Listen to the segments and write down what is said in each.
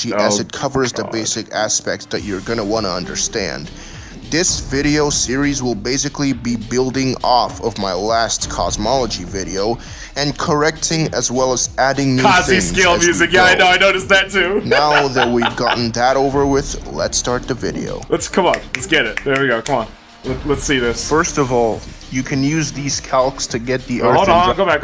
as it covers the basic aspects that you're gonna want to understand. This video series will basically be building off of my last cosmology video and correcting as well as adding new things scale music, yeah, I know, I noticed that too. Now that we've gotten that over with, let's start the video. Come on, let's get it. There we go, come on. Let's see this. First of all, you can use these calcs to get the Earth. Hold on, go back.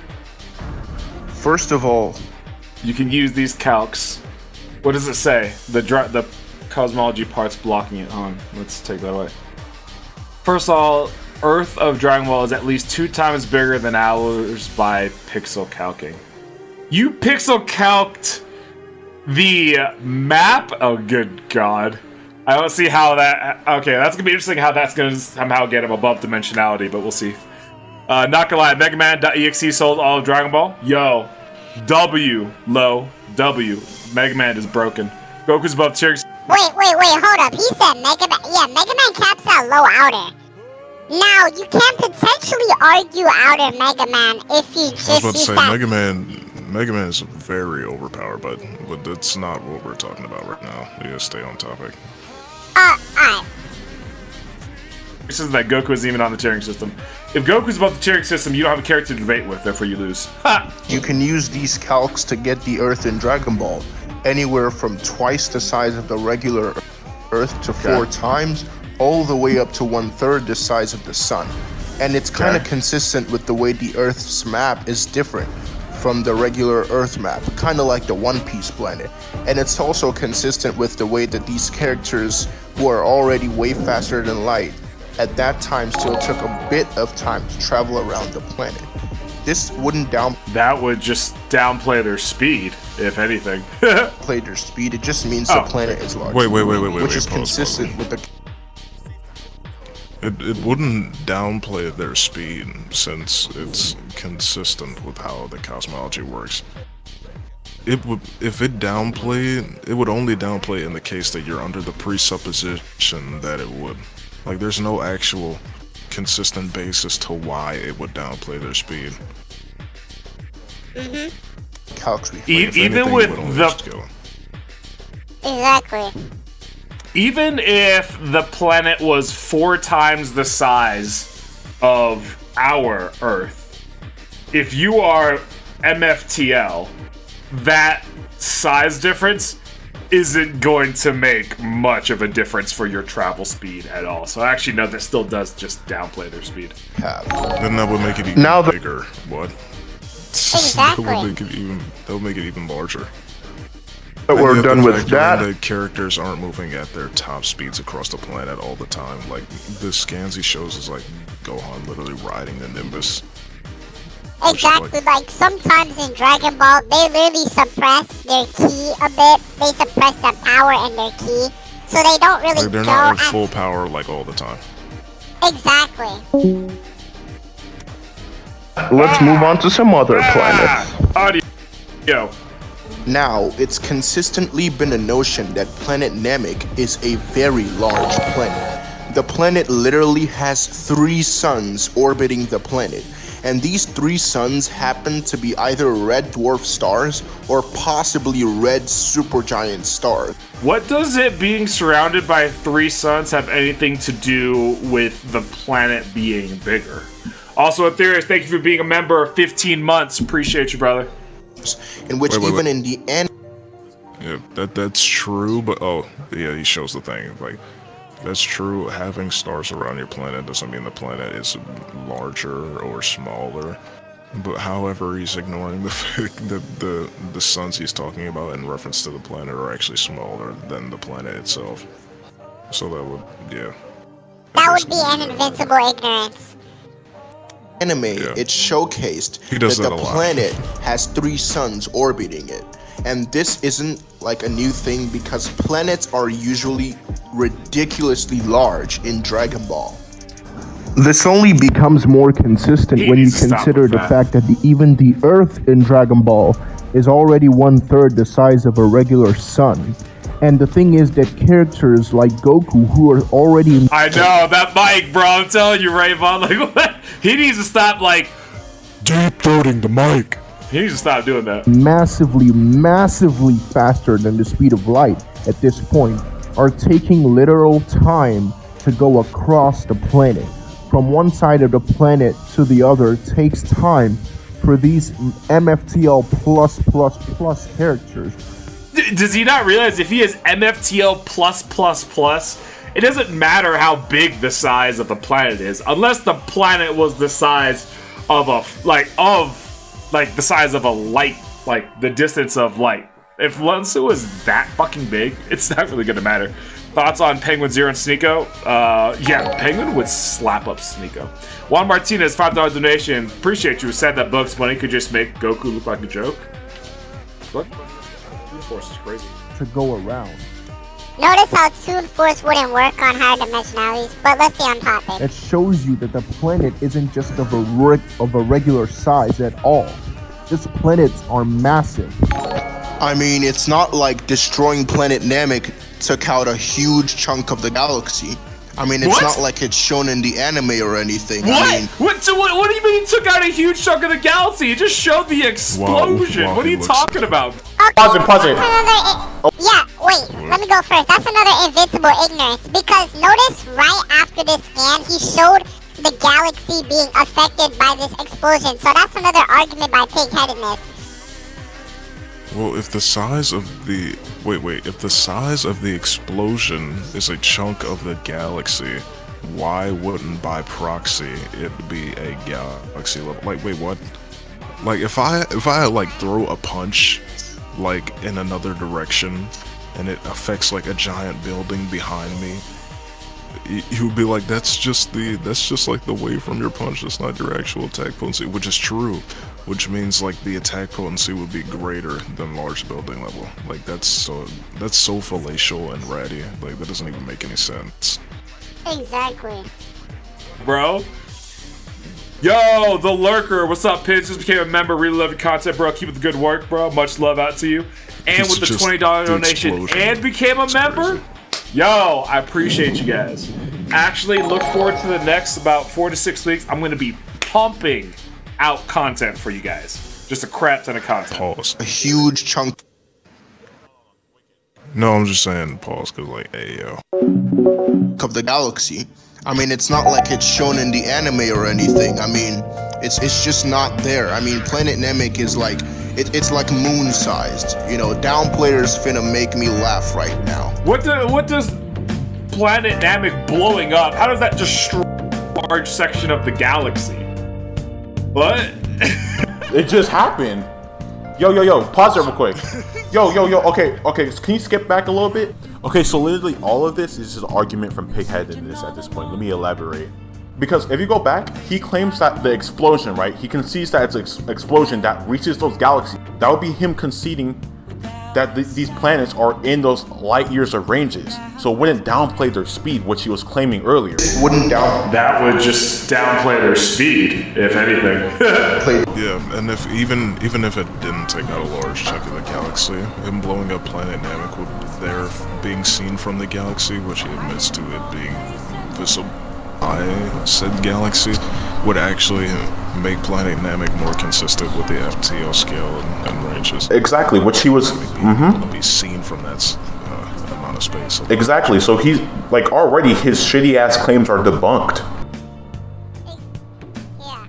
First of all, you can use these calcs. What does it say? The cosmology part's blocking it. Hold on, let's take that away. First of all, Earth of Dragon Ball is at least 2 times bigger than ours by pixel calcing. You pixel calced the map? Oh, good God. I don't see how that... Okay, that's gonna be interesting how that's gonna somehow get him above dimensionality, but we'll see. Not gonna lie, Mega Man.exe sold all of Dragon Ball. Yo, low, W. Mega Man is broken. Goku's above tier... Wait, hold up. He said Mega Man. Yeah, Mega Man caps out low outer. Now, you can potentially argue outer Mega Man if you just... I was about to say, Mega Man is very overpowered, but that's not what we're talking about right now. We gotta stay on topic. Alright. This is that Goku isn't even on the tiering system. If Goku's above the tiering system, you don't have a character to debate with, therefore you lose. Ha! You can use these calcs to get the Earth in Dragon Ball. Anywhere from twice the size of the regular Earth to 4 times, all the way up to 1/3 the size of the Sun. And it's kind of consistent with the way the Earth's map is different from the regular Earth map, kind of like the One Piece planet. And it's also consistent with the way that these characters, who are already way faster than light, at that time still took a bit of time to travel around the planet. This wouldn't That would just downplay their speed, if anything. play their speed, it just means the planet is large. Wait, which is consistent with the... It wouldn't downplay their speed, since it's consistent with how the cosmology works. If it downplayed, it would only downplay in the case that you're under the presupposition that it would. Like, there's no actual consistent basis to why it would downplay their speed. Even with the... Exactly. Even if the planet was 4 times the size of our Earth, if you are MFTL, that size difference isn't going to make much of a difference for your travel speed at all. So actually, no, that still does just downplay their speed. Then that would make it even bigger. What? Exactly. That would make it even larger. But we're done with that. The characters aren't moving at their top speeds across the planet all the time. Like, the scans he shows is like Gohan literally riding the Nimbus. Exactly, like sometimes in Dragon Ball, they literally suppress their ki a bit. They suppress their power and their ki, so they don't really like, they're not at full power like all the time. Exactly. Let's move on to some other planets. Audio. Now, it's consistently been a notion that planet Namek is a very large planet. The planet literally has 3 suns orbiting the planet, and these 3 suns happen to be either red dwarf stars or possibly red supergiant stars. What does it being surrounded by 3 suns have anything to do with the planet being bigger? Also, Aetherius, thank you for being a member of 15 months. Appreciate you, brother. In which even in the end... Yeah, that's true, but yeah, he shows the thing. Like, that's true, having stars around your planet doesn't mean the planet is larger or smaller. But however, he's ignoring the fact that the suns he's talking about in reference to the planet are actually smaller than the planet itself. So that would, yeah. That would be an invincible ignorance. Anime, it showcased that the planet has 3 suns orbiting it. And this isn't like a new thing because planets are usually ridiculously large in Dragon Ball. This only becomes more consistent when you consider the fact that even the Earth in Dragon Ball is already 1/3 the size of a regular sun. And the thing is that characters like Goku, who are already... I know, that mic, bro, I'm telling you, Rayvon, like, what? He needs to stop, like... deep-throating the mic. He needs to stop doing that. Massively faster than the speed of light at this point are taking literal time to go across the planet. From one side of the planet to the other takes time for these MFTL plus characters. Does he not realize if he is MFTL plus, it doesn't matter how big the size of the planet is, unless the planet was the size of the size of a light, like the distance of light. If Lunsu is that fucking big, it's not really gonna matter. Thoughts on Penguin Zero and Sneeko? Yeah, Penguin would slap up Sneeko. Juan Martinez, $5 donation. Appreciate you. Said that Bugs Bunny could just make Goku look like a joke. What? Toon Force is crazy. To go around. Notice how Toon Force wouldn't work on higher dimensionalities, but let's stay on topic. It shows you that the planet isn't just of a regular size at all. These planets are massive. I mean, it's not like destroying planet Namek took out a huge chunk of the galaxy. I mean, it's not like it's shown in the anime or anything. What? I mean, what do you mean it took out a huge chunk of the galaxy? It just showed the explosion. Wow, what are you talking about? Okay, Pause it. Yeah, wait, let me go first. That's another invincible ignorance, because notice right after this scan, he showed the galaxy being affected by this explosion. So that's another argument by pig-headedness. Well, if the size of the if the size of the explosion is a chunk of the galaxy, why wouldn't by proxy it be a galaxy level? Like, wait, what? Like, if I like throw a punch like in another direction and it affects like a giant building behind me, you would be like, that's just like the wave from your punch. That's not your actual attack potency, which is true. Which means like the attack potency would be greater than large building level. Like that's so fallacial and ratty. Like that doesn't even make any sense. Exactly. Bro. Yo, the Lurker. What's up, Pitch? Just became a member. Really love your content, bro. Keep up the good work, bro. Much love out to you. And It's with the just $20 the donation explosion. and became a member. Crazy. Yo, I appreciate you guys. Actually, look forward to the next about 4 to 6 weeks. I'm going to be pumping out content for you guys. Just a crap ton of content. Pause. a huge chunk No, I'm just saying pause because like, hey yo. of the galaxy. I mean, it's not like it's shown in the anime or anything. I mean, it's just not there. I mean, Planet Namek is like, it's like moon-sized. You know, downplayers finna make me laugh right now. What does Planet Namek blowing up? How does that destroy a large section of the galaxy? What? It just happened. Yo, pause it real quick. Yo, okay, can you skip back a little bit? Okay, so literally all of this is just an argument from pigheadedness at this point. Let me elaborate. Because if you go back, he claims that the explosion, right? He concedes that it's an explosion that reaches those galaxies. That would be him conceding that these planets are in those light years of ranges. So it wouldn't downplay their speed, which he was claiming earlier. Wouldn't down That would just downplay their speed, if anything. Yeah, and if even if it didn't take out a large chunk of the galaxy, him blowing up Planet Namek would being seen from the galaxy, which he admits to it being visible by said galaxy, would actually make Planet Namek more consistent with the FTL scale and ranges. Exactly, which he was. Able to be seen from that amount of space. Exactly, so he's like already his shitty ass claims are debunked. Yeah.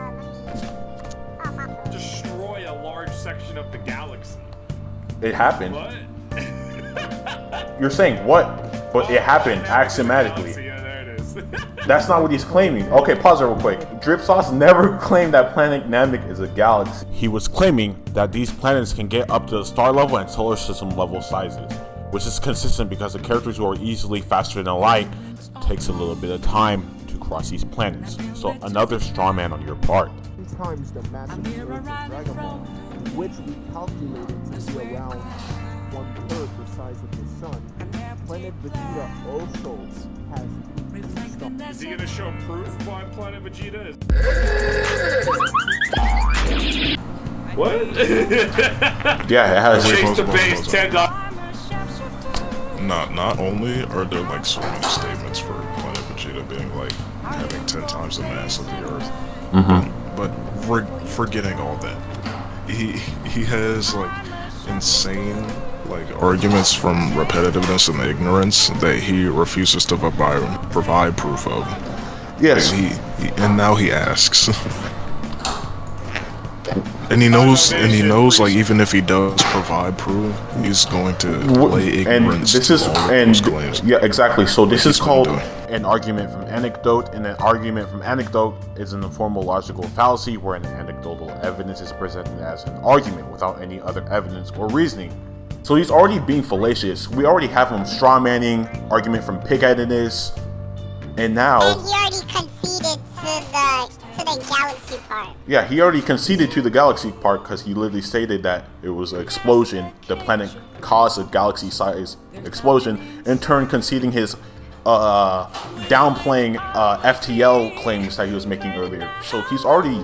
Destroy a large section of the galaxy. It happened. What? You're saying what? But it happened axiomatically. Yeah, there it is. That's not what he's claiming. Okay, pause it real quick. Drip Sauce never claimed that Planet Namek is a galaxy. He was claiming that these planets can get up to the star level and solar system level sizes, which is consistent because the characters who are easily faster than light takes a little bit of time to cross these planets. So another straw man on your part. Times the massive Earth of Dragon Ball, which we calculated to be around 1/3 the size of the sun. Planet Vegeta also has Is he gonna show proof why Planet Vegeta is? What? Yeah, it has. Chase the base, $10. Not only are there like so many statements for Planet Vegeta being like having 10 times the mass of the Earth, but we're forgetting all that. he has like insane like arguments from repetitiveness and ignorance that he refuses to provide proof of. Yes. And now he asks. And he knows, like even if he does provide proof, he's going to lay ignorance and this is to all those claims. Yeah, exactly. So this is called doing. an argument from anecdote, and an argument from anecdote is an informal logical fallacy where an anecdotal evidence is presented as an argument without any other evidence or reasoning. So he's already being fallacious. We already have him strawmanning, argument from pigheadedness, and now. And he already conceded to the galaxy part. Yeah, he already conceded to the galaxy part because he literally stated that it was an explosion. The planet caused a galaxy-sized explosion, in turn conceding his downplaying FTL claims that he was making earlier. So he's already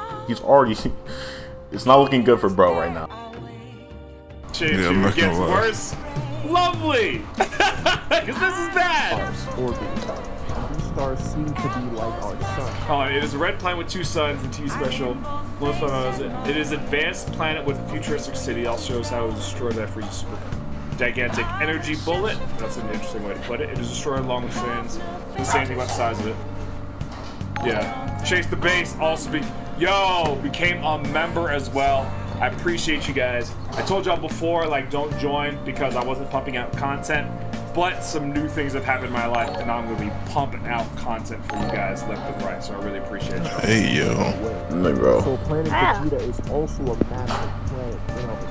it's not looking good for bro right now. Yeah, I'm not gonna lie. Worse. Lovely! Because this is bad! These stars seem to be like our sun. It is a red planet with 2 suns and T special. It is advanced planet with a futuristic city. Also shows how it was destroyed after a super gigantic energy bullet. That's an interesting way to put it. It is destroyed along with sands. The same thing about the size of it. Yeah. Chase the base also became a member as well. I appreciate you guys. I told y'all before, like, don't join because I wasn't pumping out content, but some new things have happened in my life, and I'm gonna be pumping out content for you guys left and right. So I really appreciate y'all. Hey yo, no, bro. So planet Vegeta is also a massive planet in of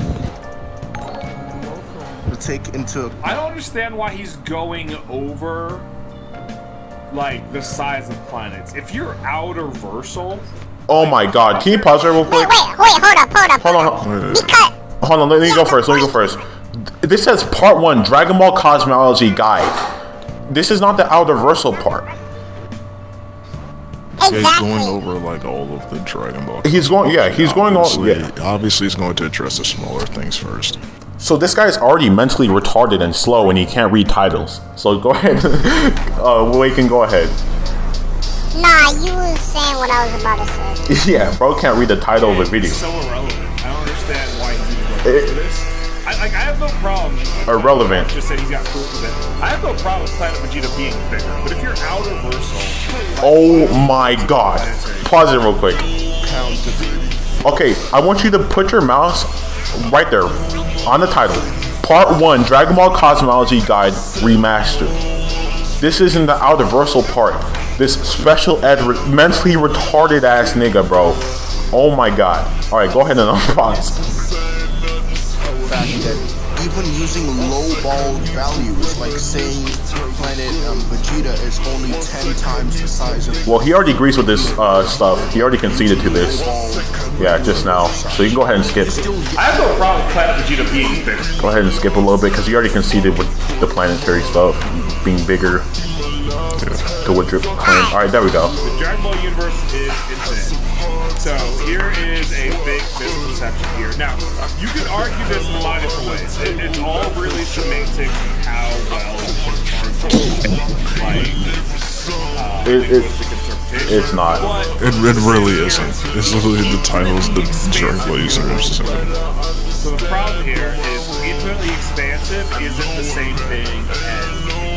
itself. To take into. I don't understand why he's going over like the size of planets. If you're outerversal. Oh my god, can you pause there real quick? Wait, hold up. Hold on, let me go first. This says part 1, Dragon Ball Cosmology Guide. This is not the outerversal part. Exactly. He's going over like all of the Dragon Ball. He's going Obviously, he's going to address the smaller things first. So this guy's already mentally retarded and slow, and he can't read titles. So go ahead, Wade can go ahead. Nah, you was saying what I was about to say. Yeah, bro can't read the title of a video. It's so irrelevant. I don't understand why he's even going through this. I have no problem. Irrelevant. Just say he's got proof of it. I have no problem with Planet Vegeta being bigger, but if you're outerversal. Oh my god. Pause it real quick. Okay, I want you to put your mouse right there on the title. Part 1, Dragon Ball Cosmology Guide Remastered. This isn't the outerversal part. This special ed mentally retarded ass nigga, bro. Oh my god. Alright, go ahead and unpause. Even using low-balled values, like saying planet Vegeta is only 10 times the size of. Well, he already agrees with this stuff. He already conceded to this. Yeah, just now. So you can go ahead and skip. I have no problem with Planet Vegeta being bigger. Go ahead and skip a little bit because he already conceded with the planetary stuff being bigger. To what you're claiming. Alright, there we go. The Dragon Ball universe is infinite. So here is a big misconception here. Now, you can argue this in a lot of different ways. It's all really semantics and how well linguistic interpretation. It's not. It really isn't. It's literally the titles the Dragon Ball universe is infinite. So the problem here is infinitely expansive isn't the same thing as.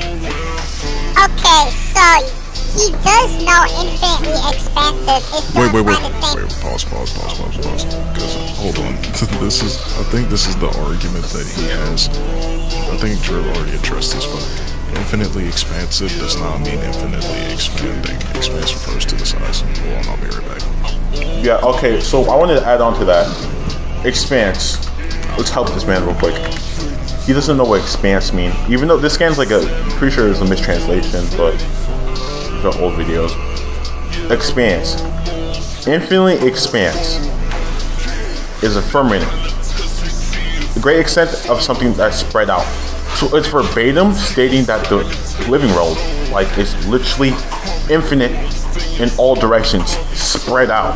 Okay, so he does know infinitely expansive is Wait, pause. Because, hold on. I think this is the argument that he has. I think Drew already addressed this, but infinitely expansive does not mean infinitely expanding. Expanse refers to the size. Hold on, I'll be right back. Yeah, okay, so I wanted to add on to that. Expanse. Let's help this man real quick. He doesn't know what expanse mean. Even though this scan's like I'm pretty sure it's a mistranslation, but these are old videos. Expanse. Infinitely expanse is a firmament. The great extent of something that's spread out. So it's verbatim stating that the living world, like, is literally infinite in all directions, spread out.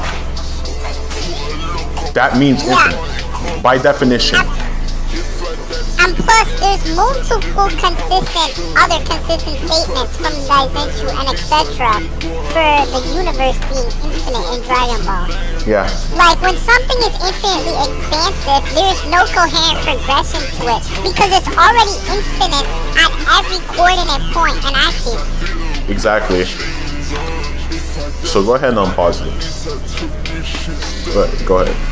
That means infinite, by definition. And plus, there's multiple other consistent statements from Daizenshuu and etc. for the universe being infinite in Dragon Ball. Yeah. Like, when something is infinitely expansive, there's no coherent progression to it because it's already infinite at every coordinate point and axis. Exactly. So go ahead and unpause it. Go ahead.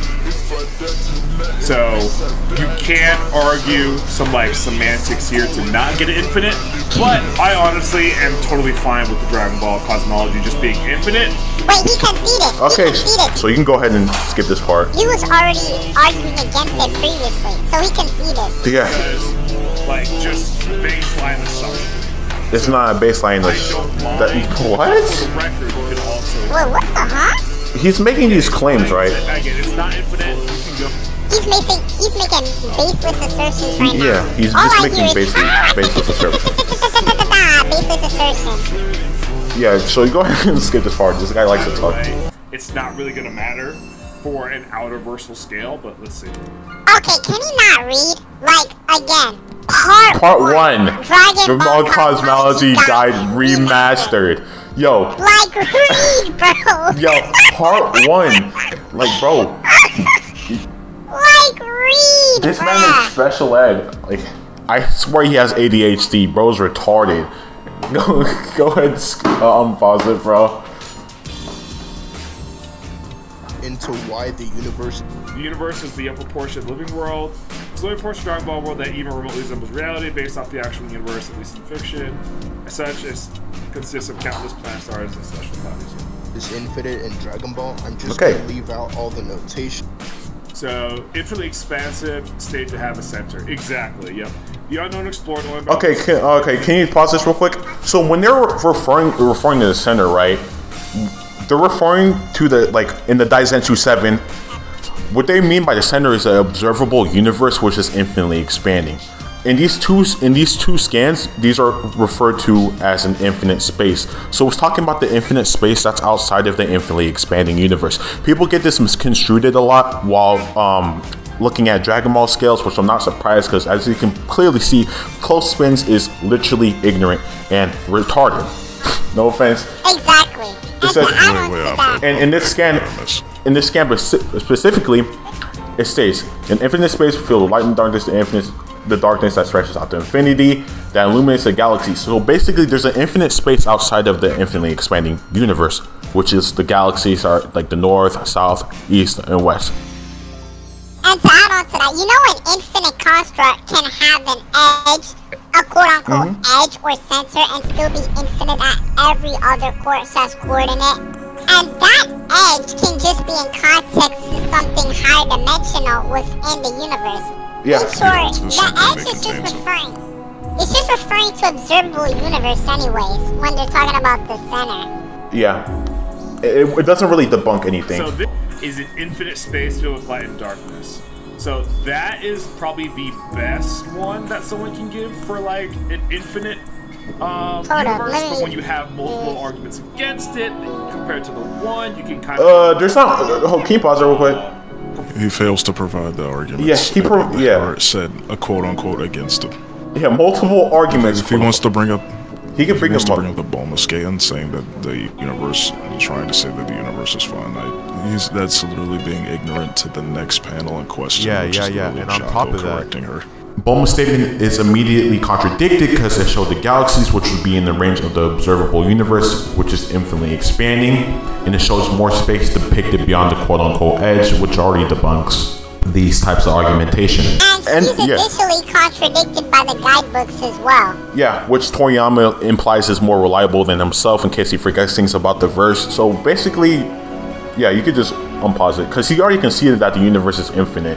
So you can't argue some like semantics here to not get it infinite, but I honestly am totally fine with the Dragon Ball cosmology just being infinite. Wait, he conceded. Okay, He conceded. so you can go ahead and skip this part. He was already arguing against it previously, so he conceded. Yeah, Like just baseline assumption. it's not a baseline. I don't mind. What? For the record, you can also. Wait, what the huh? He's making these claims, right? Again, it's not infinite. You can go. He's making baseless assertions right now. Yeah, he's All just I making hear is, baseless assertions. baseless assertions. Yeah, so you go ahead and skip this part. This guy likes to talk. It's not really gonna matter for an outer-versal scale, but let's see. Okay, can he not read? Like, again, part 1. Dragon Ball Cosmology Guide Remastered. Yo, Like, read, bro. yo, part 1. Like, bro, Like, read, this man bruh. is special ed. Like, I swear he has ADHD. Bro's retarded. Go ahead and unpause it, bro. Into why the universe. The universe is the upper portion of the living world. It's the only portion of Dragon Ball world that even remotely resembles reality based off the actual universe, at least in fiction. As such, it consists of countless planet stars and celestial bodies. Is infinite in Dragon Ball. I'm just Okay. gonna leave out all the notation. So, infinitely expansive, state to have a center. Exactly, yep. The unknown explored only about... Okay, can you pause this real quick? So when they're referring to the center, right? They're referring to the, like, in the Daizenshuu 7, what they mean by the center is an observable universe which is infinitely expanding. In these two scans, these are referred to as an infinite space. So it's talking about the infinite space that's outside of the infinitely expanding universe. People get this misconstrued a lot while looking at Dragon Ball scales, which I'm not surprised because, as you can clearly see, Close Spins is literally ignorant and retarded. No offense. Exactly. It says- And And in this scan specifically, it states an infinite space filled with light and darkness, the darkness that stretches out to infinity, that illuminates the galaxy. So basically, there's an infinite space outside of the infinitely expanding universe, which is the galaxies are like the north, south, east, and west. And to add on to that, you know an infinite construct can have an edge, a quote-unquote edge or center, and still be infinite at every other coordinate. And that edge can just be in context to something higher dimensional within the universe. Yeah. In short, to the something edge that is just contains it. referring. It's just referring to observable universe anyways, when they're talking about the center. Yeah, it doesn't really debunk anything. So this is an infinite space filled with light and darkness. So that is probably the best one that someone can give for like an infinite universe. But when you have multiple arguments against it compared to the one, you can kind of There's not. Can you pause it real quick? He fails to provide the arguments. Yeah, Or said a quote unquote against him. Yeah, multiple arguments. If he wants to bring up, he can bring wants them to bring up. up the Bulma scan, saying that the universe, trying to say that the universe is finite. That's literally being ignorant to the next panel in question. Yeah, which yeah, is yeah. literally And on Jocko top of that- correcting her. Bulma's statement is immediately contradicted because it showed the galaxies, which would be in the range of the observable universe, which is infinitely expanding, and it shows more space depicted beyond the quote-unquote edge, which already debunks these types of argumentation. And she's additionally contradicted by the guidebooks as well. Yeah, which Toriyama implies is more reliable than himself in case he forgets things about the verse. So basically, yeah, you could just unpause it because he already conceded that the universe is infinite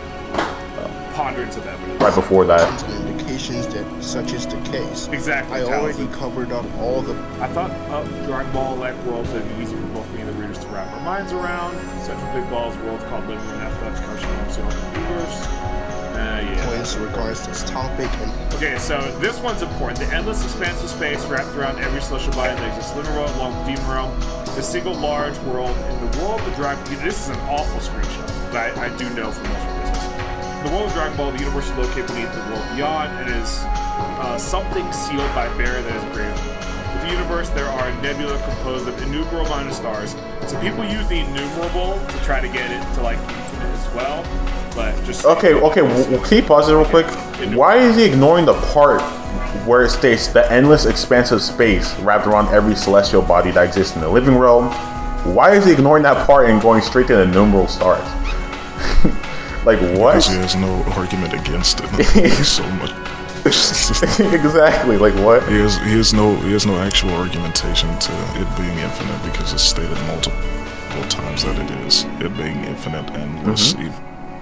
ponderance of evidence. right before that. And indications that such is the case. Exactly. I already covered up all the. I thought Dragon Ball like worlds would be easy for both me and the readers to wrap our minds around. Central Big Ball's world called Living in Athletics Commercial Universe. Yeah. Points in regards to this topic and Okay, so this one's important. The endless expanse of space wrapped around every celestial body that exists in the world, along with Demon Realm, the single large world in the world of Dragon Ball. This is an awful screenshot, but I do know from most of this. The world of Dragon Ball, the universe is located beneath the world beyond, and is something sealed by barrier that is greater. With the universe, there are nebula composed of innumerable amount of stars. So people use the innumerable to try to get it to like infinite as well. But just okay. Well, can you pause it real quick? Why is he ignoring the part where it states the endless expanse of space wrapped around every celestial body that exists in the living realm? Why is he ignoring that part and going straight to the innumerable stars? Like what? Because he has no argument against it. There's so much. Exactly. Like what? He has no actual argumentation to it being infinite because it's stated multiple times that it is. It being infinite, endless, even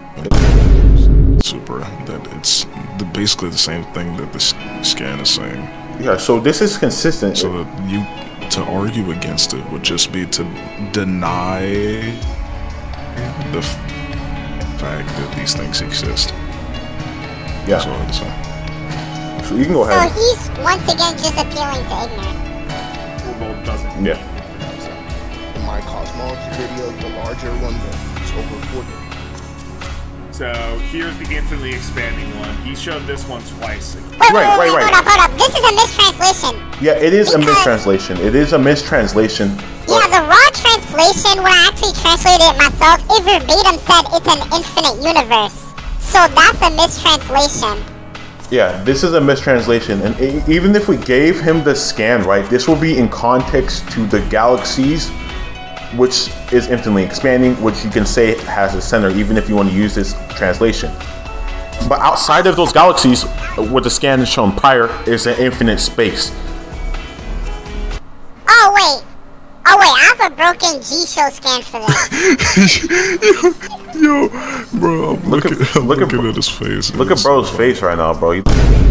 super. That it's basically the same thing that the scan is saying. Yeah. So this is consistent. So that to argue against it would just be to deny the fact that these things exist. Yeah. That's all I'd say. So you can go ahead. So he's once again just appealing to ignorance. Wormhole doesn't. Yeah. In my cosmology video, the larger one, it's over 40. So here's the infinitely expanding one. He showed this one twice. Right. Hold up. This is a mistranslation. Yeah, it is a Because- mistranslation. It is a mistranslation. Yeah, the raw translation, when I actually translated it myself, it verbatim said it's an infinite universe. So that's a mistranslation. Yeah, this is a mistranslation, and even if we gave him the scan, right, this will be in context to the galaxies, which is infinitely expanding, which you can say has a center, even if you want to use this translation. But outside of those galaxies, what the scan is shown prior is an infinite space. Oh wait, I have a broken G-show scan for this. Yo, bro, I'm Look looking at at his face. Look at bro's face right now, bro. You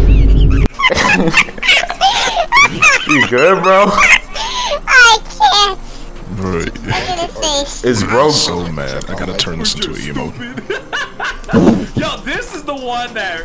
good, bro? I can't. Right. Look at his face. Is bro I'm so mad. I gotta turn this into an emote. Yo, this is the one that.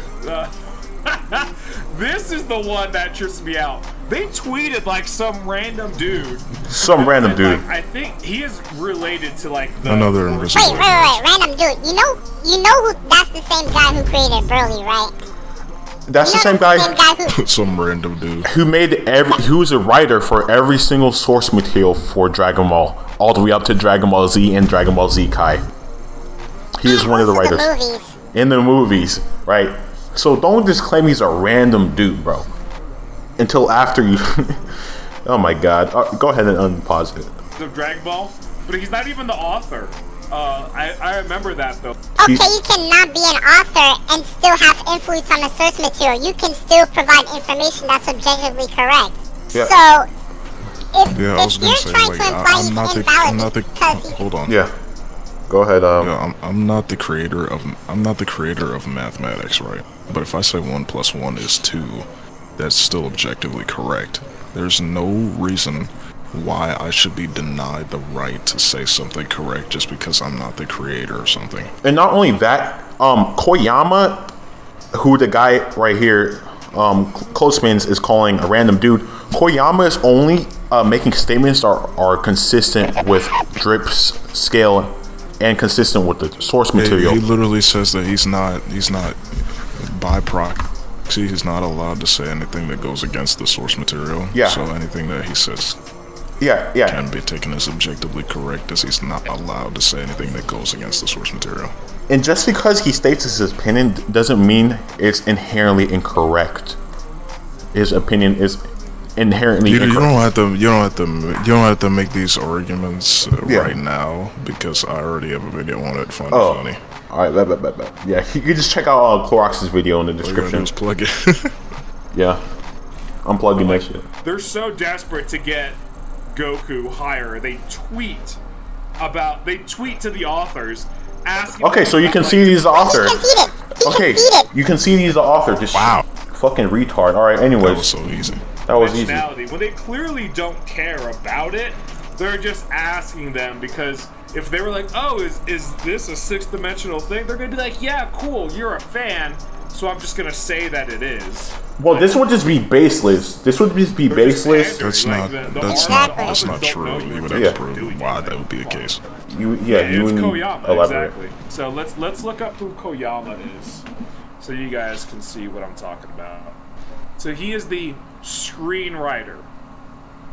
This is the one that trips me out. They tweeted like some random dude. some random dude? Like, I think he is related to like the Another invisible. Wait, random dude. You know who? That's the same guy who created Broly, right? That's the same guy who. Some random dude. who made who was a writer for every single source material for Dragon Ball, all the way up to Dragon Ball Z and Dragon Ball Z Kai. He is one of the writers movies. in the movies, right? So don't just claim he's a random dude, bro. Until after you. Oh my God! Go ahead and unpause it. The Dragon Ball, but he's not even the author. I remember that though. Okay, you cannot be an author and still have influence on the source material. You can still provide information that's objectively correct. Yeah. So, if Yeah, I was gonna you're say, trying like, to imply he's I'm not invalid the. because he- Hold on. Yeah. Go ahead. Yeah, I'm not the creator of mathematics, right? But if I say 1 + 1 is 2, that's still objectively correct. There's no reason why I should be denied the right to say something correct just because I'm not the creator or something. And not only that, Koyama, who the guy right here, Closemans is calling a random dude. Koyama is only making statements that are consistent with Drip's scale and consistent with the source material. He literally says that he's not by proxy, he's not allowed to say anything that goes against the source material. Yeah. So anything that he says Yeah. can be taken as objectively correct, as he's not allowed to say anything that goes against the source material. And just because he states his opinion doesn't mean it's inherently incorrect. His opinion is inherently You incorrect. don't have to make these arguments Yeah. right now because I already have a video on it. Find it Oh, funny. all right, bet. Yeah, you can just check out Clorox's video in the All you gotta description. do is plug it. Yeah, I'm plugging that shit. They're so desperate to get Goku higher. They tweet to the authors asking. Okay, so you can see he's the author. He conceded. He Okay, conceded. you can see he's the author. Just Wow. fucking retard. All right, That anyways, was so easy. that was easy. When they clearly don't care about it, they're just asking them because if they were like, "Oh, is this a 6-dimensional thing?" They're gonna be like, "Yeah, cool, you're a fan, so I'm just gonna say that it is." Well, this would just be baseless. This would just be They're just baseless. pandering, That's like, not the authors true. don't know You you're would have Yeah. to prove why that would be the case. You It's wouldn't Koyama, elaborate. exactly. So let's look up who Koyama is, so you guys can see what I'm talking about. So he is the screenwriter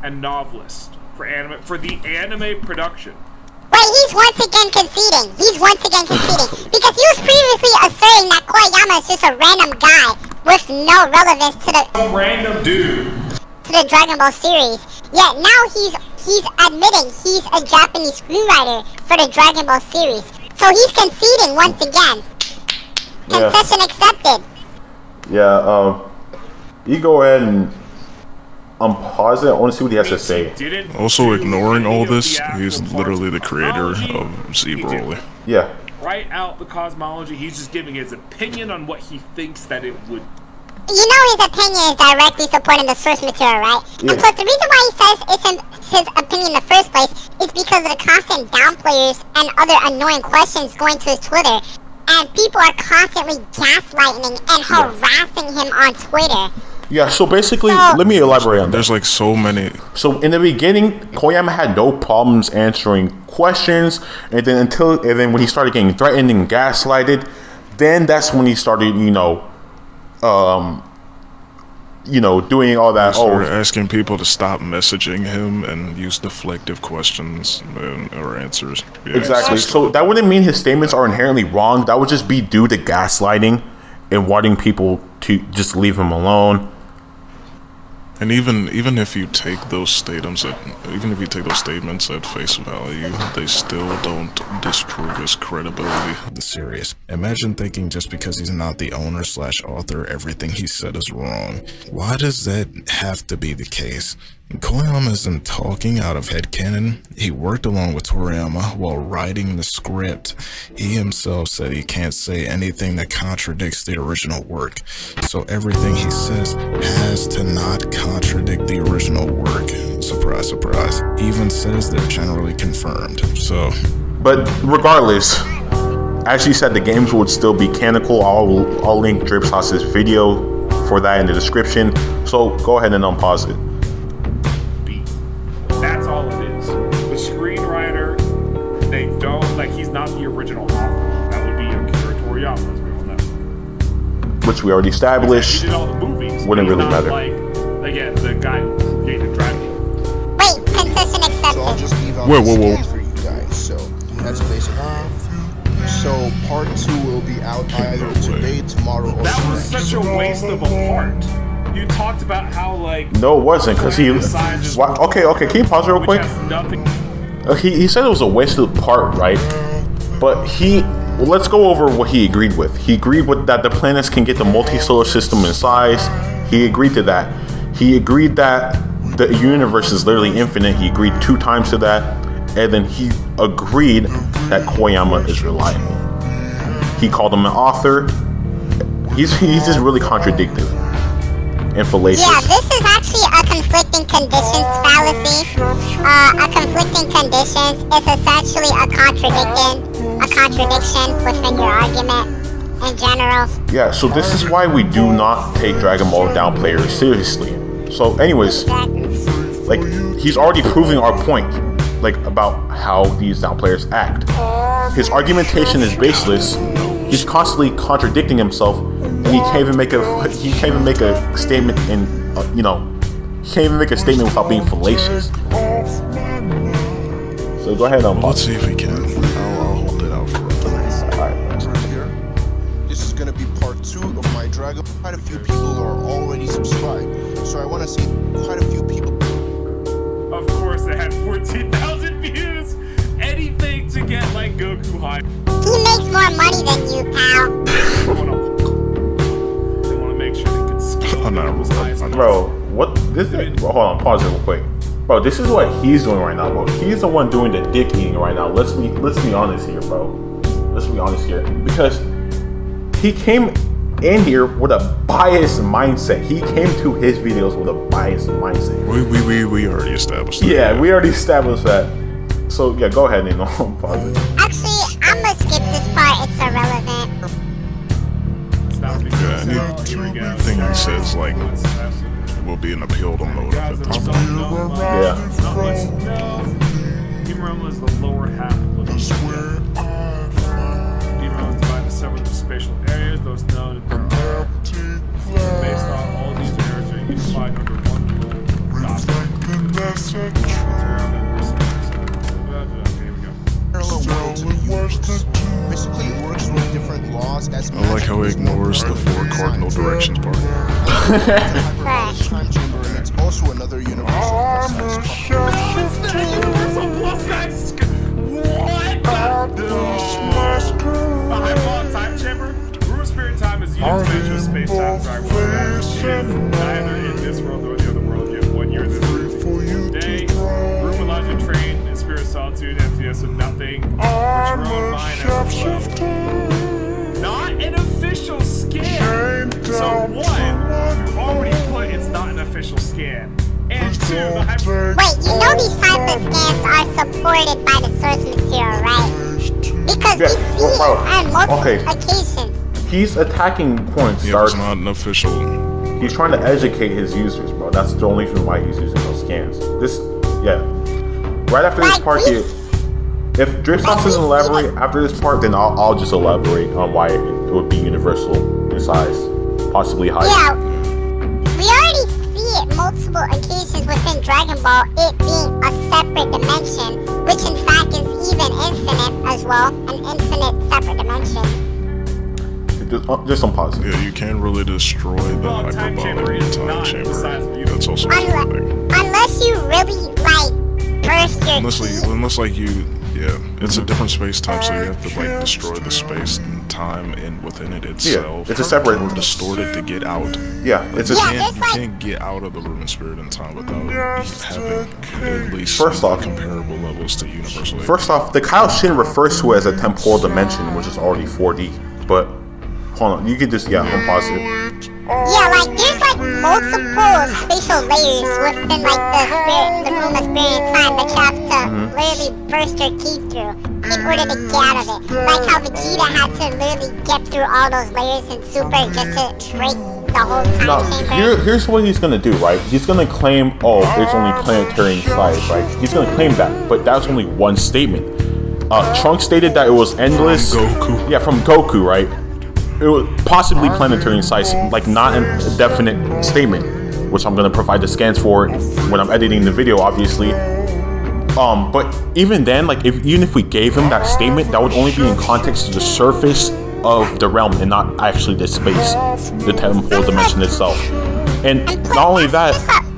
and novelist for the anime production. Wait, he's once again conceding. Because he was previously asserting that Koyama is just a random guy with no relevance to the random dude to the Dragon Ball series. Yet now he's admitting he's a Japanese screenwriter for the Dragon Ball series. So he's conceding once again. Concession accepted. Yeah, you go ahead and pause it. I want to see what he has to say. Also, ignoring all this, he's literally the creator of Z Broly. Yeah. Write out the cosmology. He's just giving his opinion on what he thinks that it would. You know his opinion is directly supporting the source material, right? Yeah. And plus, the reason why he says it's his opinion in the first place is because of the constant downplayers and other annoying questions going to his Twitter. And people are constantly gaslighting and harassing him on Twitter. Yeah, so basically, let me elaborate on that. There's like so many. So in the beginning, Koyama had no problems answering questions, and then when he started getting threatened and gaslighted, then that's when he started, doing all that. Started asking people to stop messaging him and use deflective questions or answers. Yeah, exactly. So that wouldn't mean his statements are inherently wrong. That would just be due to gaslighting and wanting people to just leave him alone. And even if you take those statements at face value, they still don't disprove his credibility. Serious. Imagine thinking just because he's not the owner/author, everything he said is wrong. Why does that have to be the case? Koyama isn't talking out of headcanon. He worked along with Toriyama while writing the script. He himself said he can't say anything that contradicts the original work. So everything he says has to not contradict the original work. Surprise, surprise. He even says they're generally confirmed. So, but regardless, as you said, the games would still be canonical. I'll link Dripsauce's video for that in the description. So go ahead and unpause it. That's all it is. The screenwriter, they don't, he's not the original author. That would be Akira Toriyama, as we all know. Which we already established. He did all the movies. Wouldn't really matter. Again, the guy who created Dragon Ball. Wait, concession accepted. So I'll just leave out whoa. for you guys. So that's basically. So part 2 will be out either today, tomorrow, or that was such a waste of a part. You talked about how no, it wasn't, because he. Okay, can you pause real quick? He said it was a wasted part, right? But let's go over what he agreed with. He agreed with that the planets can get the multi-solar system in size. He agreed to that. He agreed that the universe is literally infinite. He agreed 2 times to that, and then he agreed that Koyama is reliable. He called him an author. He's just really contradictive and fallacious. Yeah, this is actually a conflicting conditions fallacy. A conflicting conditions is essentially a contradiction within your argument in general. Yeah, so this is why we do not take Dragon Ball downplayers seriously. So anyways, he's already proving our point, about how these downplayers act. His argumentation is baseless. He's constantly contradicting himself, and he can't even make a statement he can't even make a statement without being fallacious. So go ahead and let's see if we can. I'll hold it out for a minute. Alright. This is gonna be part 2 of my Dragon. Quite a few people are already subscribed, so I want to see quite a few people. Of course, they had 14,000 views. Anything to get Goku high. He makes more money than you, pal. They want to make sure they can scale his highest. Bro, what this is? Hold on, pause it real quick. Bro, this is what he's doing right now, bro. He's the one doing the dick eating right now. Let's be honest here, bro. Let's be honest here, because he came in here with a biased mindset. He came to his videos with a biased mindset. We already established that. Yeah, we already established that. So yeah, go ahead and pause it. Actually, I'm gonna skip this part. It's irrelevant. Anything he says will be an appeal to motive at this point. Yeah. Demon is the lower half of the square. Demon is divided into several spatial areas. Those known based on all these areas are unified under one rule. how he ignores the 4 cardinal directions part. Time chamber, and it's also another universal Time chamber? Room of Spirit Time is unidimensional space-time fragment. Neither in this world nor the other world. You have 1 year in this room. Day, room allows you to train in Spirit Solitude, emptiness of nothing, which your own mind has flow. Not an official scan. So 1, you already put it's not an official scan. And 2, the hyper... Wait, you know these type of scans are supported by the source material, right? Because we see it on multiple occasions. He's attacking porn Yeah, stars. it's not an official. He's trying to educate his users, bro. That's the only reason why he's using those scans. Right after this part here, if Dripsox doesn't elaborate after this part, then I'll just elaborate on why it would be universal in size, possibly higher. Yeah, we already see it multiple occasions within Dragon Ball, it being a separate dimension, which in fact is even infinite as well, an infinite separate dimension. Just some pause. Yeah, you can't really destroy the hyperbolic time chamber. That's also another thing. Unless you really like burst your Unless like you, yeah, it's a different space-time, so you have to like destroy the space and time and within it itself. Yeah, it's a separate. Or distort it to get out. Yeah, it's a. You can't get out of the room of spirit and time without having at least First off, comparable levels to universal. First off, the Kaioshin refers to it as a temporal dimension, which is already 4D. But hold on, you can just unpause it. Yeah, like there's like multiple spatial layers within like the room of spirit and time that you have to literally burst your key through in order to get out of it. Like how Vegeta had to literally get through all those layers in Super just to break the whole time chamber. Here's what he's gonna do, right? He's gonna claim, it's only planetary in size, right? He's gonna claim that, but that's only one statement. Trunks stated that it was endless. From Goku. Yeah, from Goku, right? It was possibly planetary in size, like not a definite statement, which I'm gonna provide the scans for when I'm editing the video, obviously. But even then, like even if we gave him that statement, that would only be in context to the surface of the realm and not actually the space, the temporal dimension itself. And not only that,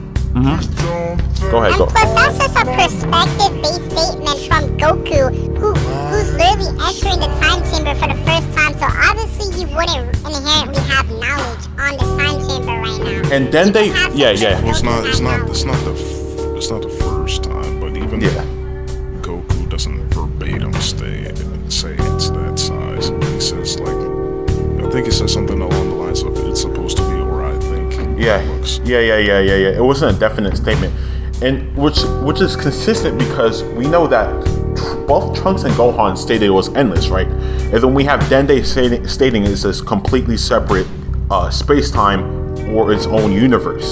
go ahead, and go. plus, that's just a perspective-based statement from Goku, who's literally entering the time chamber for the first time. So obviously, he wouldn't inherently have knowledge on the time chamber right now. And then they, yeah. Well, it's not the first time, but even Goku doesn't verbatim say it's that size. He says I think he says something along the lines of it's supposed to be, or I think. Yeah. It wasn't a definite statement, and which is consistent because we know that both Trunks and Gohan stated it was endless, right? And then we have Dende stating it's this completely separate space-time or its own universe.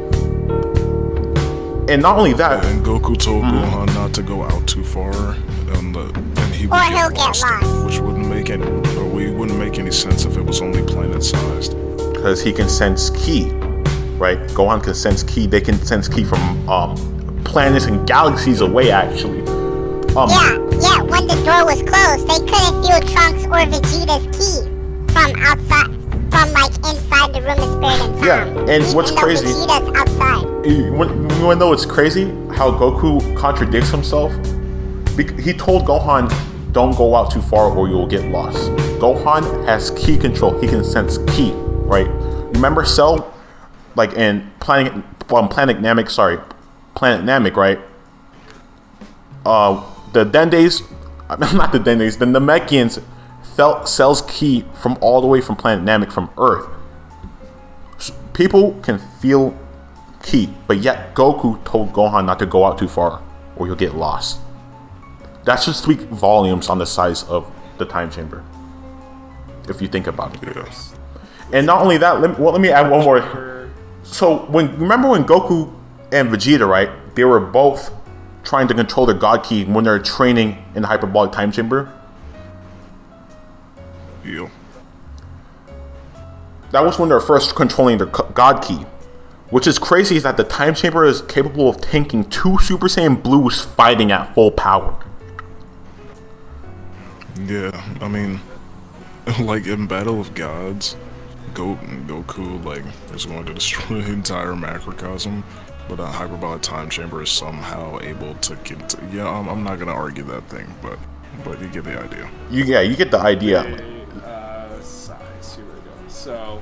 And not only that, and Goku told Gohan not to go out too far, and he would he'll get lost. Which wouldn't make any sense if it was only planet-sized. Because he can sense ki, right? Gohan can sense ki. They can sense ki from planets and galaxies away, actually. Yeah. When the door was closed, they couldn't feel Trunks or Vegeta's ki from outside, from like inside the room of spirit and time. Yeah, and what's crazy? Vegeta's outside. You want to know what's crazy? How Goku contradicts himself? He told Gohan, "Don't go out too far, or you'll get lost." Gohan has ki control. He can sense ki, right? Remember Cell, like in Planet Namek, right? The Dendes, not the Dendes, the Namekians felt Cell's ki from all the way from Planet Namek, from Earth. People can feel ki, but yet Goku told Gohan not to go out too far or you'll get lost. That should speak volumes on the size of the time chamber, if you think about it. Yeah. And not only that, let me add one more. So remember when Goku and Vegeta, right? They were both trying to control their God Ki when they're training in the hyperbolic time chamber. Yeah. That was when they're first controlling their God Ki. Which is crazy is that the time chamber is capable of tanking 2 Super Saiyan Blues fighting at full power. Yeah, I mean, like in Battle of Gods, Goku like is going to destroy the entire macrocosm, but a hyperbolic time chamber is somehow able to get to, yeah, I'm not gonna argue that thing, but you get the idea. You get the idea. Size, here we go. So,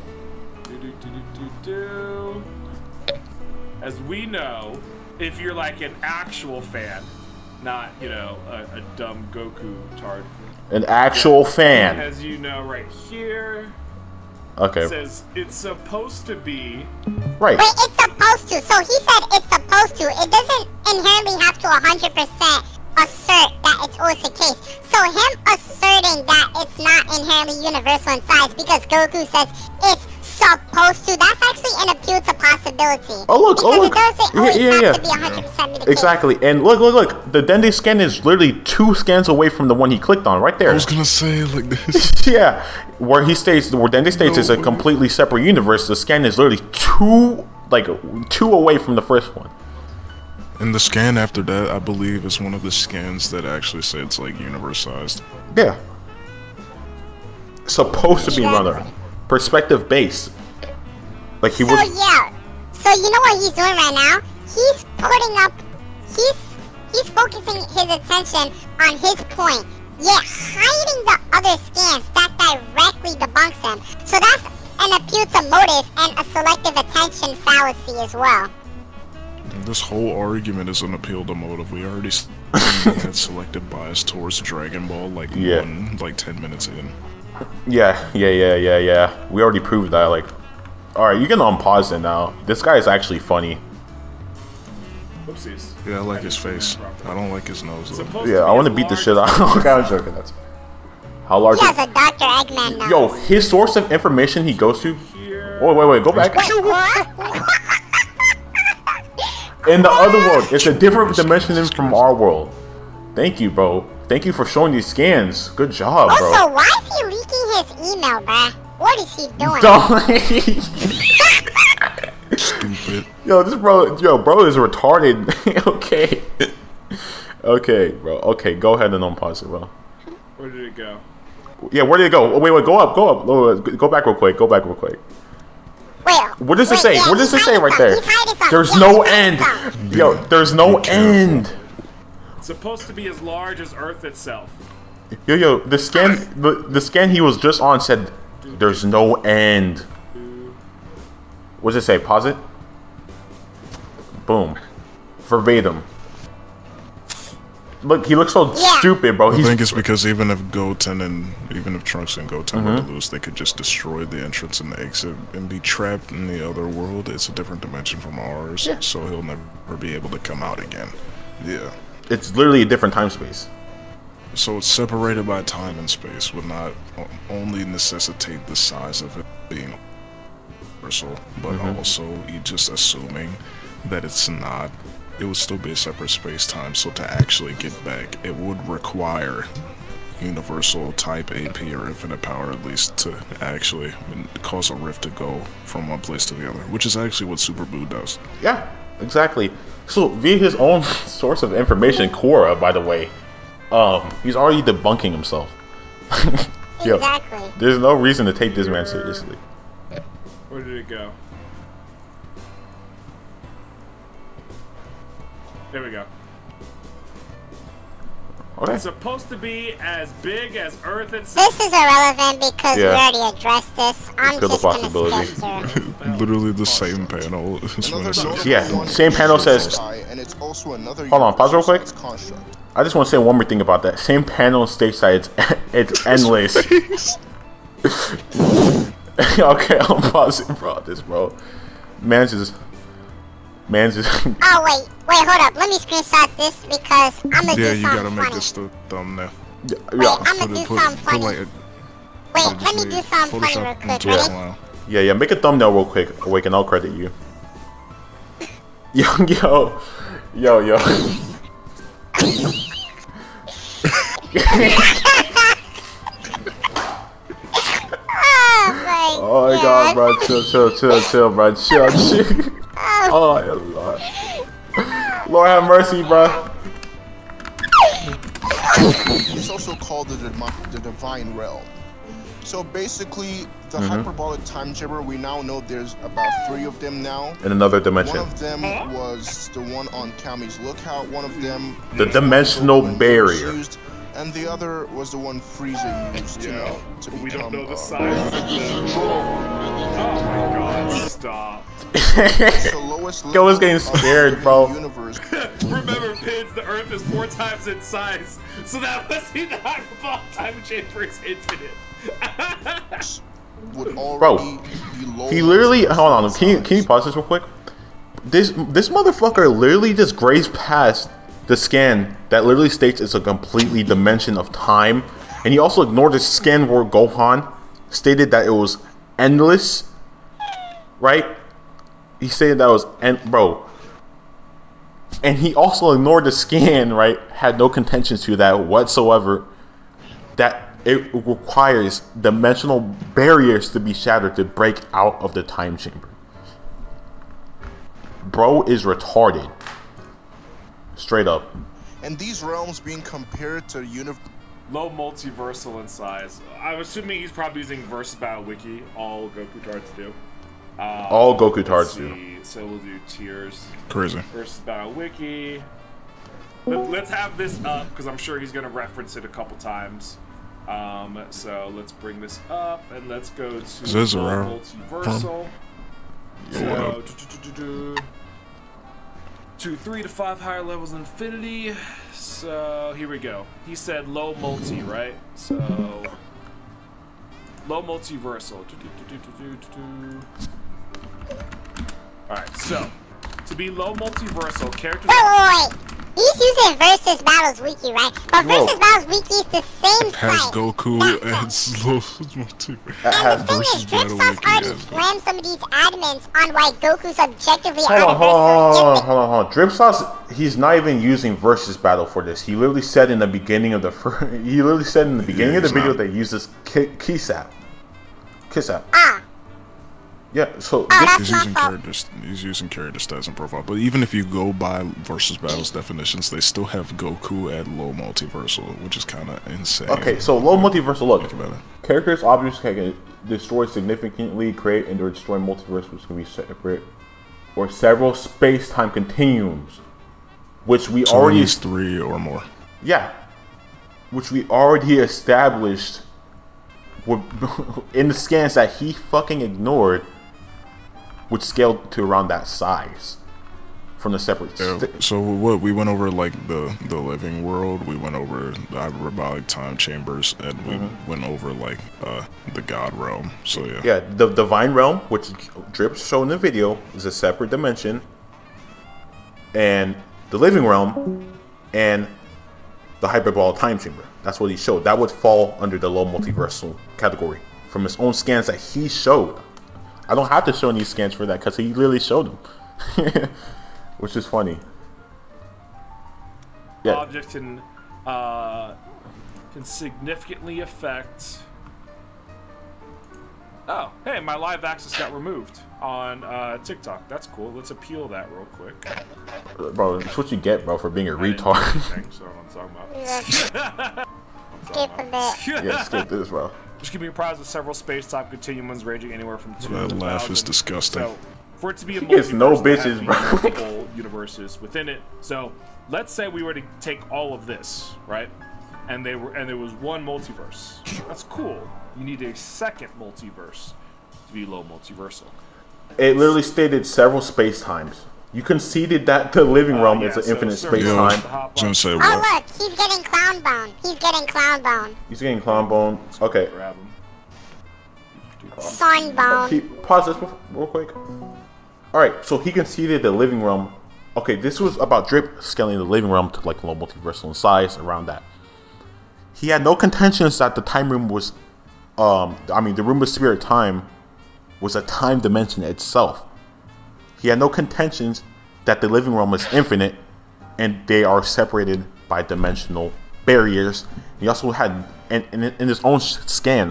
as we know, if you're like an actual fan, not, you know, a dumb Goku tard. An actual fan. As you know, right here. Okay. It says it's supposed to be. Right. Wait, it's supposed to. So he said it's supposed to. It doesn't inherently have to 100% assert that it's always the case. So him asserting that it's not inherently universal in size because Goku says it's supposed to, that's actually an appeal to possibility. Oh look, because it doesn't always have to be 100% the case. Exactly, and look. The Dende scan is literally 2 scans away from the one he clicked on, right there. I was gonna say it like this. Yeah, where Dende states is a completely separate universe. The scan is literally 2 away from the first one. And the scan after that, I believe, is one of the scans that actually say it's like universe-sized. Yeah. Supposed to be rather perspective based. Like he So yeah. So you know what he's doing right now? He's putting up. He's focusing his attention on his point. Yet hiding the other scans that directly debunks him. So that's an appeal to motive and a selective attention fallacy as well. This whole argument is an appeal to motive. We already had selective bias towards Dragon Ball like 10 minutes in. Yeah. We already proved that. Like, all right, you can unpause it now. This guy is actually funny. Whoopsies. Yeah, I like his face. I don't like his nose though. Yeah, I want to beat the shit out. Okay, I'm joking. That's how large. He has a Dr. Eggman nose. Yo, his source of information he goes to. Wait, go back. In the other world, it's a different dimension from our world. Thank you, bro. Thank you for showing these scans. Good job, bro. Also, why is he leaking his email, bruh? What is he doing? Stupid. Bro is retarded. Okay, bro. Okay, go ahead and unpause it, bro. Where did it go? Yeah, where did it go? Oh, wait, go up. Go back real quick. Wait, what does it say? yeah, What does it he's say right hiding there? some. He's hiding some. There's Yeah, no he's hiding end. some. Yo, there's no end. It's supposed to be as large as Earth itself. Yo, the scan he was just on said there's no end. What does it say? Pause it. Boom. Verbatim. Look, he looks so stupid, bro. I think it's because even if Trunks and Goten were to lose, they could just destroy the entrance and the exit and be trapped in the other world. It's a different dimension from ours, so he'll never be able to come out again. Yeah. It's literally a different time space. So it's separated by time and space would not only necessitate the size of it being universal, but also you just assuming that it's not. It would still be a separate space-time, so to actually get back, it would require universal type AP or infinite power at least to actually cause a rift to go from one place to the other, which is actually what Super Buu does. Yeah, exactly. So via his own source of information, Korra, by the way, he's already debunking himself. Yo, Exactly. there's no reason to take this man seriously. Where did it go? There we go. Okay. It's supposed to be as big as Earth itself. This is irrelevant because we Yeah. already addressed this. I'm Still a just gonna possibility. skip through. Literally the same panel is when it says. Yeah, same panel says. And it's also another Hold on, pause real quick. construct. I just want to say one more thing about that. Same panel states that it's endless. Okay, I'll pause it, bro. Man's just. Oh wait, hold up. Let me screenshot this because I'm gonna Yeah, do you gotta something make funny. this the thumbnail. Wait, I'm gonna do something funny. like Wait, let me do something funny real quick. Ready? Yeah. Make a thumbnail real quick. Awake, and I'll credit you. Yo. Oh my god, bro. Chill, bro. Chill. Oh, Lord. Lord have mercy, bro. It's also called the divine realm. So basically, the hyperbolic time chamber, we now know there's about 3 of them now. In another dimension. One of them was the one on Kami's Lookout. One of them... The dimensional barrier. Used, and the other was the one Frieza used, you know, to become... We don't know the size of the... Oh my god, stop. The lowest Yo, was getting scared, bro. Universe. Remember, Pids, the Earth is 4 times its size, so that must mean the hyperbolic time chamber is infinite. Would already Bro, be low. he literally, hold on, can you pause this real quick? This motherfucker literally just grazed past the scan that literally states it's a completely dimension of time, and he also ignored the scan where Gohan stated that it was endless, right? He said that was bro, and he also ignored the scan, right? Had no contentions to that whatsoever. That it requires dimensional barriers to be shattered to break out of the time chamber. Bro is retarded. Straight up. And these realms being compared to Low multiversal in size. I'm assuming he's probably using Versus Battle Wiki. All Goku tards do. All Goku tards do. So we'll do tiers. Crazy. Versus Battle Wiki. Let's have this up because I'm sure he's gonna reference it a couple times. So let's bring this up and let's go to multiversal. So, 2, 3 to 5 higher levels of infinity. So here we go. He said low multi, right? So low multiversal. Alright, so to be low multiversal, characters. Wait. He's using Versus Battles Wiki, right? But Versus Battles Wiki is the same Has site. Goku and Slow Multi. And the thing is, Dripsoft already slammed some of these admins on why Goku's objectively Hold on. Dripsauce, he's not even using Versus Battle for this. He literally said in the beginning of the video that he uses Kisap. Yeah, so he's using character stats and profile. But even if you go by Versus Battles definitions, they still have Goku at low multiversal, which is kind of insane. okay, so low multiversal, look. Characters, objects can destroy significantly, create and destroy multiverse, which can be separate, or several space-time continuums, which we so already... at least 3 or more. Yeah, which we already established in the scans that he fucking ignored, which scaled to around that size from the separate. So what we went over, like the living world, we went over the hyperbolic time chambers, and we went over like the God realm. So yeah, the divine realm, which Drips showed in the video, is a separate dimension, and the living realm and the hyperbolic time chamber. That's what he showed. That would fall under the low multiversal category from his own scans that he showed. I don't have to show any scans for that because he literally showed them, which is funny. Yeah. Objects can significantly affect. Oh, hey, my live access got removed on TikTok. That's cool. Let's appeal that real quick. Bro, that's what you get, bro, for being a retard. So I don't know what I'm talking about. Skip a bit. Yeah, skip this, bro. Which can be comprised of several space-time continuums ranging anywhere from 2 that to laugh 1,000. is disgusting. So, for it to be a gets no multiverse, bitches, there bro. has to be multiple universes within it. So, let's say we were to take all of this, right? And there was one multiverse. That's cool. You need a second multiverse to be low multiversal. It literally stated several space times. You conceded that the living realm is an infinite space time. Gonna say Oh what? look, he's getting clown bone. He's getting clown bone. He's getting clown bone. Okay. Grab him. Son bone. Pause this real quick. Alright, so he conceded the living realm. Okay, this was about Drip scaling the living realm to like low multiversal in size, around that. He had no contentions that the time room was, the room of spirit time was a time dimension itself. He had no contentions that the living realm is infinite and they are separated by dimensional barriers. He also had, in his own scan,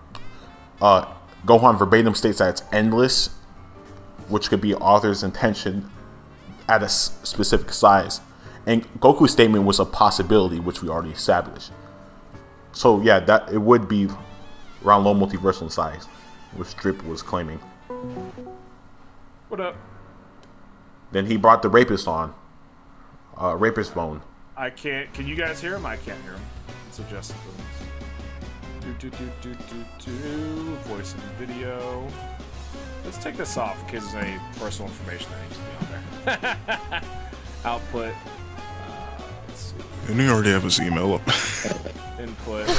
Gohan verbatim states that it's endless, which could be author's intention at a specific size. And Goku's statement was a possibility, which we already established. So yeah, that it would be around low multiversal in size, which Drip was claiming. What up? Then he brought the rapist on, rapist phone. I can't. Can you guys hear him? I can't hear him. It's adjusted. Voice and video. Let's take this off in case there's any personal information that needs to be on there. Output. Let's see. And he already have his email up. Input.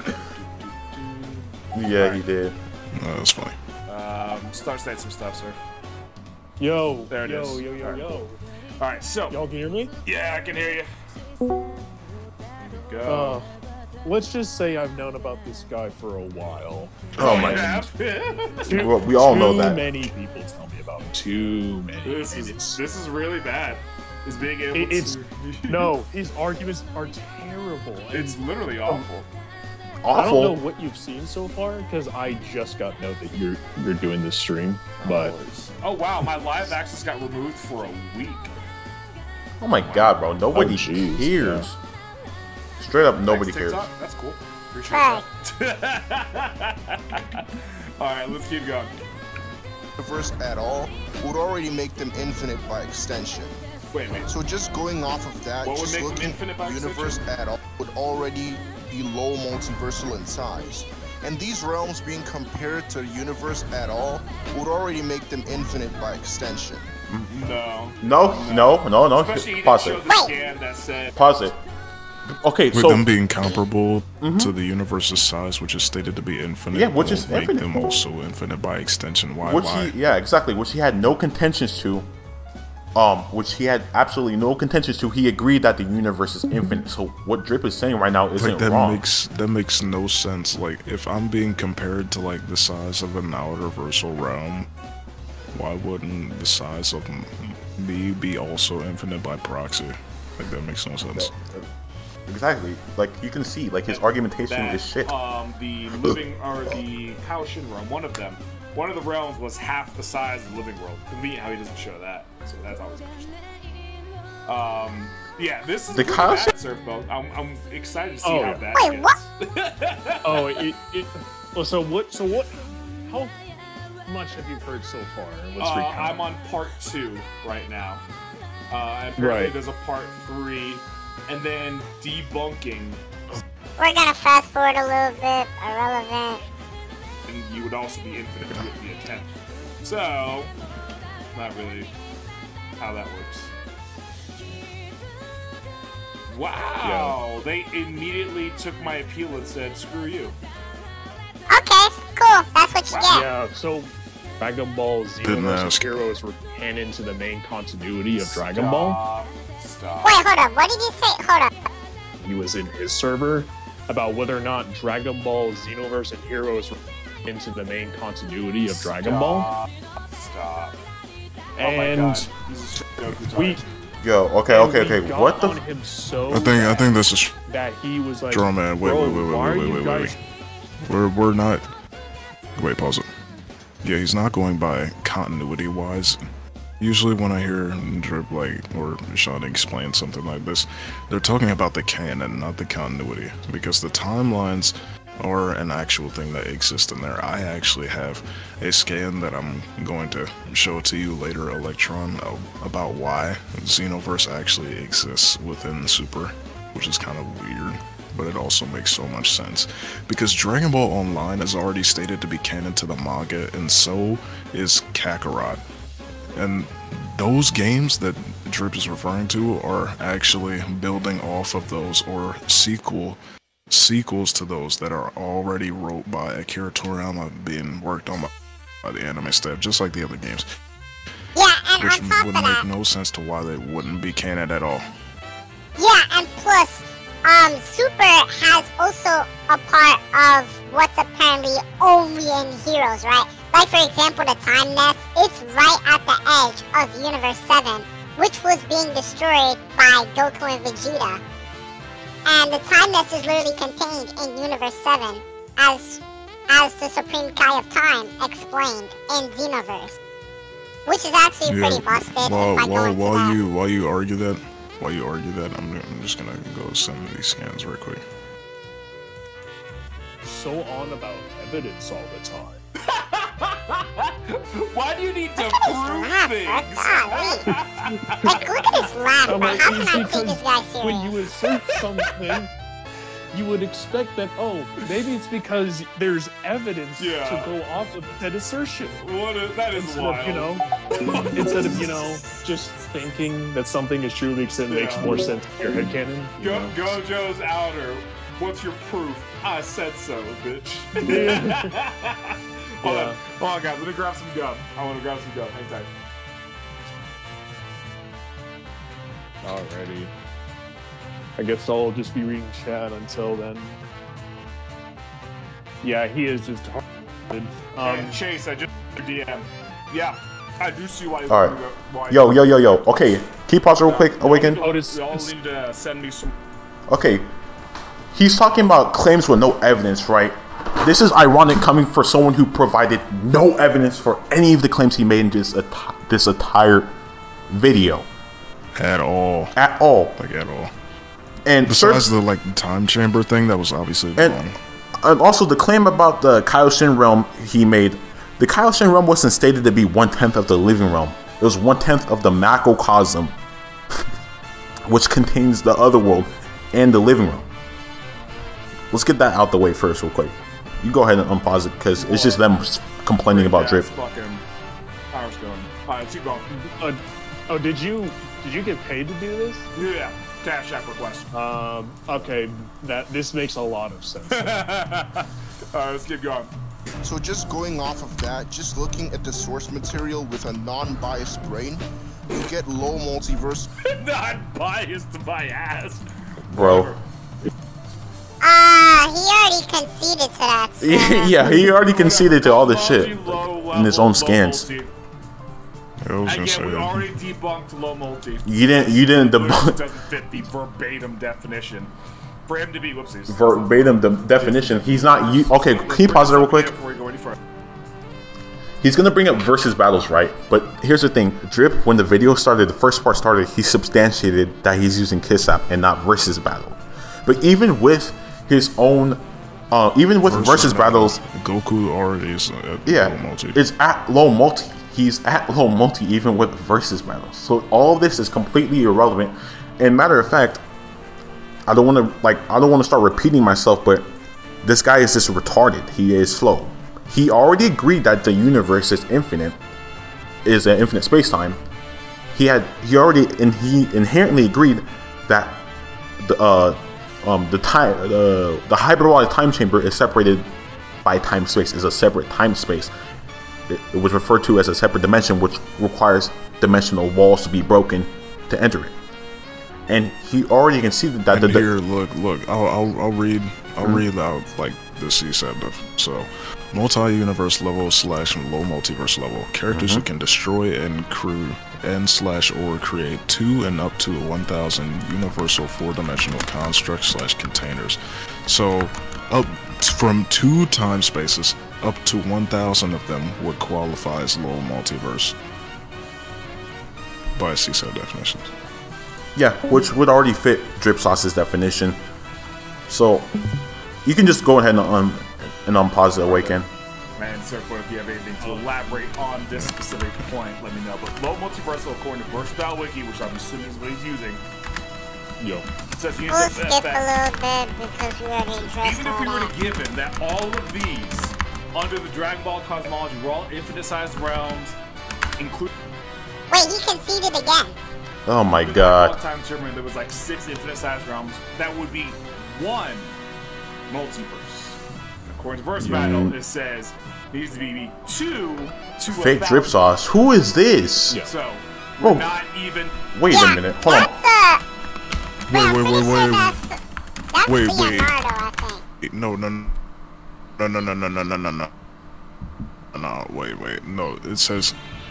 Yeah, he did. No, that's funny. Start saying some stuff, sir. Yo, There it is. yo. All right, so. Y'all can hear me? Yeah, I can hear you. Here we go. Let's just say I've known about this guy for a while. Oh my Yeah. Well, we all know that. Too many people tell me about him. Too many. This And is really bad. Is being able it's to. no, his arguments are terrible. It's literally awful. I don't know Awful. what you've seen so far because I just got note that you're doing this stream, but Oh wow, my live access got removed for a week. Oh my god, bro. Nobody jeez, cares. Straight up, nobody Thanks, cares. TikTok. That's cool. Appreciate Fuck. that. All right, let's keep going. Universe at all would already make them infinite by extension. Wait. So just going off of that, What would just make them looking infinite by universe at all would already be low multiversal in size. And these realms being compared to the universe at all would already make them infinite by extension. No. No. Especially he didn't Pause show it. the scan that said. Pause it. Okay, With so them being comparable to the universe's size, which is stated to be infinite, Yeah, which is will make infinite. them also infinite by extension. Why? which he had no contentions to. Which he had absolutely no contentions to. He agreed that the universe is infinite. So what Drip is saying right now isn't Like that wrong. makes no sense. Like if I'm being compared to like the size of an outer-versal realm, why wouldn't the size of me be also infinite by proxy? Like that makes no sense. Exactly. Like you can see, like his argumentation that, is shit. The living or the Kaoshin realm, one of the realms was half the size of the living world. Convenient how he doesn't show that. So that's always interesting. Yeah, this is The pretty Kaoshin- bad, Surfboat. I'm excited to see Oh. how bad Wait, it what? gets. oh, well, so what? How much have you heard so far? Let's recount. I'm on part 2 right now. And apparently Right. there's a part 3, and then debunking, We're gonna fast forward a little bit. Irrelevant. and you would also be infinite with the attempt. So, not really how that works. Wow! They immediately took my appeal and said, "Screw you." Okay, cool. That's what you get. Yeah, so Dragon Ball Didn't Xenoverse ask. Heroes were canon to the main continuity of Dragon Ball. Stop. Wait, hold up. What did you say? Hold up. He was in his server about whether or not Dragon Ball Xenoverse and Heroes were into the main continuity of Dragon Ball. Stop. Oh my And god. He's a Goku we, Yo, okay. we got What the? on him so I think this is that he was like, Draw man. Wait, "Bro, wait, why are you wait. guys We're not. Wait, pause it. Yeah, he's not going by continuity wise. Usually when I hear Drip or Sean explain something like this, they're talking about the canon, not the continuity, because the timelines are an actual thing that exists in there. I actually have a scan that I'm going to show to you later, Electron, about why Xenoverse actually exists within Super, which is kind of weird, but it also makes so much sense. Because Dragon Ball Online is already stated to be canon to the manga, and so is Kakarot. And those games that Drip is referring to are actually building off of those, or sequels to those that are already wrote by Akira Toriyama, being worked on by the anime staff, just like the other games. Yeah, and Which on top would of make that, no sense to why they wouldn't be canon at all. yeah, and plus, Super has also a part of what's apparently only in Heroes, right? Like, for example, the Time Nest, it's right at the edge of Universe 7, which was being destroyed by Goku and Vegeta. And the Time Nest is literally contained in Universe 7, as the Supreme Kai of Time explained in Xenoverse. Which is actually pretty busted if I go into that. While you argue that, I'm just gonna go send these scans real quick. so on about evidence all the time? Why do you need to Look at this prove laugh, things? bro. Like, look at this laugh, bro. Like, How it's can I take because this guy serious? when you assert something, you would expect that, oh, maybe it's because there's evidence Yeah. to go off of that assertion. That is Instead wild. of, instead of, just thinking that something is true because it makes more sense in your headcanon. you know? Gojo's outer. What's your proof? I said so, bitch. Hold on, guys. Let me grab some gum. I want to grab some gum. Hang tight. Alrighty. I guess I'll just be reading chat until then. Yeah, he is just hard. And Chase, I just DM. Yeah, I do see why. All right. Why Yo. Okay, can you pause real quick, Awaken? We all need to send me some. Okay. He's talking about claims with no evidence, right? This is ironic coming for someone who provided no evidence for any of the claims he made in this entire video. At all. At all. Like, at all. And Besides the, like, time chamber thing, that was obviously wrong. And also the claim about the Kaioshin realm he made. The Kaioshin realm wasn't stated to be 1/10 of the living realm. It was 1/10 of the macrocosm, which contains the other world and the living realm. Let's get that out the way first real quick. You go ahead and unpause it because it's just them complaining about Drip. Fucking power stone. Alright, let's keep going. Did you get paid to do this? Yeah, cash app request. Okay, this makes a lot of sense. Alright, let's keep going. So just going off of that, just looking at the source material with a non-biased brain, you get low multiverse. Not biased to my ass. Bro. He already conceded to that. So. Yeah, he already conceded to all the shit in his own scans. I was gonna say Again, we that. already debunked low multi. You didn't Literally debunk doesn't fit the verbatim definition. For him to be, whoopsies. verbatim the definition. He's not. Okay, can you pause it real quick? Before we go any further. He's gonna bring up versus battles, right? But here's the thing: Drip, when the video started, the first part started, he substantiated that he's using Kiss App and not versus battle. But even with his own, even with versus battles, Goku already is at yeah, low multi. it's at low multi. He's at low multi even with versus battles. So all of this is completely irrelevant. And matter of fact, I don't want to start repeating myself, but this guy is just retarded. He is slow. He already agreed that the universe is infinite, is an infinite space-time. He inherently agreed that the hyperbolic time chamber is separated by time-space, is a separate time-space. It was referred to as a separate dimension, which requires dimensional walls to be broken to enter it. And he already conceded that. And here, look. I'll read out like this he said. So, multi-universe level / low multiverse level characters who can destroy and crew and/or create 2 and up to 1,000 universal 4-dimensional constructs / containers. So, up from 2 time spaces, up to 1,000 of them would qualify as low multiverse by CSAT definitions. Yeah, which would already fit Drip Sauce's definition. So you can just go ahead and unpause the Awaken. Man, Circle, if you have anything to elaborate on this specific point, let me know. But low multiversal, according to Versatile Wiki, which I'm assuming is what he's using, says use We'll the skip a little bit because we already addressed even if all we were that. to give him that all of these under the Dragon Ball cosmology were all infinite-sized realms, including. Wait, he conceded again. Oh my the god. Dragon Ball time chamber, there was like 6 infinite-sized realms. That would be 1 multiverse. According to Verse Battle, it says needs to be 2 to Fake 1,000. Drip Sauce. Who is this? Yeah. So Whoa. we're not even. Wait a minute. Hold on. That's, Wait. That's Wait. Leonardo, I think. No. Wait. No, it says.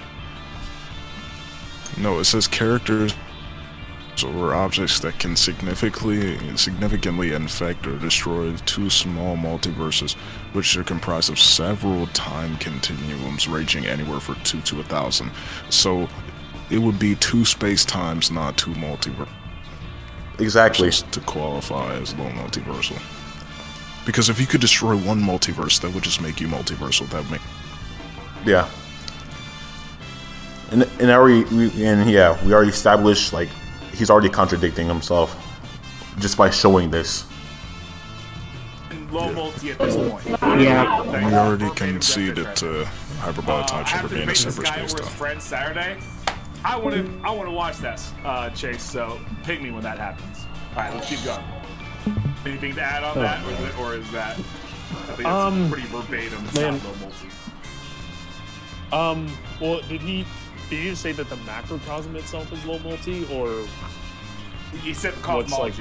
No, it says characters or objects that can significantly infect or destroy 2 small multiverses, which are comprised of several time continuums ranging anywhere from 2 to 1,000. So it would be 2 space times, not 2 multiverses. Exactly. To qualify as low multiversal. Because if you could destroy one multiverse, that would just make you multiversal. That would make. Yeah. And we already established, like, he's already contradicting himself just by showing this. Low multi at this point. Yeah. We already conceded to Hyperbolic Time Chamber being a separate space time. Friends Saturday. I want to watch this, Chase. So ping me when that happens. All right, let's keep going. Anything to add on that, or is that? I think it's pretty verbatim. It's not low multi. Well, did he say that the macrocosm itself is low multi, or he said the cosmology?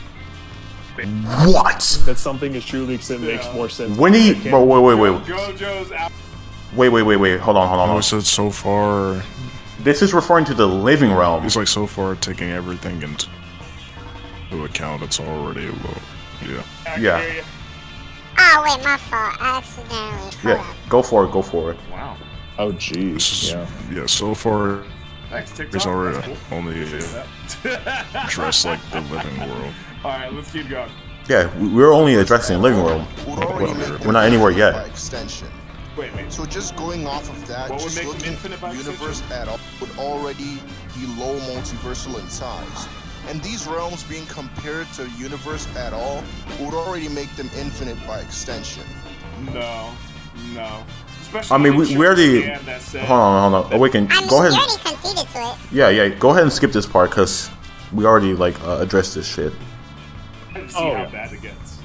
What? That something is truly extent makes more sense. When he, bro, wait. Gojo's out. Wait. Hold on. I said so far. This is referring to the living realm. He's like so far taking everything into account. It's already low. Yeah. Yeah. Oh wait, my fault. I accidentally. Yeah. Go for it. Wow. Oh jeez. Yeah. So far, Thanks, TikTok. he's already That's cool. only dressed like the living world. All right, let's keep going. Yeah, we're only addressing living world. We're not anywhere By yet. extension. Wait. So just going off of that, What would just make looking infinite by at the universe at all would already be low multiversal in size. And these realms being compared to universe at all would already make them infinite by extension. No. Especially I mean, we already. Hold on. Awaken. I mean, Go you ahead. already conceded to it. Yeah. Go ahead and skip this part because we already like addressed this shit. See how bad it gets.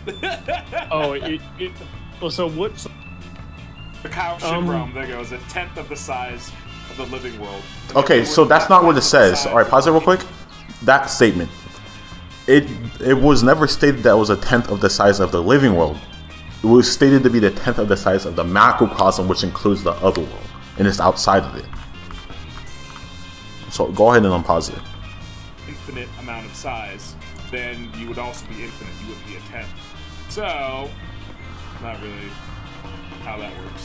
Well, so what? The Kyle Shin realm, there goes, 1/10 of the size of the living world. Okay, so that's not what it says. All right, pause it real quick. That statement. It was never stated that it was 1/10 of the size of the living world. It was stated to be the 1/10 of the size of the macrocosm, which includes the other world, and it's outside of it. So go ahead and unpause it. Infinite amount of size, then you would also be infinite. You wouldn't be a 10. So, not really how that works.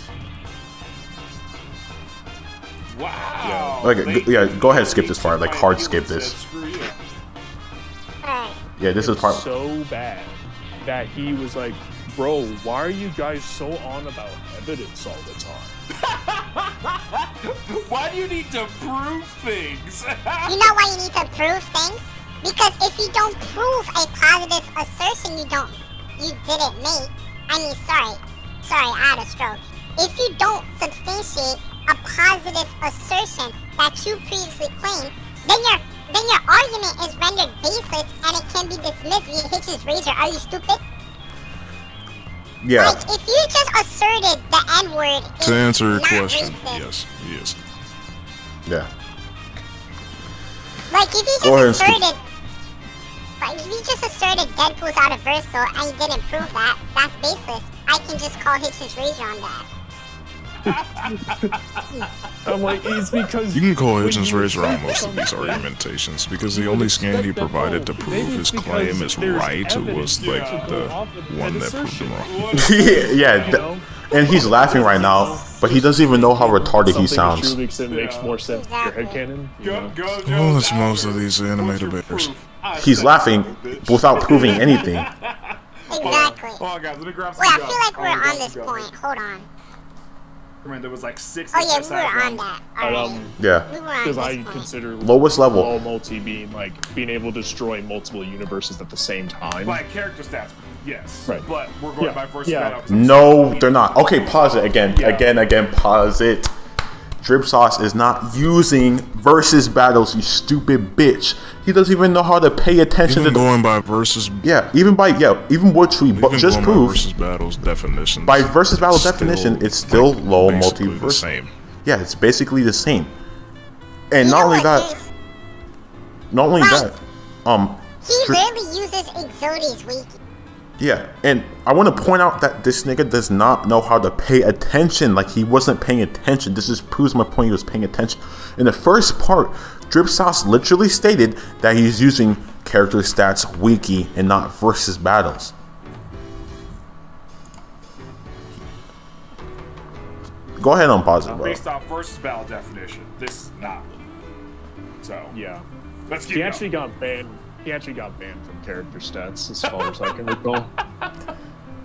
Wow. Go ahead and skip this part. Like hard skip this. Screw you. Alright. Yeah, this is part. So bad that he was like, bro, why are you guys so on about evidence all the time? Why do you need to prove things? You know why you need to prove things? Because if you don't prove a positive assertion you didn't make, sorry, I had a stroke. If you don't substantiate a positive assertion that you previously claimed, then your argument is rendered baseless and it can be dismissed via Hitch's razor. Are you stupid? Yeah. Like, if you just asserted the N-word To answer your not question, racist, yes, he is. Yeah. Like, if you Go ahead and just asserted... Like, if you just asserted Deadpool's out of Verso and you didn't prove that, that's baseless. I can just call Hitch's razor on that. I'm like, it's because You can call Hitchens you Razor on said most of these something- argumentations because the only scan he provided to prove his claim is right was like the one that proved him wrong. And he's laughing right now, but he doesn't even know how retarded he sounds. Truly extent makes more sense than your headcanon. You know? Well, that's most of these anime debaters. He's laughing without proving anything. Exactly. Hold on, guys. Let me grab some Wait, I gum. feel like we're Oh, on this gum. point. Hold on. Remember, there was like 6 Oh yeah, we were exercise on rounds. that. But, Alright. Yeah. We were on because this I point. consider Lowest level. low multi being able to destroy multiple universes at the same time. Like character stats, yes. Right. But we're going Yeah. by versus Yeah. battle. No, they're not. Okay, pause it again. Again, pause it. Drip Sauce is not using versus battles, you stupid bitch. He doesn't even know how to pay attention Even to going by versus, even what we even just going by proved. versus battles definitions. By versus battle still, definition, it's still like, low basically multiverse. the same. Yeah, it's basically the same. And You not know only what, that, here's- not only Right. that, He Drip- literally uses Exodes wiki. yeah, and I want to point out that this nigga does not know how to pay attention. Like, he wasn't paying attention. This just proves my point. He was paying attention. In the first part, Drip Sauce literally stated that he's using character stats wiki and not versus battles. Go ahead and pause it, bro. Based off versus battle definition, this is not. So Yeah. let's keep He going. actually got banned. He actually got banned from character stats, as far as I can recall.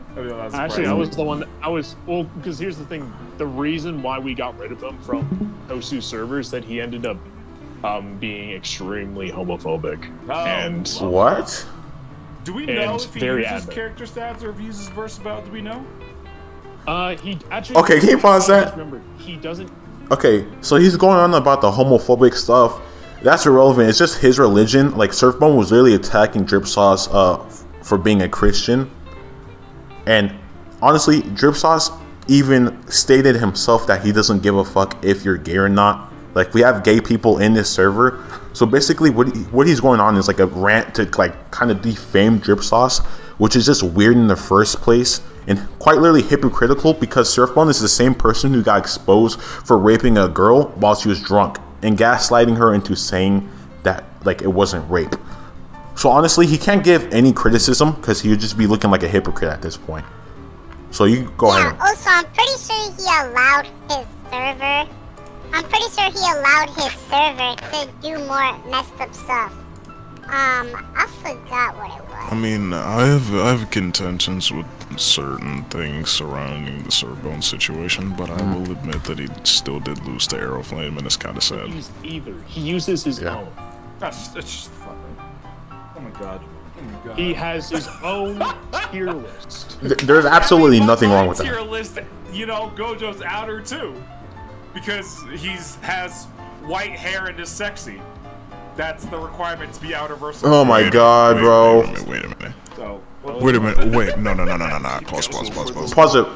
Actually, I was the one that well, because here's the thing. The reason why we got rid of him from Hosu servers that he ended up being extremely homophobic. And what? Do we know if he uses adamant. character stats or if he uses Versatile? Do we know? He actually. Okay, can you pause that? Remember, he doesn't. Okay, so he's going on about the homophobic stuff. That's irrelevant. It's just his religion. Like, Surfbone was literally attacking Drip Sauce for being a Christian. And honestly, Drip Sauce even stated himself that he doesn't give a fuck if you're gay or not. Like, we have gay people in this server. So basically what he's going on is like a rant to like kind of defame Drip Sauce, which is just weird in the first place and quite literally hypocritical, because Surfbone is the same person who got exposed for raping a girl while she was drunk and gaslighting her into saying that like it wasn't rape. So honestly, he can't give any criticism because he would just be looking like a hypocrite at this point. So you go ahead. Also, I'm pretty sure he allowed his server. I'm pretty sure he allowed his server to do more messed up stuff. I forgot what it was. I mean, I have contentions with certain things surrounding the Surfbone situation, but I will admit that he still did lose to Aeroflame, and it's kind of sad. He uses his own. That's just fucking. Oh my god. Oh my god. He has his own tier list. There's absolutely nothing wrong with that. Tier list, you know, Gojo's outer too, because has white hair and is sexy. That's the requirement to be outer versus. Oh my god, bro. Wait a minute. So. Wait a minute. Wait. No. Pause. Pause it.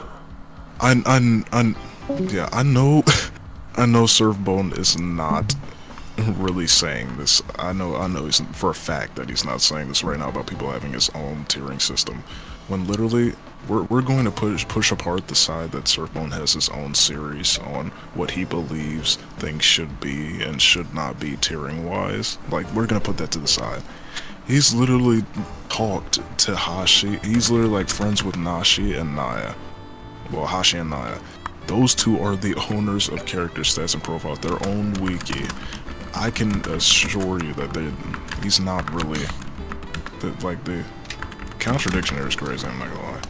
Yeah, I know Surfbone is not really saying this. I know he's for a fact that he's not saying this right now about people having his own tiering system. When literally we're going to push apart the side that Surfbone has his own series on what he believes things should be and should not be tiering wise. Like, we're gonna put that to the side. He's literally talked to Hashi. He's literally like friends with Nashi and Naya. Well, Hashi and Naya. Those two are the owners of character stats and profiles, their own wiki. I can assure you that he's not really. The contradiction there is crazy, I'm not gonna lie.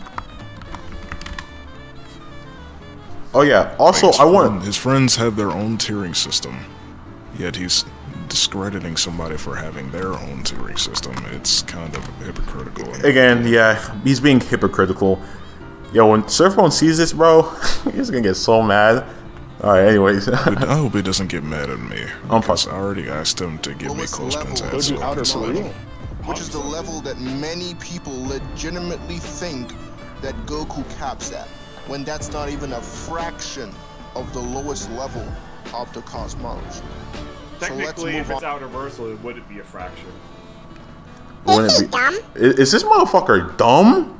Oh yeah, also like his friends have their own tiering system, yet he's discrediting somebody for having their own tiering system. It's kind of hypocritical. Again, yeah, he's being hypocritical. Yo, when Surfbone sees this, bro, he's gonna get so mad. Alright, anyways. I hope he doesn't get mad at me, because I already asked him to give me Clothespin's ass, so I can slap him. Which is the level that many people legitimately think that Goku caps at, when that's not even a fraction of the lowest level of the cosmology. Technically, if it's outer versal, it wouldn't be a fraction. Is he dumb? Is this motherfucker dumb?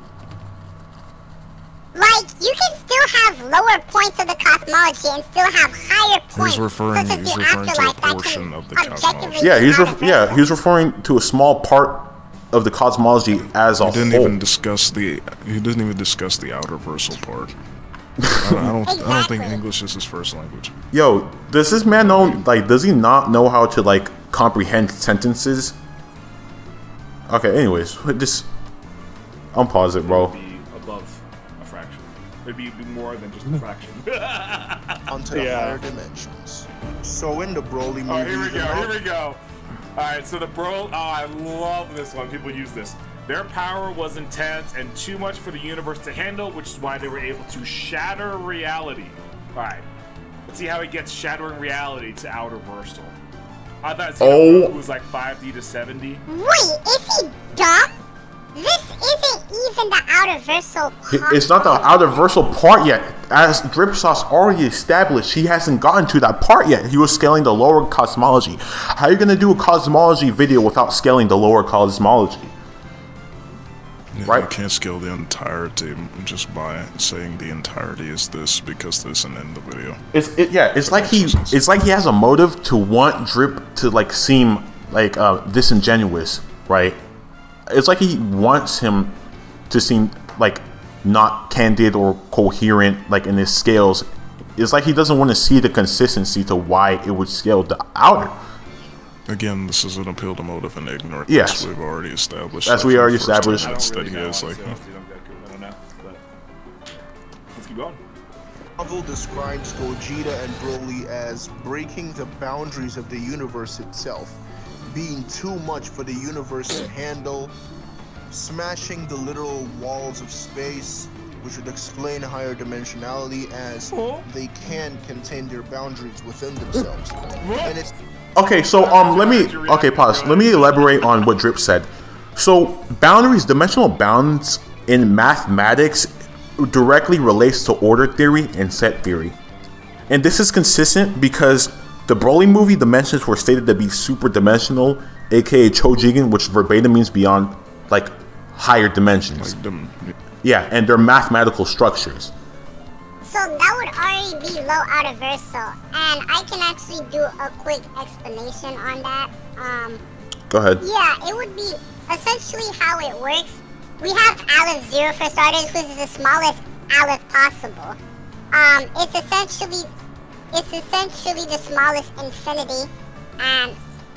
Like, you can still have lower points of the cosmology and still have higher points. He's referring to a portion of the cosmology. Yeah, he's referring to a small part of the cosmology as a whole. He didn't even discuss the outer versal part. I don't think English is his first language. Yo, does this man know, like, does he not know how to, like, comprehend sentences? Okay, anyways, just unpause it, bro. Be above a fraction. It'd be more than just a fraction. Onto the higher dimensions. So in the Broly movie. Oh, here we go. Alright, so the I love this one. People use this. Their power was intense and too much for the universe to handle, which is why they were able to shatter reality. Alright, let's see how he gets shattering reality to outer versal. I thought it was like 5D to 70. Wait, is he dumb? This isn't even the outer versal part. It's not the outer versal part yet. As Drip Sauce already established, he hasn't gotten to that part yet. He was scaling the lower cosmology. How are you gonna do a cosmology video without scaling the lower cosmology? Yeah, right? You can't scale the entirety just by saying the entirety is this because this and end the video. It's like he has a motive to want Drip to like seem like disingenuous, right? It's like he wants him to seem like not candid or coherent, like in his scales. It's like he doesn't want to see the consistency to why it would scale the outer. Again, this is an appeal to motive and ignorance. Yes, we've already established. That's we already established. That he is like. Keep going. Novel describes Gogeta and Broly as breaking the boundaries of the universe itself, being too much for the universe to handle, smashing the literal walls of space, which would explain higher dimensionality as they can contain their boundaries within themselves. And it's Okay, so pause. Let me elaborate on what Drip said. So boundaries, dimensional bounds in mathematics directly relates to order theory and set theory. And this is consistent because the Broly movie dimensions were stated to be super dimensional, aka Chojigen, which verbatim means beyond, like, higher dimensions. Yeah, and they're mathematical structures. So that would already be low universal, and I can actually do a quick explanation on that. Go ahead. Yeah, it would be essentially how it works. We have Aleph 0 for starters, which is the smallest Aleph possible. It's essentially the smallest infinity, and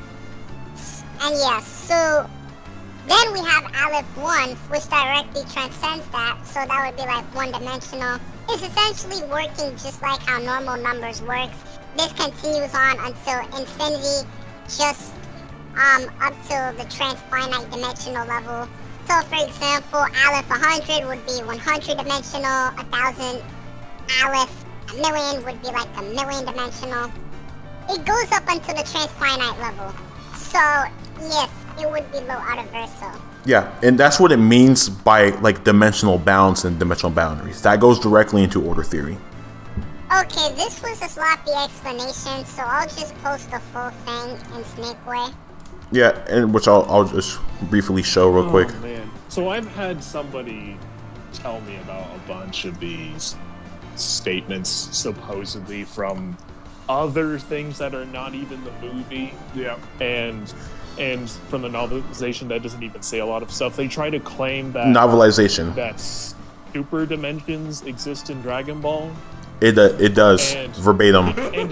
yeah, so then we have Aleph 1, which directly transcends that, so that would be like one-dimensional. It's essentially working just like how normal numbers works. This continues on until infinity, just up to the transfinite dimensional level. So for example, Aleph 100 would be 100 dimensional, 1,000 Aleph, a million would be like a million dimensional. It goes up until the transfinite level. So yes, it would be low universal. Yeah, and that's what it means by like dimensional bounds and dimensional boundaries. That goes directly into order theory. Okay, this was a sloppy explanation, so I'll just post the full thing in Snake Way. Yeah, and which I'll just briefly show real quick. Oh, man. So I've had somebody tell me about a bunch of these statements supposedly from other things that are not even the movie. Yeah. And from the novelization that doesn't even say a lot of stuff. They try to claim that Novelization. that super dimensions exist in Dragon Ball. It does verbatim.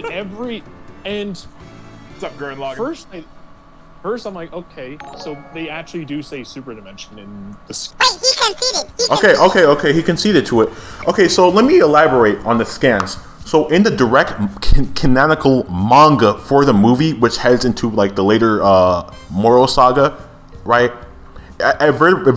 And What's up, Gurren Lagann? First, I'm like, okay, so they actually do say super dimension in the. Wait, he conceded. Okay, he conceded to it. Okay, so let me elaborate on the scans. So in the direct canonical manga for the movie, which heads into like the later Moro saga, right? It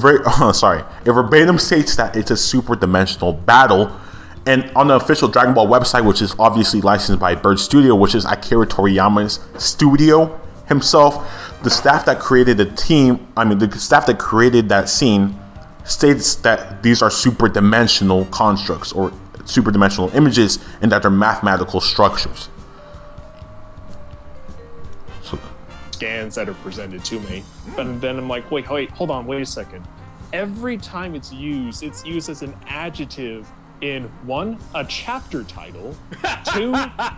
verbatim states that it's a super dimensional battle. And on the official Dragon Ball website, which is obviously licensed by Bird Studio, which is Akira Toriyama's studio himself, the staff that created the staff that created that scene states that these are super dimensional constructs or super dimensional images and that they're mathematical structures. So, scans that are presented to me. And then I'm like, wait, hold on, wait a second. Every time it's used as an adjective in one, a chapter title, two,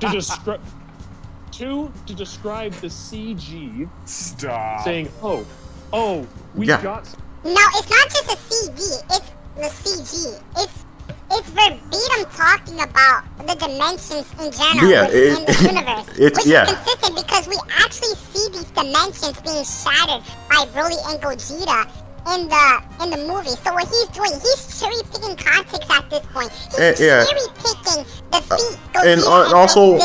to describe the CG. Stop. Saying, we got. No, it's not just a CD. It's the CG. It's verbatim talking about the dimensions in general in the universe, which is consistent because we actually see these dimensions being shattered by Broly and Gogeta in the movie. So what he's doing, he's cherry picking context at this point. He's cherry picking the feet. And also,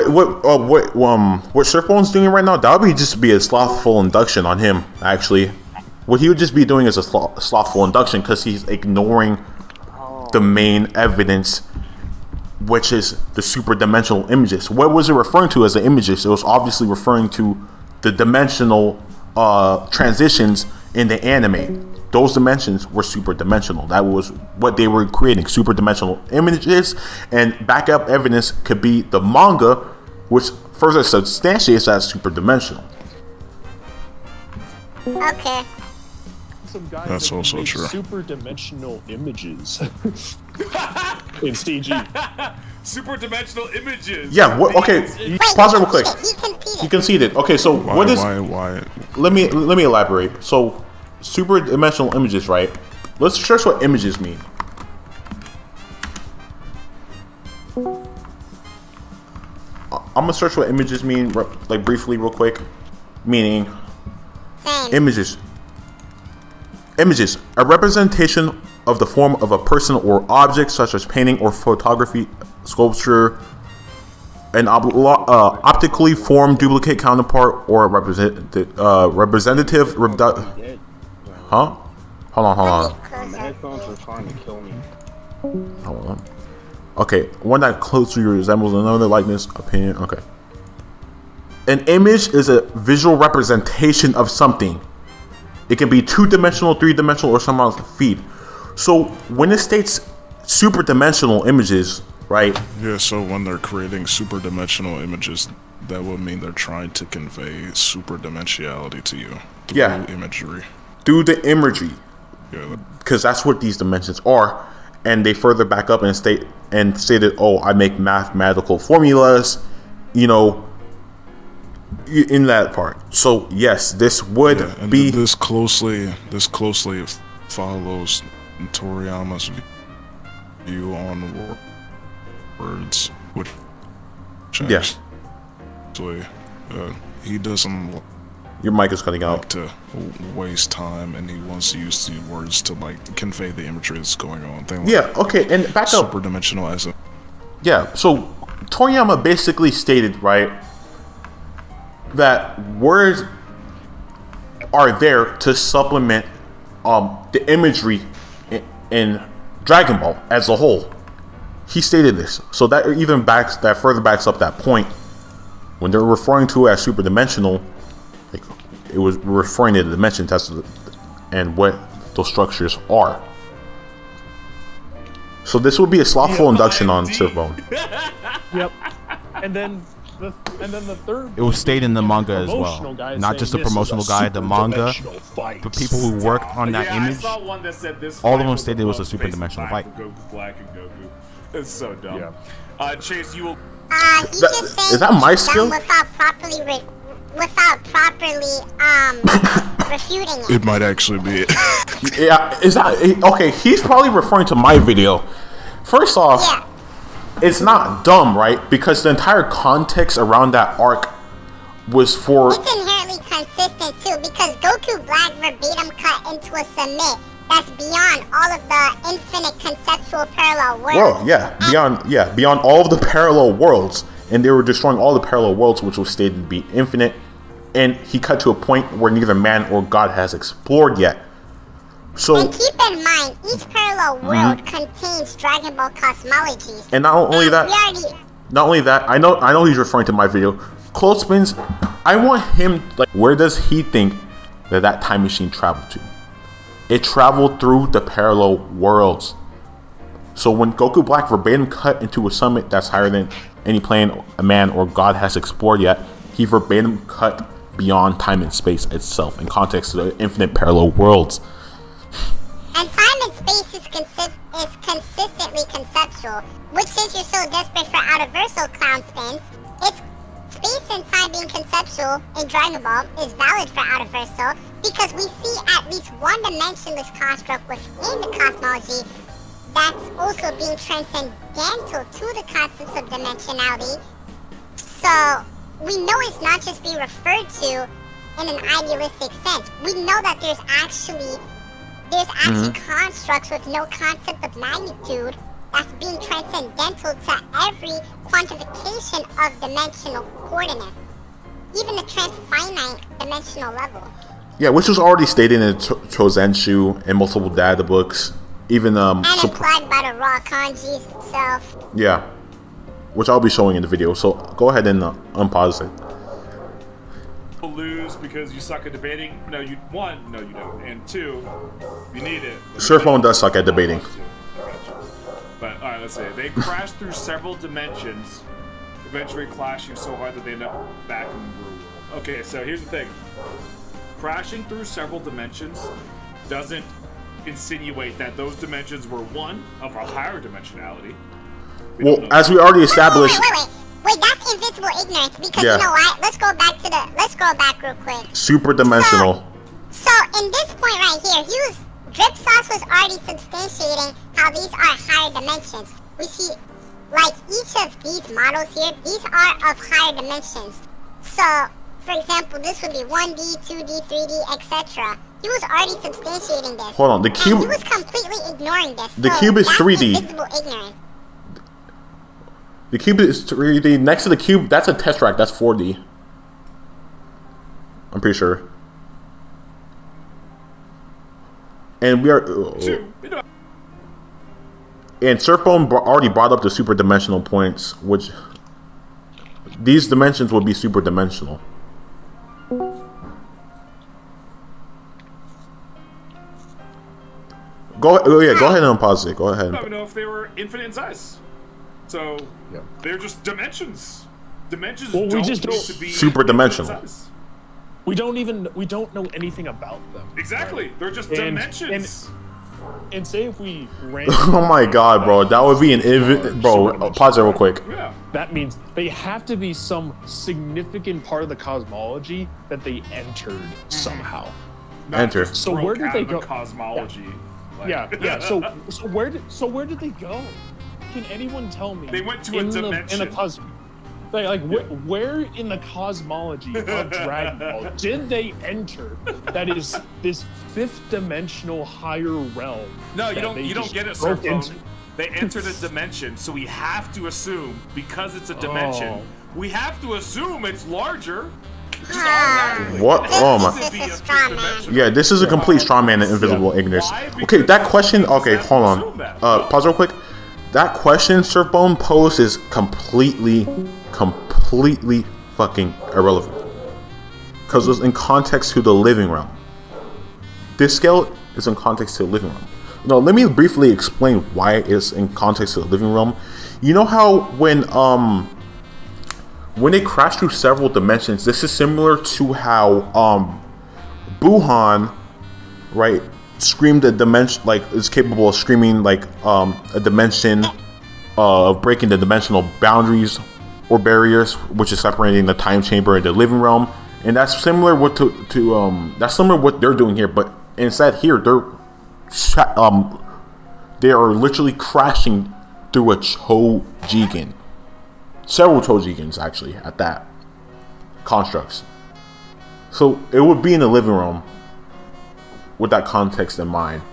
what Surfbone's doing right now, that would just be a slothful induction on him. Actually, what he would just be doing is a slothful induction because he's ignoring the main evidence, which is the super dimensional images. What was it referring to as the images? It was obviously referring to the dimensional transitions in the anime. Those dimensions were super dimensional. That was what they were creating, super dimensional images, and backup evidence could be the manga, which further substantiates that super dimensional. Okay. Some guys That's that also make true. super dimensional images in CG. Super dimensional images. Yeah. Okay. Pause it real quick. He conceded. Okay. So what is? Why? Let me elaborate. So super dimensional images, right? Let's search what images mean. I'm gonna search what images mean, like briefly, real quick. Meaning, images. Images, a representation of the form of a person or object, such as painting or photography, sculpture, an optically formed duplicate counterpart or representative. Huh? Hold on. My headphones are trying to kill me. Hold on. Okay, one that closely resembles another likeness, opinion. Okay. An image is a visual representation of something. It can be 2-dimensional, 3-dimensional, or some else feed. So when it states super dimensional images, right? Yeah, so when they're creating super dimensional images, that would mean they're trying to convey super dimensionality to you through imagery. Through the imagery. Yeah. Because that's what these dimensions are. And they further back up and stated, oh, I make mathematical formulas, you know, in that part. So yes, this would be this closely follows Toriyama's view on words, which actually he doesn't. Your mic is cutting out. Like to waste time, and he wants to use the words to like convey the imagery that's going on. Okay, and back up. Super dimensional as a. Yeah, so Toriyama basically stated, right, that words are there to supplement the imagery in Dragon Ball as a whole. He stated this, so that further backs up that point. When they're referring to it as super dimensional, like it was referring to the dimensions and what those structures are. So this would be a slothful induction on Surfbone. Yep. And then the third. It was stated in the manga as well, not just a promotional guide. The manga, the people who worked on that image, I saw one that said this all of them stated it was a super dimensional fight. Goku Black and Goku. It's so dumb. Yeah. Chase, you will. He's just saying is that my skill? Without properly refuting it. It might actually be it. Yeah, is that okay? He's probably referring to my video. First off, it's not dumb, right? Because the entire context around that arc was for. It's inherently consistent too, because Goku Black verbatim cut into a submit that's beyond all of the infinite conceptual parallel worlds. Well, beyond all of the parallel worlds, and they were destroying all the parallel worlds, which was stated to be infinite. And he cut to a point where neither man or God has explored yet. So, and keep in mind, each parallel world contains Dragon Ball cosmologies. And not only that, I know he's referring to my video. Clothespins, I want him, like, where does he think that time machine traveled to? It traveled through the parallel worlds. So when Goku Black verbatim cut into a summit that's higher than any plane a man or God has explored yet, he verbatim cut beyond time and space itself in context to the infinite parallel worlds. And time and space is consistently conceptual, which since you're so desperate for out-of-versal clown spins, it's space and time being conceptual in Dragon Ball is valid for out-of-versal because we see at least one dimensionless construct within the cosmology that's also being transcendental to the concepts of dimensionality. So we know it's not just being referred to in an idealistic sense. We know that there's actually constructs with no concept of magnitude that's being transcendental to every quantification of dimensional coordinate, even the transfinite dimensional level. Yeah, which was already stated in Chozenshu and multiple data books, even and implied by the raw kanjis itself. Yeah, which I'll be showing in the video. So go ahead and unpause it. Lose because you suck at debating. No, you don't, and two, you need it. Surfbone does suck at debating. But alright, let's say they crash through several dimensions, eventually clashing so hard that they end up back in the real world. Okay, so here's the thing: crashing through several dimensions doesn't insinuate that those dimensions were one of a higher dimensionality. Well, as we already established. Wait, that's invincible ignorance because you know what? Let's go back real quick. Super dimensional. So in this point right here, Drip Sauce was already substantiating how these are higher dimensions. We see, like, each of these models here, these are of higher dimensions. So, for example, this would be 1D, 2D, 3D, etc. He was already substantiating this. Hold on, the cube. He was completely ignoring this. The cube is 3D. Invincible ignorance. The cube is 3D. Next to the cube, that's a tesseract. That's 4D. I'm pretty sure. And we are. And Surfbone already brought up the super dimensional points, which these dimensions would be super dimensional. Go ahead and pause it. Go ahead. I don't know if they were infinite in size. So they're just dimensions. Dimensions don't need to be super dimensional. We don't know anything about them. Exactly. Right? They're just dimensions. And say if we ran. Oh my god, bro. That would be bro, pause it real quick. Yeah. That means they have to be some significant part of the cosmology that they entered somehow. Enter. So where did they go? Cosmology. Yeah. So where did they go? Can anyone tell me? They went to a dimension. Where in the cosmology of Dragon Ball did they enter? That is this fifth dimensional higher realm. No, you don't get it, Surfbone. They entered a dimension, so we have to assume, because it's a dimension, we have to assume it's larger. What? Oh my. Yeah, this is a complete straw man and invisible ignorance. Okay, that question. Okay, hold on. Pause real quick. That question Surfbone posed is completely fucking irrelevant. Because it's in context to the living realm. This scale is in context to the living realm. Now, let me briefly explain why it's in context to the living realm. You know how when they crash through several dimensions, this is similar to how Buhan, right, screamed a dimension, like is capable of screaming like a dimension of breaking the dimensional boundaries or barriers, which is separating the time chamber and the living realm. And that's similar that's similar what they're doing here, but instead here they are literally crashing through a Chojigan. Several Chojigans actually at that constructs. So it would be in the living room with that context in mind.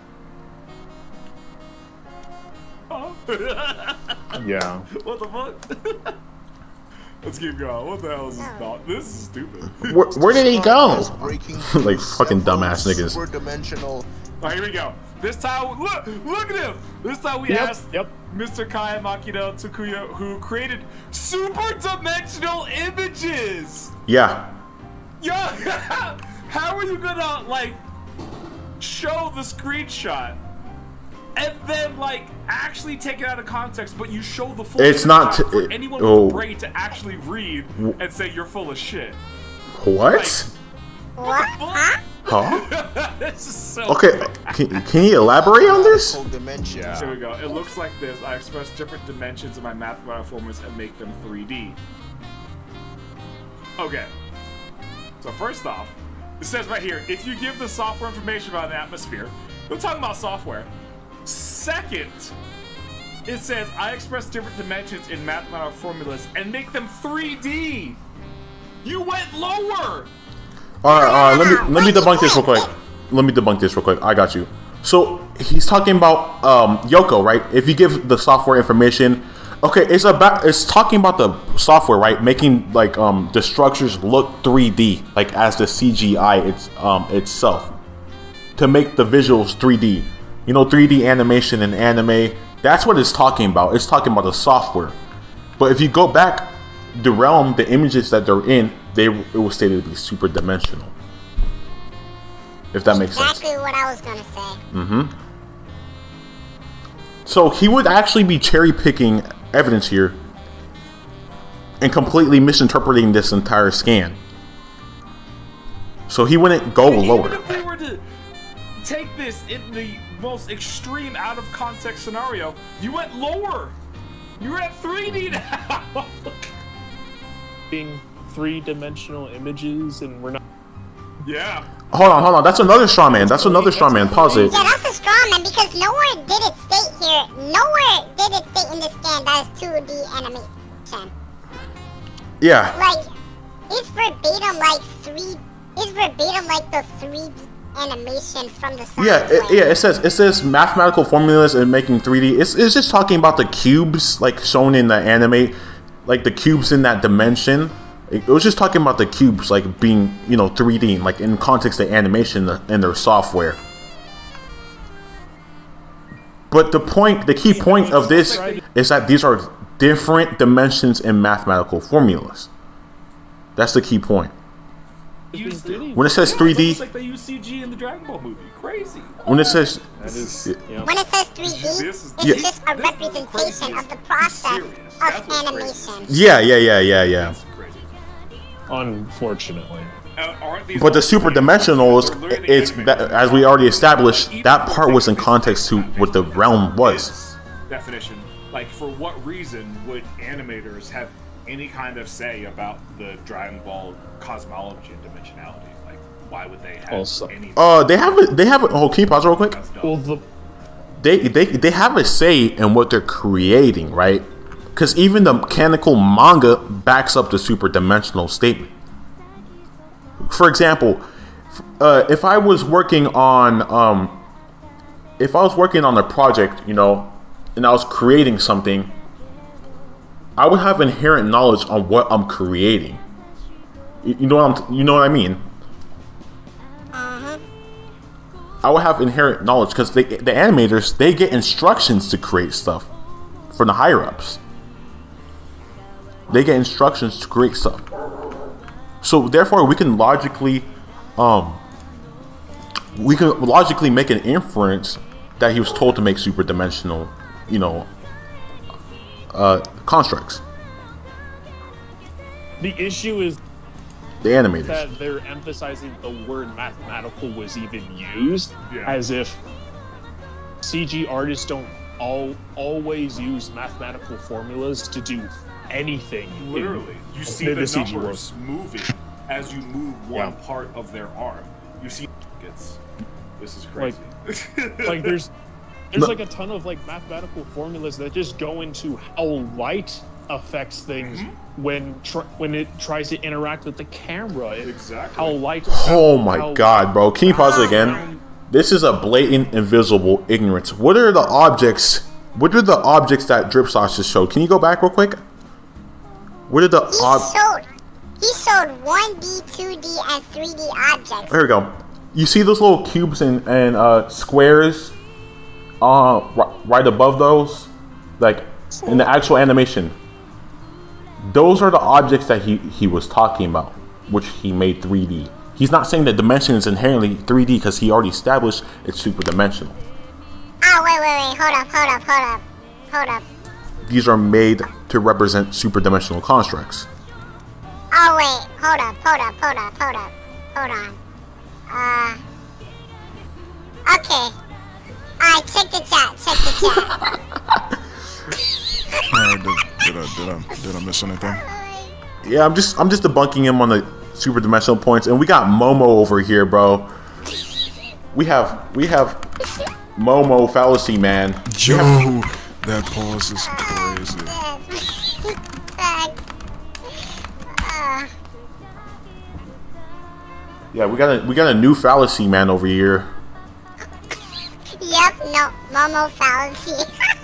Yeah. What the fuck? Let's keep going. What the hell is this about? This is stupid. Where did he go? Like fucking dumbass niggas. Alright, here we go. This time, look at him. This time we asked Mr. Kaya Makino Tsukuya, who created super dimensional images. Yeah. Yeah. How are you gonna like show the screenshot and then like actually take it out of context, but you show the full? It's not for anyone with a brain to actually read and say you're full of shit. What? What? Huh? This is so okay. Can you elaborate on this? Yeah. Here we go. It looks like this. I express different dimensions in my mathematical formulas and make them 3D. Okay. So first off, it says right here, if you give the software information about an atmosphere, we're talking about software. Second, it says I express different dimensions in mathematical formulas and make them 3D. You went lower. All right. Let me debunk this real quick. I got you. So he's talking about Yoko, right? If you give the software information, okay, it's talking about the software, right? Making like the structures look 3D, like as the CGI itself, to make the visuals 3D. You know, 3D animation in anime. That's what it's talking about. It's talking about the software. But if you go back, the realm, the images that they're in, it was stated to be super dimensional. If that makes sense. Exactly what I was gonna say. Mm-hmm. So he would actually be cherry picking evidence here and completely misinterpreting this entire scan. So he wouldn't go lower. Even if they were to take this in the most extreme out of context scenario, you went lower. You're at 3D now. Being three-dimensional images, and we're not. Yeah. Hold on. That's another straw man. Pause it. Yeah, that's a straw man because nowhere did it state here. Nowhere did it state in the scan that is 2D animation. Yeah. Like, it's verbatim like the 3D animation from the software. Yeah, it says mathematical formulas and making 3D. It's just talking about the cubes, like shown in the anime, like the cubes in that dimension. It was just talking about the cubes, like being, you know, 3D, like in context of animation in their software. But the key point of this is that these are different dimensions in mathematical formulas. That's the key point. When it says 3D, it's like they use CG in the Dragon Ball movie. Crazy. When it says when it says 3D, it's just a representation of the process of animation. Yeah. Unfortunately. But the super dimensionals, it's that, as we already established, that part was in context to what the realm was. Definition. Like, for what reason would animators have any kind of say about the Dragon Ball cosmology and dimensionality? Like, why would they have any? They have it. Oh, can you pause real quick? Well, they have a say in what they're creating, right? Because even the mechanical manga backs up the super dimensional statement. For example, if I was working on a project, you know, and I was creating something, I would have inherent knowledge on what I'm creating. You know what I mean? I would have inherent knowledge because the animators, they get instructions to create stuff from the higher ups. They get instructions to create stuff. So therefore, we can logically make an inference that he was told to make super dimensional, you know, constructs. The issue is the animators that they're emphasizing the word mathematical was even used, as if CG artists don't always use mathematical formulas to do anything. Literally, you see the numbers moving as you move one part of their arm. You see, this is crazy. Like there's like a ton of like mathematical formulas that just go into how light affects things when it tries to interact with the camera. Exactly. How light. Oh my God, bro! Can you pause it again? This is a blatant, invisible ignorance. What are the objects? What are the objects that Drip Sauce just showed? Can you go back real quick? What are the He showed 1D, 2D, and 3D objects. There we go. You see those little cubes and squares right above those? Like, in the actual animation. Those are the objects that he was talking about, which he made 3D. He's not saying that dimension is inherently 3D because he already established it's super dimensional. Oh, wait. Hold up. These are made to represent super dimensional constructs. Oh, wait. Hold up. Hold on. Okay. Alright, check the chat. Did I miss anything? Yeah, I'm just debunking him on the super dimensional points, and we got Momo over here, bro. We have Momo fallacy, man. Yo, that pause is crazy. Yeah, we got a new fallacy man over here. Yep, no, Momo fallacy.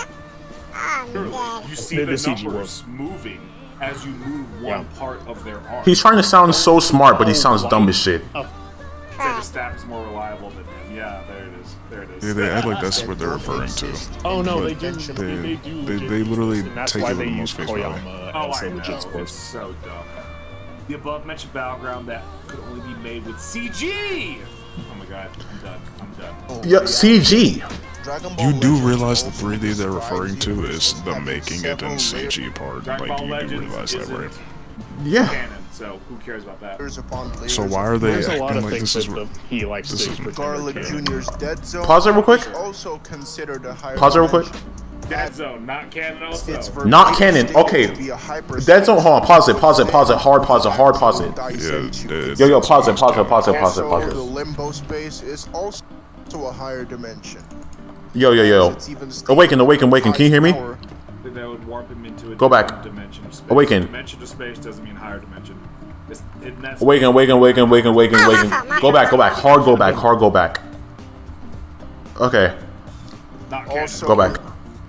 You see the numbers moving as you move one part of their arm. He's trying to sound so smart, but he sounds dumb as shit. The staff is more reliable than him. Yeah, there it is. Yeah, they act like that's what they're referring to. Oh no, but they literally take it with the most face value. Oh, I know. It's so dumb. The above-mentioned battleground that could only be made with CG. Oh my God, I'm done. Yeah, CG. You do realize the 3D they're referring to is the making it in CG part. Like, you do realize that, right? Yeah. Canon, so who cares about that? So why are they acting like this is... He likes this is Garlic Jr.'s Dead Zone. Pause it real quick. Also considered a higher Pause it real quick. Dead Zone, not canon also. Not canon. Okay. Dead Zone. Hold on. Pause it. Hard pause it. Yeah. Yo. Pause it. The limbo space is also a higher dimension. Yo. Awaken. Can you hear me? That would warp him into a Go back. dimension of space. Awaken. Dimension of space doesn't mean higher dimension. Awaken. Go back. Hard go back. Okay. Also, Go back.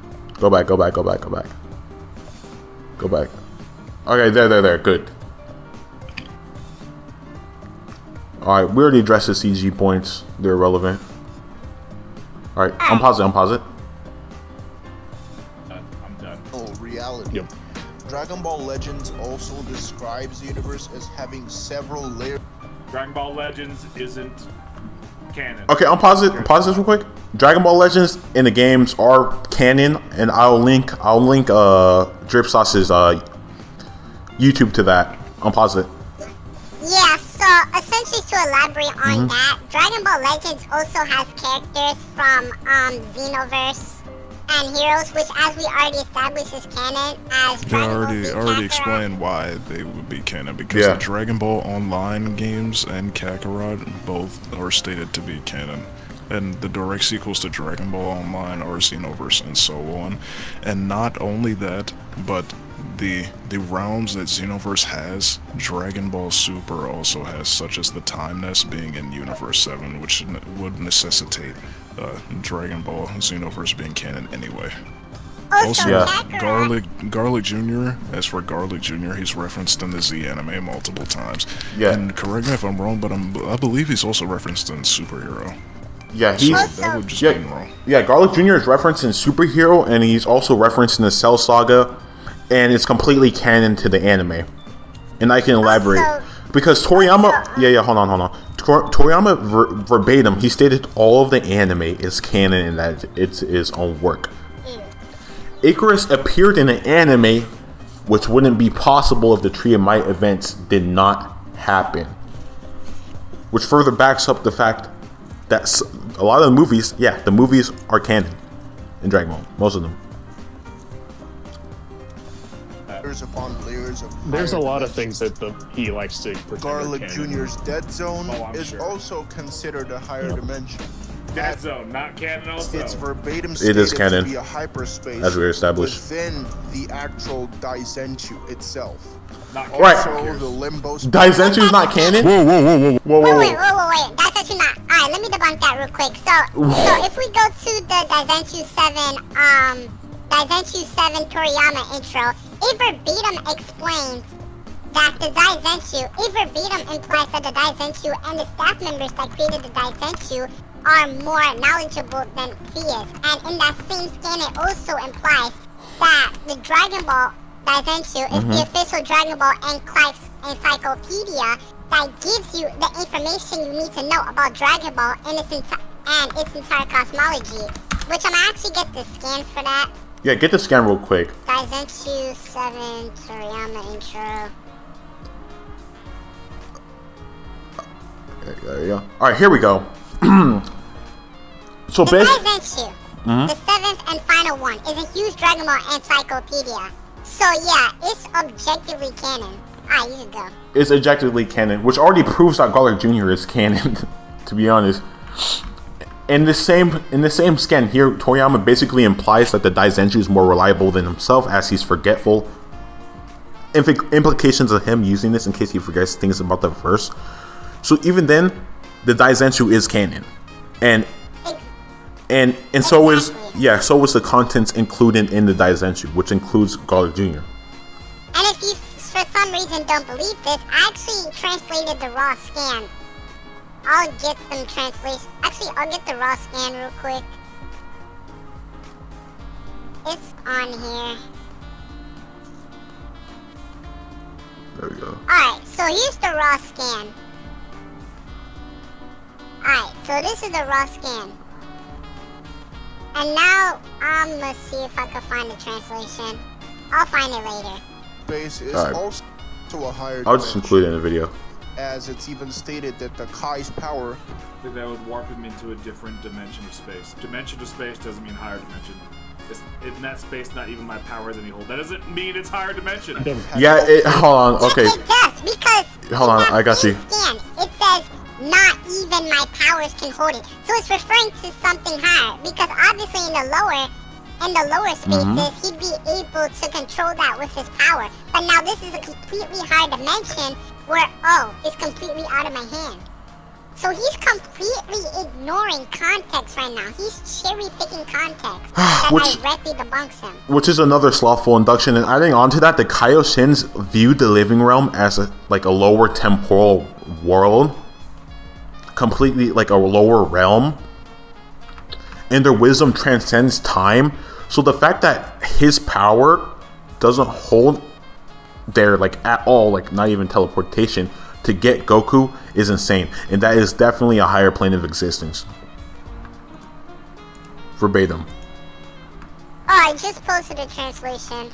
Okay, there. Good. Alright, we already addressed the CG points. They're irrelevant. Alright, unpause it. I'm done. Oh, reality. Yep. Dragon Ball Legends also describes the universe as having several layers. Dragon Ball Legends isn't canon. Okay, unpause it. Pause this real quick. Dragon Ball Legends in the games are canon, and I'll link Drip Sauce's YouTube to that. Unpause it. Yeah, so essentially to elaborate on that, Dragon Ball Legends also has characters from Xenoverse and Heroes, which as we already established is canon as Dragon Ball Z already Kakarot. explained why they would be canon, because the Dragon Ball Online games and Kakarot both are stated to be canon. And the direct sequels to Dragon Ball Online are Xenoverse and so on. And not only that, but the realms that Xenoverse has, Dragon Ball Super also has, such as the Time Nest being in Universe 7, which would necessitate Dragon Ball Xenoverse being canon anyway. Also, Garlic Jr., as for Garlic Jr., he's referenced in the Z anime multiple times. Yeah. And correct me if I'm wrong, but I believe he's also referenced in Superhero. Yeah, so that would just be wrong. Yeah, Garlic Jr. is referenced in Superhero, and he's also referenced in the Cell Saga, and it's completely canon to the anime. And I can elaborate. Because Toriyama... Yeah, hold on. Toriyama verbatim, he stated all of the anime is canon and that it's his own work. Icarus appeared in an anime, which wouldn't be possible if the Tree of Might events did not happen. Which further backs up the fact that a lot of the movies, the movies are canon in Dragon Ball, most of them. Upon layers of There's a lot of things that he likes to pretend Garlic Jr.'s Dead Zone is also considered a higher dimension. Dead Zone, not canon also. It's verbatim It is stated canon, to be a hyperspace as we established within the actual Daizenshuu itself. Right. Also, the Limbo Daizenshuu is not canon? Whoa. Wait. That's actually not. Alright, let me debunk that real quick. So if we go to the Daizenshuu 7 Toriyama intro, it verbatim explains that the Daizenshuu, it verbatim implies that the Daizenshuu and the staff members that created the Daizenshuu are more knowledgeable than he is. And in that same scan, it also implies that the Dragon Ball Daizenshuu is the official Dragon Ball encyclopedia that gives you the information you need to know about Dragon Ball and its entire cosmology. Which I'm gonna actually get the scan for that. Yeah, get the scan real quick. Daizenshuu 7 Toriyama intro. There you go. Alright, here we go. So the Daizenshuu, the seventh and final one, is a huge Dragon Ball encyclopedia. So yeah, it's objectively canon. Alright, you can go. It's objectively canon, which already proves that Garlic Jr. is canon, to be honest. In the same scan here, Toriyama basically implies that the Daizenshuu is more reliable than himself, as he's forgetful. Implications of him using this in case he forgets things about the verse. So even then, the Daizenshuu is canon, and so is the contents included in the Daizenshuu, which includes Garlic Jr. And if you for some reason don't believe this, I actually translated the raw scan. I'll get them translated. Actually, I'll get the raw scan real quick. It's on here. There we go. Alright, so here's the raw scan. Alright, so this is the raw scan. And now, let's see if I can find the translation. I'll find it later. Base is also a higher I'll just include it in the video. As it's even stated that the Kai's power... That would warp him into a different dimension of space. Dimension of space doesn't mean higher dimension. In that space, not even my power that he holds. That doesn't mean it's higher dimension. Yeah, hold on, okay. Yes, it does, because... Hold on, I got you. Scan, it says, not even my powers can hold it. So it's referring to something higher, because obviously in the lower spaces, he'd be able to control that with his power. But now this is a completely higher dimension, where, oh, it's completely out of my hand. So he's completely ignoring context right now. He's cherry-picking context that directly debunks him. Which is another slothful induction. And adding on to that, the Kaioshins viewed the living realm as a lower temporal world. Completely like a lower realm. And their wisdom transcends time. So the fact that his power doesn't hold there like at all, like not even teleportation, to get Goku is insane, and that is definitely a higher plane of existence. Verbatim. Oh, I just posted a translation.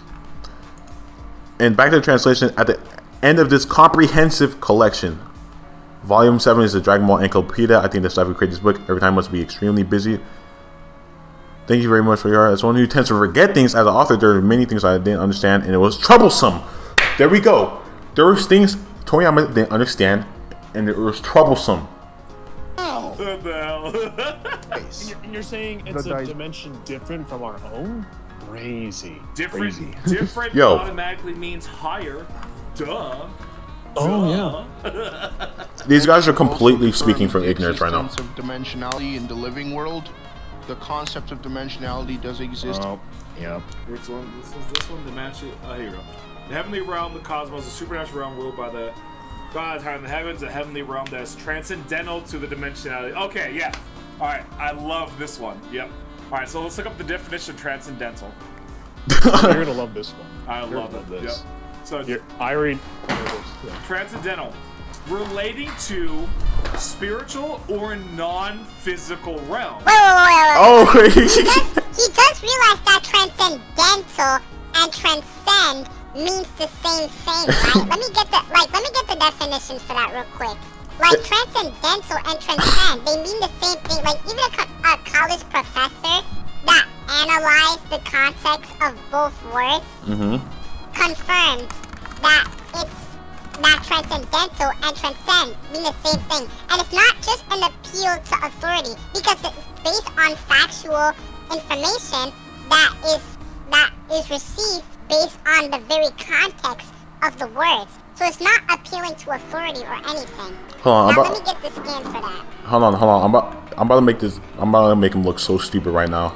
And back to the translation, at the end of this comprehensive collection, Volume 7 is the Dragon Ball Encyclopedia. I think the staff who created this book every time must be extremely busy. Thank you very much for your art. As someone who tends to forget things as an author, there are many things I didn't understand, and it was troublesome. There we go. There was things Toriyama didn't understand, and it was troublesome. What the hell? and you're saying it's a dimension different from our own? Crazy. Different Yo. automatically means higher. Duh. Oh, yeah. These guys are completely speaking from ignorance right now. Of dimensionality in the living world, the concept of dimensionality does exist. Oh, yeah. Which one? This one, Dimension. Oh, here you go. The heavenly realm, the cosmos, the supernatural realm ruled by the gods in the heavens, a heavenly realm that is transcendental to the dimensionality. Okay, yeah. Alright, I love this one. Yep. Alright, so let's look up the definition of transcendental. You're gonna love this one. I love this. Yep. So I read transcendental, relating to spiritual or non-physical realm. Wait. Oh, he does realize that transcendental and transcend means the same thing, right? let me get the definition for that real quick. Like transcendental and transcend, they mean the same thing. Like even a college professor that analyzed the context of both words confirmed that transcendental and transcend mean the same thing. And it's not just an appeal to authority, because it's based on factual information that is received based on the very context of the words. So it's not appealing to authority or anything. Hold on, let me get the scan for that. Hold on. I'm about to make this. I'm about to make him look so stupid right now.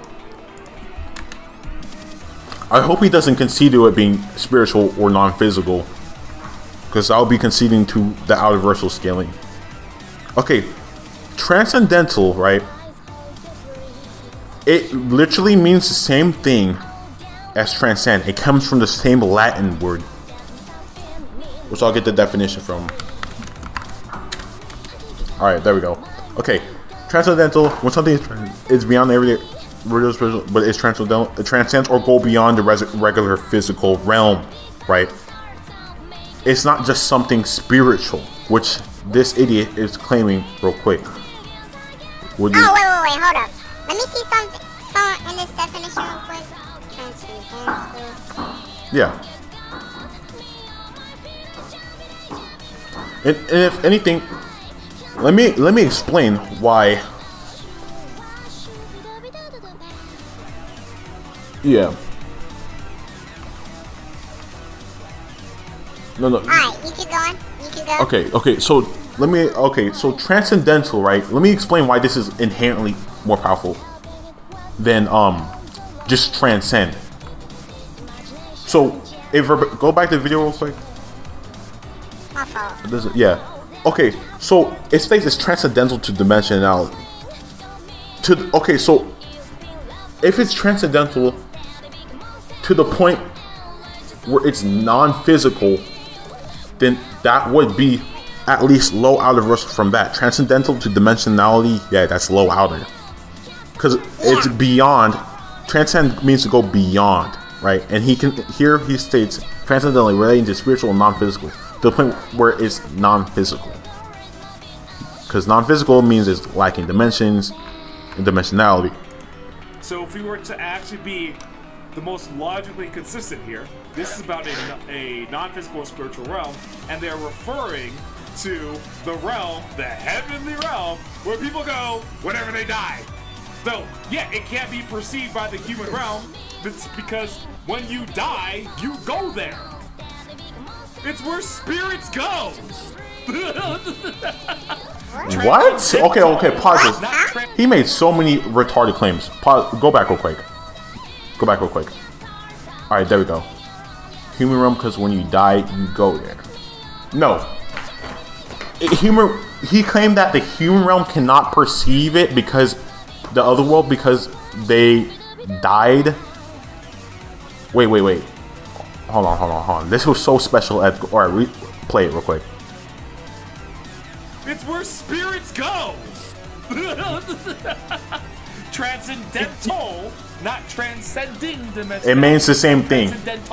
I hope he doesn't concede to it being spiritual or non-physical, because I'll be conceding to the universal scaling. Okay, transcendental, right? It literally means the same thing as transcend. It comes from the same Latin word, which I'll get the definition from. Alright, there we go. Okay, transcendental, when something is beyond everyday, but it's transcendental, it transcends or go beyond the regular physical realm, right? It's not just something spiritual, which this idiot is claiming real quick. Wait, hold up. Let me see something in this definition real quick. Yeah. And if anything, let me explain why. Yeah. No. Alright, you keep going. Okay, so so transcendental, right? Let me explain why this is inherently more powerful than just transcend. So if go back to the video real quick. My fault. Yeah. Okay, so it states it's transcendental to dimensionality. Okay, so if it's transcendental to the point where it's non-physical, then that would be at least low outer versus from that. Transcendental to dimensionality, yeah, that's low outer. Because it's beyond. Transcend means to go beyond, right? And he states transcendentally relating to spiritual and non-physical, to the point where it's non-physical. Because non-physical means it's lacking dimensions and dimensionality. So if we were to actually be the most logically consistent here, this is about a non-physical spiritual realm, and they're referring to the realm, the heavenly realm, where people go whenever they die. So, yeah, it can't be perceived by the human realm, because when you die, you go there. It's where spirits go. What? Okay, pause this. He made so many retarded claims. Pause. Go back real quick. Alright, there we go. Human realm, because when you die, you go there. No. He claimed that the human realm cannot perceive it because the other world, because they died. Wait. Hold on. This was so special. Alright, play it real quick. It's where spirits go. Transcendental, not transcending dimension. It means the same thing.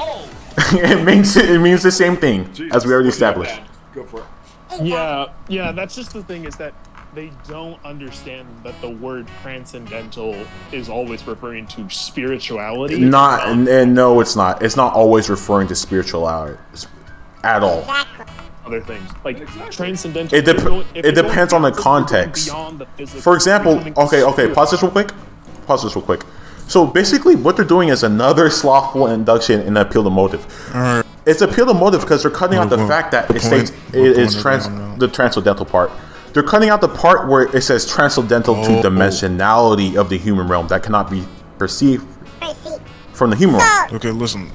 it means the same thing as we already established. Go for it. Yeah. That's just the thing, is that they don't understand that the word transcendental is always referring to spirituality. No, it's not. It's not always referring to spirituality at all. Other things like transcendental. It depends on the context. For example, okay. Pause this real quick. So basically, what they're doing is another slothful induction in appeal to motive. It's appeal to motive because they're cutting out the fact that it states the transcendental part. They're cutting out the part where it says transcendental to dimensionality of the human realm that cannot be perceived from the human realm. Okay, listen.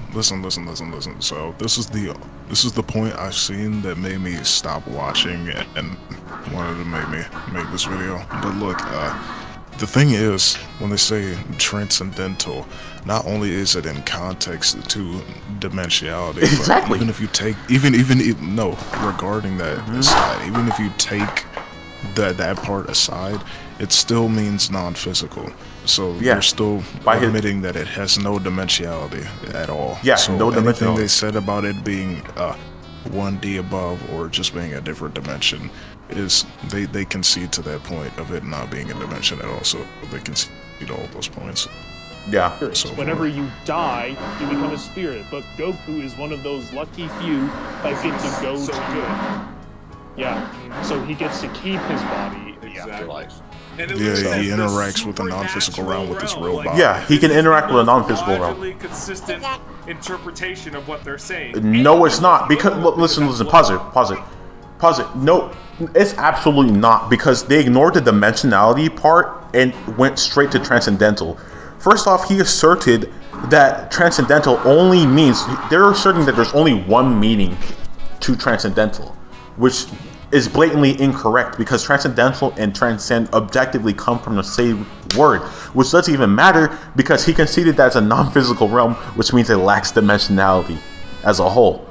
So this is the point I've seen that made me stop watching and wanted to make this video. But look, the thing is, when they say transcendental, not only is it in context to dimensionality, exactly. But even if you take regarding that aside, even if you take that part aside, it still means non-physical. So you're still admitting that it has no dimensionality at all. Yeah, so no dimensionality. Anything they said about it being 1D above or just being a different dimension is they concede to that point of it not being a dimension at all. So they concede all those points. Yeah. So whenever you die, you become a spirit. But Goku is one of those lucky few that get to go to good. Yeah. So he gets to keep his body in the afterlife. He interacts with the non-physical realm with his real body. Yeah, he can interact with a non-physical realm. Consistent interpretation of what they're saying. No, it's not. Because listen. Pause it. No, it's absolutely not, because they ignored the dimensionality part and went straight to transcendental. First off, he asserted that transcendental only means, they're asserting that there's only one meaning to transcendental, which is blatantly incorrect, because transcendental and transcend objectively come from the same word, which doesn't even matter because he conceded that it's a non-physical realm, which means it lacks dimensionality as a whole.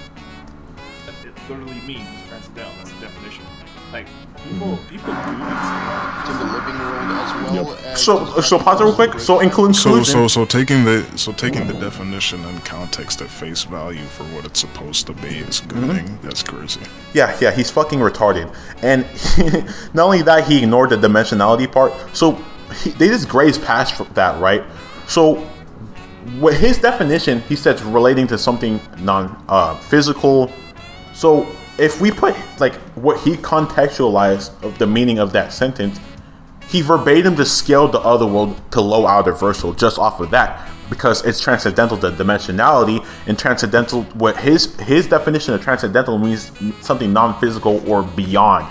It literally means transcendental. That's the definition. Like people do that to the living world as well. So pause it real quick. So inclusion. So taking the definition and context at face value for what it's supposed to be is gooning. That's crazy. Yeah, he's fucking retarded. And not only that, he ignored the dimensionality part. So they just grazed past that, right? So with his definition, he says relating to something non-physical. So if we put like what he contextualized of the meaning of that sentence, he verbatim just scaled the other world to low out reversal just off of that, because it's transcendental to dimensionality, and transcendental, what his definition of transcendental means something non-physical or beyond.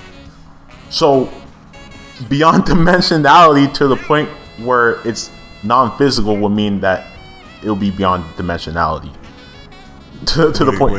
So beyond dimensionality to the point where it's non-physical would mean that it will be beyond dimensionality. To the point.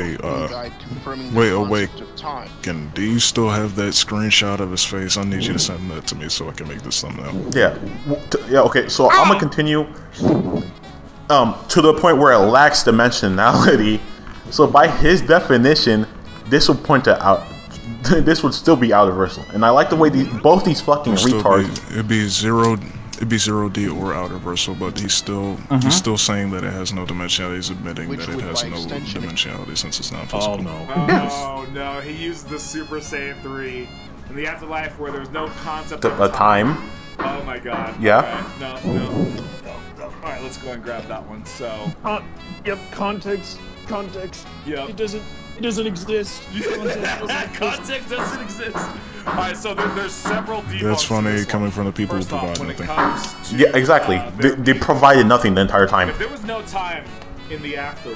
Wait. Do you still have that screenshot of his face? I need you to send that to me so I can make this thumbnail. Yeah. Okay. So I'm gonna continue. To the point where it lacks dimensionality. So by his definition, this would point to out. This would still be out of reversal. And I like the way both these fucking retards. It'd be 0D or out of reversal, but he's still saying that it has no dimensionality. He's admitting that it has no dimensionality since it's not physical. Oh no, he used the Super Saiyan 3 in the afterlife where there's no concept of time. Oh my god. Yeah. Okay. No. Alright, let's go and grab that one. So yep, context. Yep. It doesn't exist. Context doesn't exist. Alright, so there's several debuffs. That's funny coming from the people who provide nothing. Yeah, exactly. They provided nothing the entire time. If there was no time in the afterworld,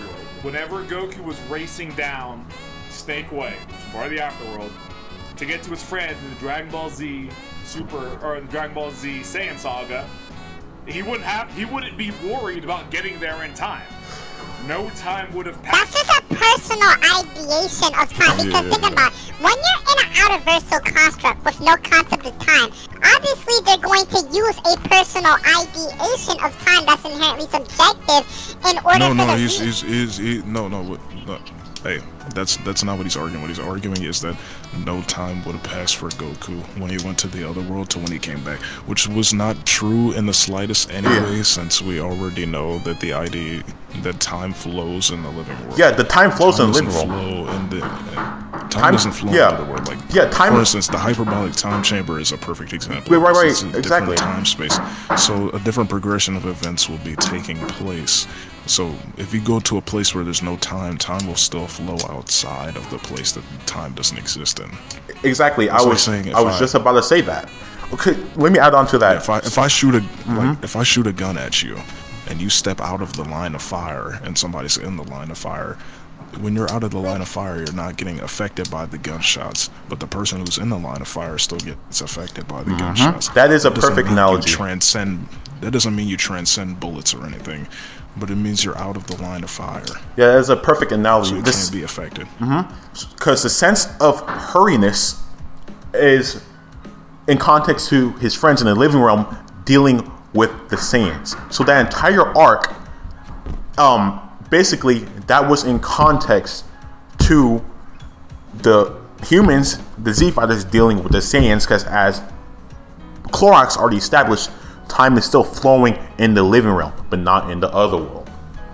whenever Goku was racing down Snake Way, which is part of the Afterworld, to get to his friend in the Dragon Ball Z Dragon Ball Z Saiyan Saga, he wouldn't be worried about getting there in time. No time would have passed. That's just a personal ideation of time, because think about it. When you're in an outer-versal construct with no concept of time, obviously they're going to use a personal ideation of time that's inherently subjective in order no. Hey, that's not what he's arguing. What he's arguing is that no time would have passed for Goku when he went to the other world to when he came back, which was not true in the slightest anyway, since we already know that the idea that time flows in the living world. Yeah, the time flows in the living world. Time doesn't flow in the world. Like, time. For instance, the hyperbolic time chamber is a perfect example. Right, it's a exactly. Different time space, so a different progression of events will be taking place. So if you go to a place where there's no time, time will still flow outside of the place that time doesn't exist in. Exactly. I was just about to say that. Okay, let me add on to that. Yeah, if I shoot a gun at you, and you step out of the line of fire, and somebody's in the line of fire, when you're out of the line of fire, you're not getting affected by the gunshots, but the person who's in the line of fire still gets affected by the gunshots. That is a perfect analogy. That doesn't mean you transcend bullets or anything, but it means you're out of the line of fire. Yeah, that's a perfect analogy. So you can't be affected. Because the sense of hurriness is in context to his friends in the living realm dealing with the Saiyans. So that entire arc, basically, that was in context to the humans, the Z Fighters dealing with the Saiyans, because as Clorox already established, time is still flowing in the living realm, but not in the other world.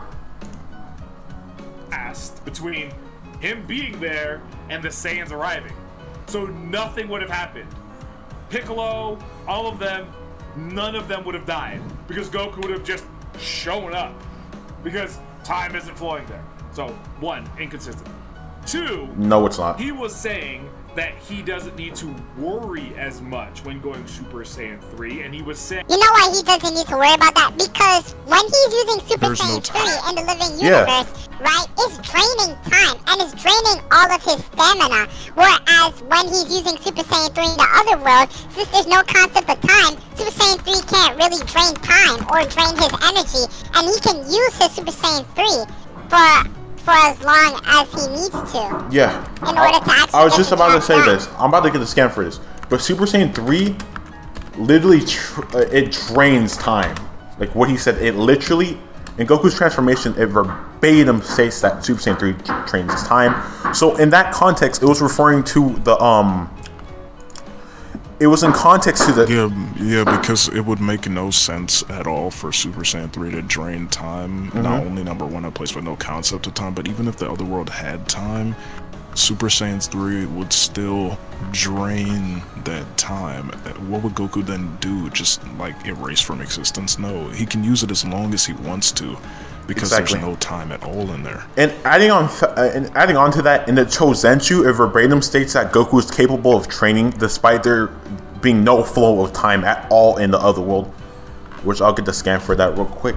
Between him being there and the Saiyans arriving. So nothing would have happened. Piccolo, all of them, none of them would have died, because Goku would have just shown up, because time isn't flowing there. So, 1, inconsistent. 2, no, it's not. He was saying that he doesn't need to worry as much when going Super Saiyan 3, and he was saying... You know why he doesn't need to worry about that? Because when he's using Super Saiyan 3 in the living universe, right, it's draining time, and it's draining all of his stamina. Whereas when he's using Super Saiyan 3 in the other world, since there's no concept of time, Super Saiyan 3 can't really drain time or drain his energy, and he can use his Super Saiyan 3 for as long as he needs to. Yeah. In order to actually I was just about to say this. I'm about to get the scan for this. But Super Saiyan 3, literally, it drains time. Like what he said, it literally, in Goku's transformation, it verbatim states that Super Saiyan 3 drains time. So in that context, it was referring to the, it was in context to the... Yeah, because it would make no sense at all for Super Saiyan 3 to drain time. Not only number 1 in place with no concept of time, but even if the other world had time, Super Saiyan 3 would still drain that time. What would Goku then do? Just like erase from existence? No, he can use it as long as he wants to, because there's no time at all in there. And adding on to that, in the Chosenchu, it verbatim states that Goku is capable of training despite there being no flow of time at all in the other world, which I'll get the scan for that real quick.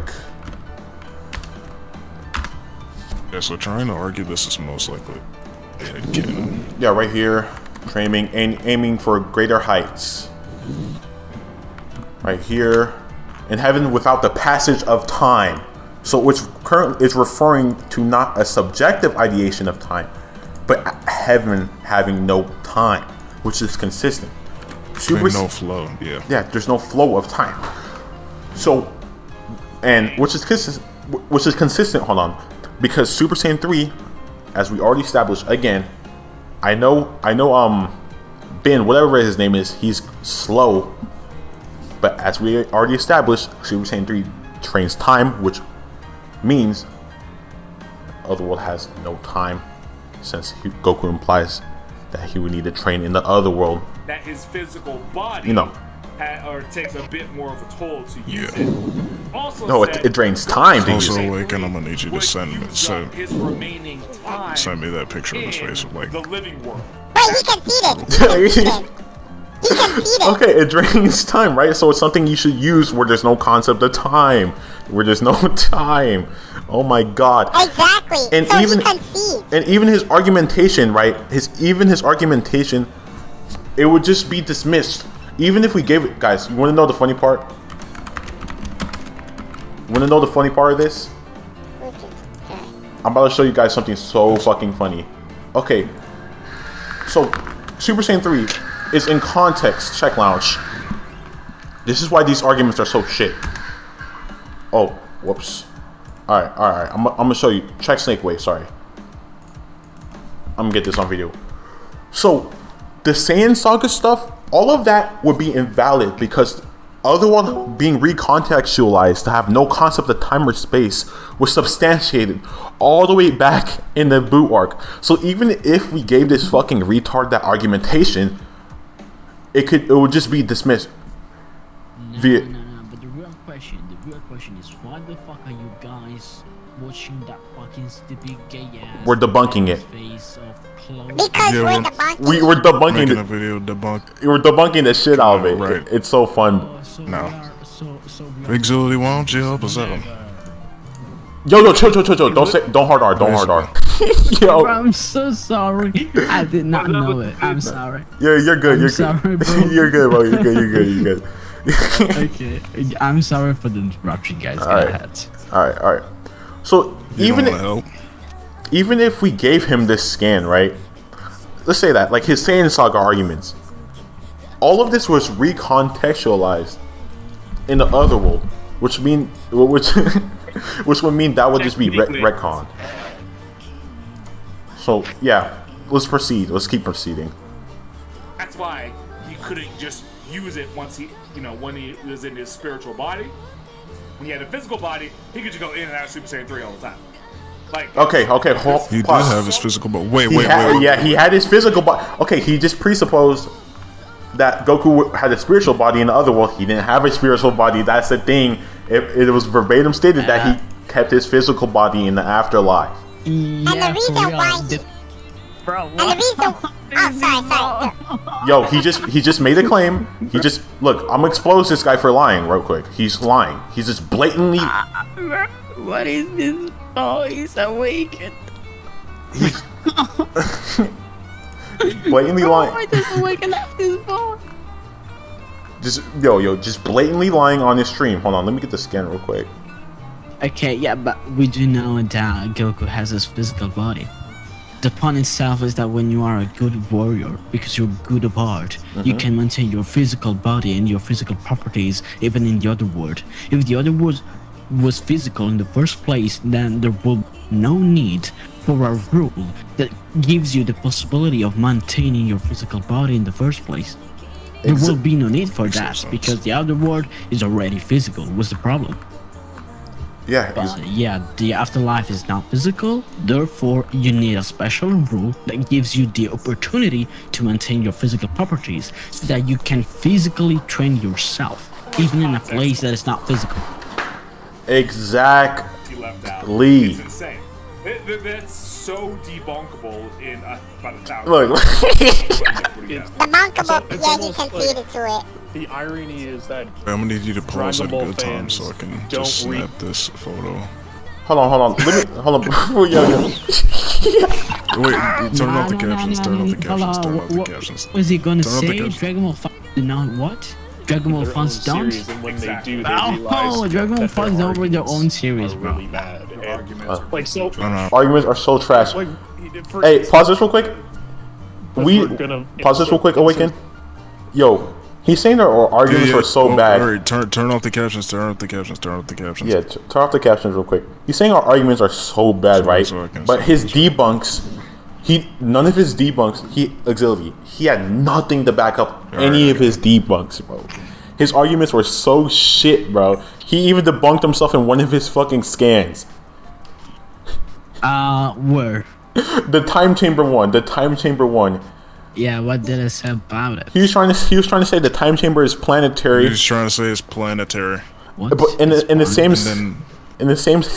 Yeah, so trying to argue this is most likely. Yeah, right here, training and aiming for greater heights. Right here, in heaven without the passage of time. So it's referring to not a subjective ideation of time, but heaven having no time, which is consistent. No flow, yeah. Yeah, there's no flow of time. So, and which is consistent. Hold on, because Super Saiyan 3, as we already established, again, I know, Ben, whatever his name is, he's slow, but as we already established, Super Saiyan 3 trains time, which means Otherworld has no time, since Goku implies that he would need to train in the other world. That his physical body, or takes a bit more of a toll to use it. Also, no, it drains time to use it. Also, like, and I'm gonna need you to send me that picture of his face, like the living world. Wait, he conceded. Okay, it drains time, right? So it's something you should use where there's no concept of time, where there's no time. Oh my god. Exactly. And so even he concedes. and even his argumentation, right? His argumentation, it would just be dismissed. Even if we gave it, guys, you want to know the funny part? Want to know the funny part of this? I'm about to show you guys something so fucking funny. Okay. So, Super Saiyan 3 is in context, Check Lounge. This is why these arguments are so shit. Oh, whoops. Alright. I'm gonna show you. Check Snake Way, sorry. I'm gonna get this on video. So, the Saiyan Saga stuff, all of that would be invalid because Otherworld being recontextualized to have no concept of time or space was substantiated all the way back in the boot arc. So even if we gave this fucking retard that argumentation, it would just be dismissed. No, but the real question is why the fuck are you guys watching that fucking stupid gay ass? We're debunking it. Because we're debunking. We're debunking the video debunk. We're debunking the shit out of it. Right. It's so fun. No. Big Zilly, why don't you help us out? Yo, chill. Don't hard R. Yo. I'm so sorry. I did not know it. I'm sorry. Yeah, you're good. You're sorry, good. bro. You're good, bro. You're good. Okay. I'm sorry for the interruption, guys. Go ahead. All right. So even if we gave him this scan, right? Let's say that, like his Saiyan Saga arguments, all of this was recontextualized in the Otherworld, which would mean that would just be retcon. So yeah, let's proceed. Let's keep proceeding. That's why he couldn't just use it once when he was in his spiritual body. When he had a physical body, he could just go in and out of Super Saiyan 3 all the time. Like, okay. He did have his physical body. Wait. Yeah, he had his physical body. Okay, he just presupposed that Goku had a spiritual body in the Otherworld. He didn't have a spiritual body. That's the thing. It was verbatim stated that he kept his physical body in the afterlife. Yeah, and the reason why sorry. Yo, he just made a claim. Look, I'm gonna expose this guy for lying real quick. He's lying. He's just blatantly. What is this? Oh, he's awakened. He's blatantly lying. Why does awaken up this boy? Just blatantly lying on his stream. Hold on, let me get the scan real quick. Okay, yeah, but we do know that Goku has his physical body. The point itself is that when you are a good warrior, because you're good of heart, you can maintain your physical body and your physical properties even in the other world. If the other world was physical in the first place, then there will no need for a rule that gives you the possibility of maintaining your physical body in the first place. There will be no need for that because the other world is already physical. What's the problem? Yeah, but yeah, the afterlife is not physical, therefore you need a special rule that gives you the opportunity to maintain your physical properties so that you can physically train yourself, even in a place that is not physical. Exactly. It's insane. That's so debunkable in about 1,000. Look. Debunkable, yeah, he conceded to it. The irony is that I'm gonna need you to pause at a good time so I can just snap this photo. Hold on. Hold on. Wait, turn off the captions. Turn off the captions. What is he gonna say? Dragon Ball fans do not what? Dragon Ball fans don't? When they do, they oh, Dragon Ball fans don't read their own series, bro. Really bad. Arguments arguments are so trash. Hey, pause this real quick. Pause this real quick, Awaken. Yo, he's saying our arguments are so bad. Alright, turn off the captions. Turn off the captions. Yeah, turn off the captions real quick. He's saying our arguments are so bad, right? But his debunks, none of his debunks, he had nothing to back up any of his debunks, bro. His arguments were so shit, bro. He even debunked himself in one of his fucking scans. Where? The time chamber one. Yeah, what did I say about it? He was trying to say the time chamber is planetary. He was trying to say it's planetary. What? But in the same scan, it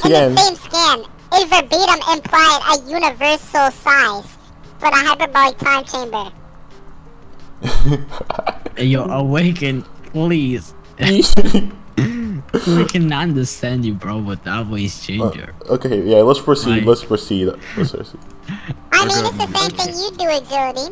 verbatim implied a universal size for the hyperbolic time chamber. Yo, Awaken, please. We can understand you, bro, but that voice changer. Okay, yeah, let's proceed. Like- Let's proceed. Let's proceed. I mean, it's the same thing you do, Exility.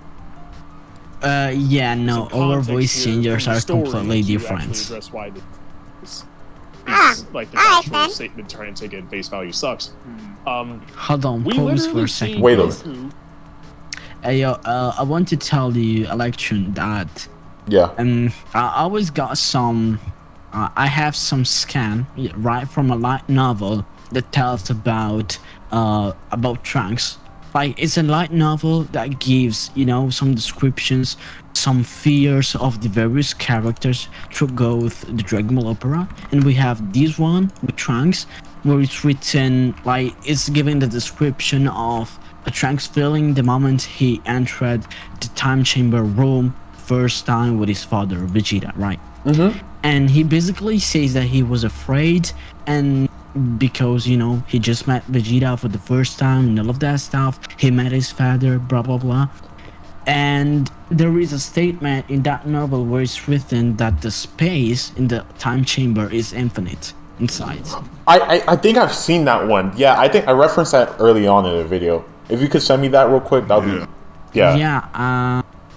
Yeah, no, Some our context voice here changers from the are story completely to different. actually address why it's like the alright actual then. statement trying to take it at face value sucks. Hold on, We pause for literally a see second. Wait a Goku- Hey, yo, I want to tell you, Electron, that Yeah. I always got some. I have some scan right from a light novel that tells about Trunks. Like it's a light novel that gives some descriptions, some fears of the various characters throughout the Dragon Ball Opera, and we have this one with Trunks, where it's written like it's giving the description of a Trunks feeling the moment he entered the time chamber room first time with his father Vegeta, right? And he basically says that he was afraid, and because he just met Vegeta for the first time and all of that stuff, he met his father, blah blah blah. And there is a statement in that novel where it's written that the space in the time chamber is infinite inside. I think I've seen that one. Yeah, I think I referenced that early on in the video. If you could send me that real quick, that'd be. Yeah.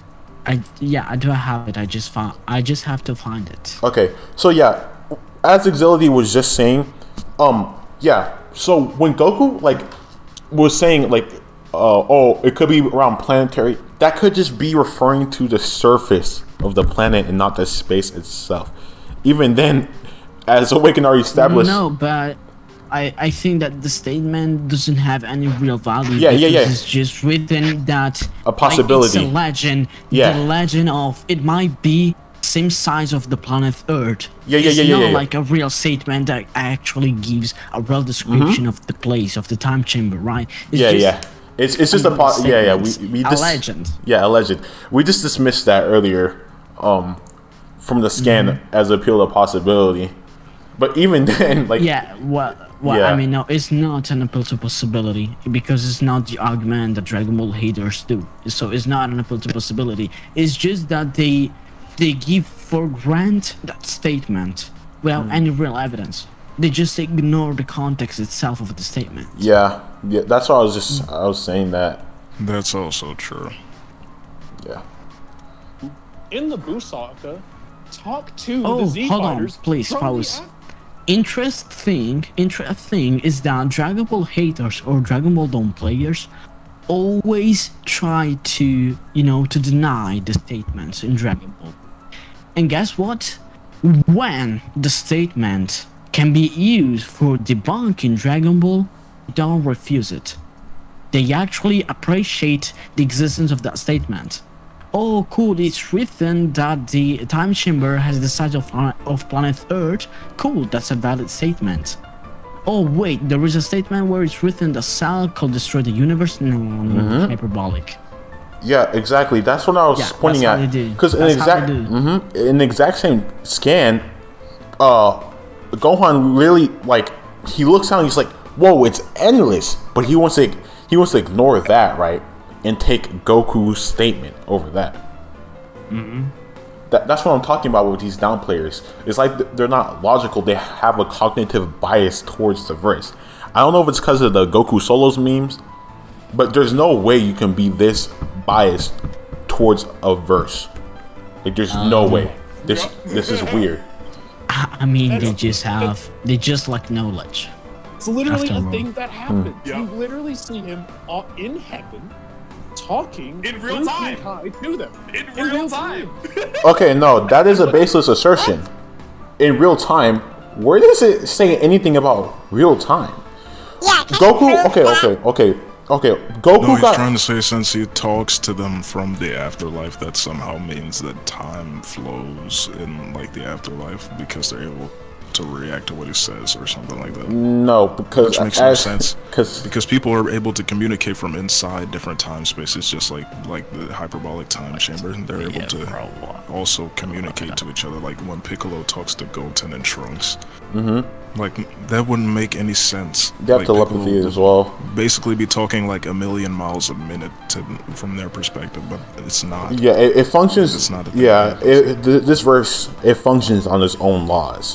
I do have it. I just have to find it. Okay, so yeah, as Exility was just saying, yeah. So when Goku was saying oh, it could be around planetary, that could just be referring to the surface of the planet and not the space itself. Even then, as Awaken already established. No, but I think that the statement doesn't have any real value. Yeah. It's just written that a possibility. It's a legend. Yeah. The legend of it might be same size of the planet Earth. It's Yeah. not like a real statement that actually gives a real description of the place of the time chamber, right? It's just It's just a we a legend. Yeah, a legend. We just dismissed that earlier, from the scan as a pure possibility. But even then, I mean, no, it's not an appeal to possibility because it's not the argument that Dragon Ball haters do. So it's not an appeal to possibility. It's just that they give for granted that statement without any real evidence. They just ignore the context itself of the statement. Yeah. That's why I was saying that. That's also true. Yeah. In the Busaka, talk to the Z hold on, fighters. please pause. Interesting is that Dragon Ball haters or Dragon Ball Dawn players always try to deny the statements in Dragon Ball. And guess what? When the statement can be used for debunking Dragon Ball, don't refuse it. They actually appreciate the existence of that statement. Oh, cool, it's written that the time chamber has the size of planet Earth. Cool, that's a valid statement. Oh, wait, there is a statement where it's written the Cell could destroy the universe? No, hyperbolic. Yeah, exactly. That's what I was pointing at. Because in the exact same scan, Gohan really he looks down and he's like, "Whoa, it's endless," but he wants to ignore that, right, and take Goku's statement over that. That's what I'm talking about with these down players. It's like they're not logical. They have a cognitive bias towards the verse. I don't know if it's because of the Goku Solos memes, but there's no way you can be this biased towards a verse. There's no way. This is weird. I mean, they just lack knowledge. It's literally a thing that happened. You literally see him in heaven talking in real time to them. In real time. Okay, no, that is a baseless assertion. In real time, where does it say anything about real time? Yeah, Goku. Okay. Goku No, he's got. trying to say since he talks to them from the afterlife, that somehow means that time flows in the afterlife because they're able to react to what he says or something like that. No, because which makes no sense. Because people are able to communicate from inside different time spaces, just like the hyperbolic time chamber. They're able to also communicate to each other. Like when Piccolo talks to Goten and Trunks. That wouldn't make any sense. They have telepathy as well. Basically, be talking a million miles a minute from their perspective, but it's not. Yeah, it functions. It's not. This verse, it functions on its own laws.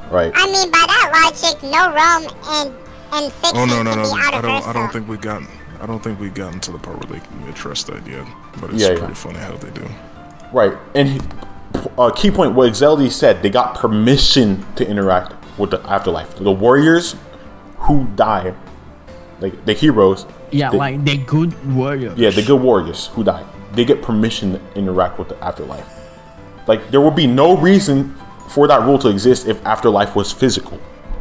Right. I mean, by that logic, no realm and fiction Oh no, can be out of I don't think we got. I don't think we gotten to the part where they can address that yet. But it's pretty funny how they do. Right, and key point what Zelda said, they got permission to interact with the afterlife. The warriors who die, like the heroes. Yeah, like the good warriors. Yeah, the good warriors who die. They get permission to interact with the afterlife. Like, there would be no reason for that rule to exist if afterlife was physical.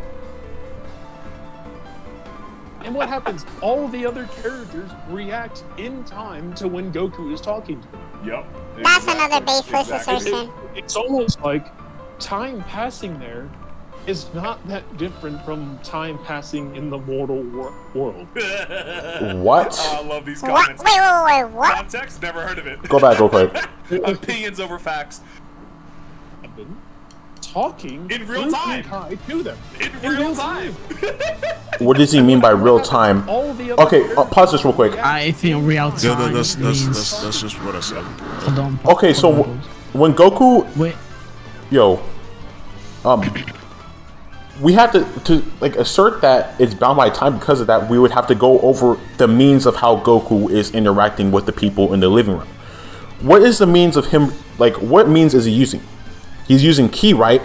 And what happens? All the other characters react in time to when Goku is talking to them. Yep. That's another baseless assertion. It's almost like time passing there is not that different from time passing in the mortal world. What? Oh, I love these What? comments. Wait, what? Context? Never heard of it. Go back real quick. Opinions over facts. Talking in real time to them. In real time. What does he mean by real time? Okay, pause this real quick. I think real time Yeah, that's means... just what I said. Hold on. Okay, so when Goku... Wait. Yo. We have to like assert that it's bound by time. Because of that, we would have to go over the means of how Goku is interacting with the people in the living room. What is the means of him, like, what means is he using? He's using ki, right?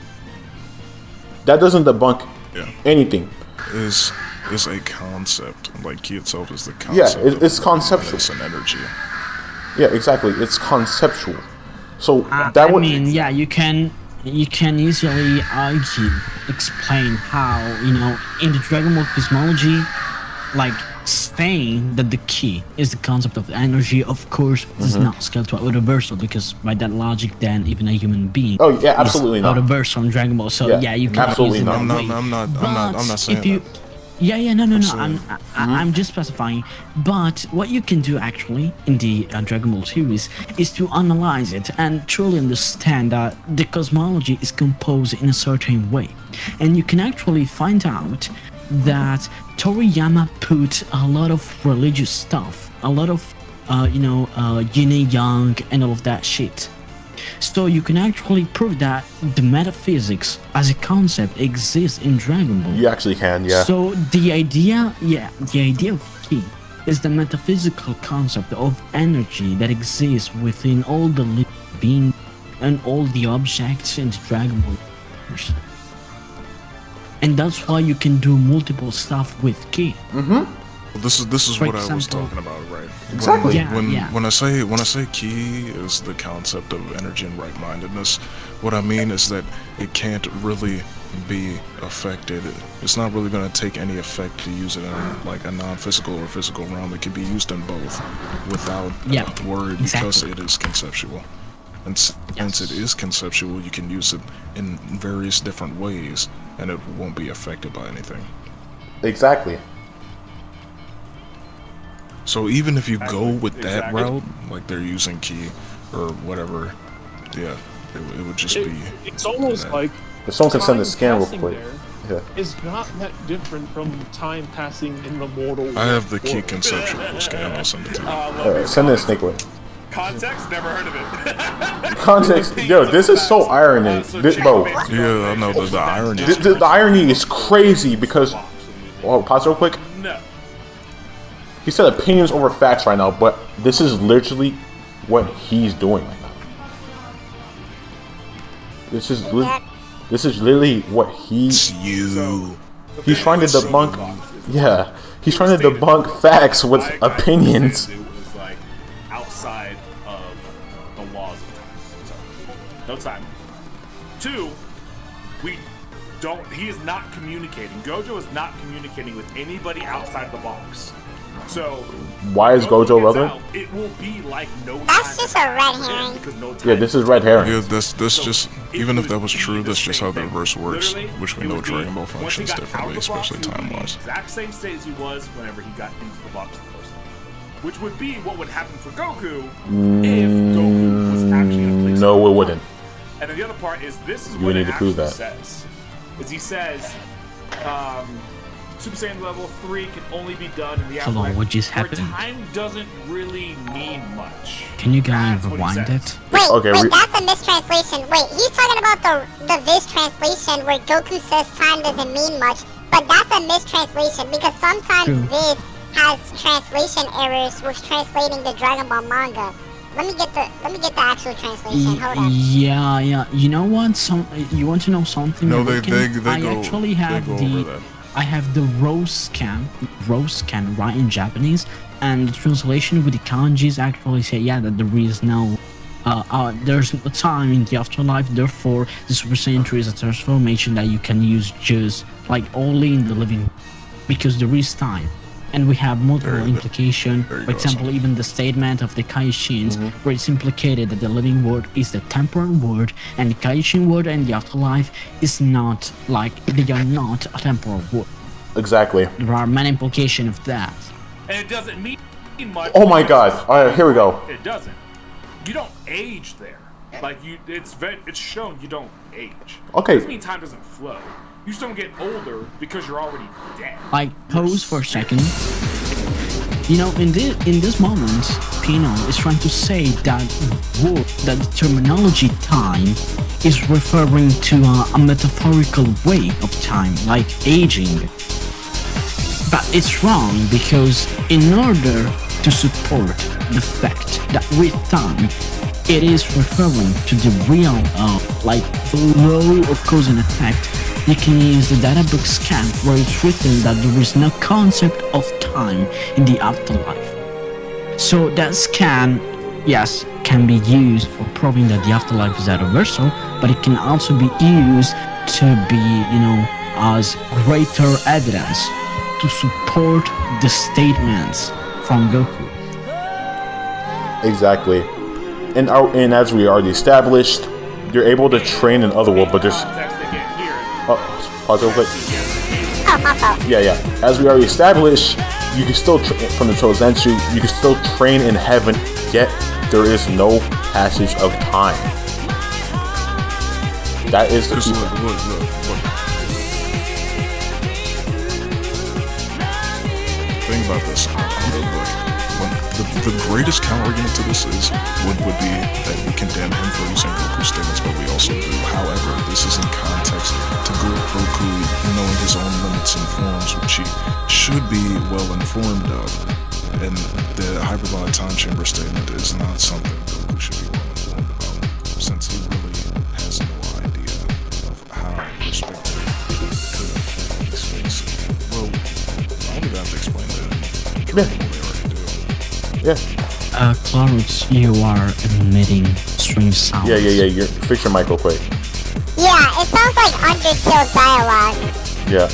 That doesn't debunk anything. Is a concept. Like, ki itself is the concept. Yeah, it's conceptual. It's an energy. Yeah, exactly. It's conceptual. So that I would mean, yeah, you can easily explain how, you know, in the Dragon Ball cosmology, like saying that the key is the concept of energy, of course, does not scale to a universal, because by that logic, then even a human being absolutely is not. Universal in Dragon Ball. So yeah, you can absolutely use it not. I'm not saying that. No. I'm just specifying. But what you can do actually in the Dragon Ball series is to analyze it and truly understand that the cosmology is composed in a certain way, and you can actually find out that Toriyama put a lot of religious stuff, a lot of yin and yang and all of that shit. So you can actually prove that the metaphysics as a concept exists in Dragon Ball. You actually can, yeah. So the idea of ki is the metaphysical concept of energy that exists within all the living beings and all the objects in the Dragon Ball universe. And that's why you can do multiple stuff with ki. Well, this is For what I was example- talking about, right? Exactly. When I say ki is the concept of energy and right-mindedness, what I mean is that it can't really be affected. It's not really going to take any effect to use it in like a non-physical or physical realm. It can be used in both without worry, because it is conceptual. And since it is conceptual, you can use it in various different ways, and it won't be affected by anything. Exactly. So even if you go with that route, like they're using ki or whatever, yeah, it would just be. It's almost like if someone can send the time scan real passing quick. there is not that different from time passing in the mortal I have the world. ki conceptual scan. I'll send it to you. Send it a snake way. Context? Never heard of it. Context, yo, this is so irony, bro. Yeah, I know the irony. The irony is crazy because. Oh, pause real quick. No. He said opinions over facts right now, but this is literally what he's doing right now. This is literally what he's trying to debunk. Yeah, he's trying to debunk facts with opinions. It was like outside of the laws of time. So, no time. 2, he is not communicating. Gojo is not communicating with anybody outside the box. So why is Gojo relevant? It will be like no. That's just a red herring. Yeah, this is red herring. Yeah, this just even if that was true, that's just how the verse works, which we know Dragon Ball functions differently, especially time-wise. Exact same state as he was whenever he got into the box the first time, which would be what would happen for Goku if Goku was actually in a place. No, it wouldn't. And then the other part is this is You what need it to prove actually that. says. Is he says, Super Saiyan level 3 can only be done in the Hold on, afterlife. what just where happened? time doesn't really mean much. Can you guys That's what he rewind says. it? Wait, Okay, wait, that's a mistranslation. Wait, he's talking about the Viz translation where Goku says time doesn't mean much, but that's a mistranslation because sometimes True. Viz has translation errors with translating the Dragon Ball manga. Let me get the actual translation. Hold on. Yeah. You know what? You want to know something? No, We they I go. actually They have go over the. that. I have the rose scan right in Japanese, and the translation with the kanjis actually say that there is no. There's no time in the afterlife, therefore the Super Saiyan 3 is a transformation that you can use just like only in the living, because there is time. And we have multiple implications. For example, even the statement of the Kaishins, where it's implicated that the living world is the temporal world, and the Kaishin world and the afterlife is not they are not a temporal world. Exactly. There are many implications of that. And it doesn't mean much. Oh my god. Alright, here we go. It doesn't. You don't age there. Like it's shown you don't age. Okay. It doesn't mean time doesn't flow. You just don't get older because you're already dead. Like, pause for a second. You know, in this moment, Pino is trying to say that the terminology time is referring to a metaphorical way of time, like aging. But it's wrong, because in order to support the fact that with time, it is referring to the real, the law of cause and effect, you can use the databook scan where it's written that there is no concept of time in the afterlife. So that scan, yes, can be used for proving that the afterlife is universal, but it can also be used to be, as greater evidence to support the statements from Goku. Exactly. And as we already established, you're able to train in Otherworld, but there's... pause real quick. Oh, my fault. Yeah. As we already established, you can still, from the Chosenshi, you can still train in heaven, yet there is no passage of time. That is the key. Look. Think about this. The greatest counter-argument to this would be that we condemn him for using Goku's statements, but we also do. However, this is in context to Goku knowing his own limits and forms, which he should be well informed of. And the hyperbolic time chamber statement is not something Goku should be well informed about, since he really has no idea of how perspective could affect space. Well, I don't even have to explain that. Yeah. Clarence, you are emitting strange sounds. Yeah. You fix your mic real quick. Yeah, it sounds like Undertale dialogue. Yeah.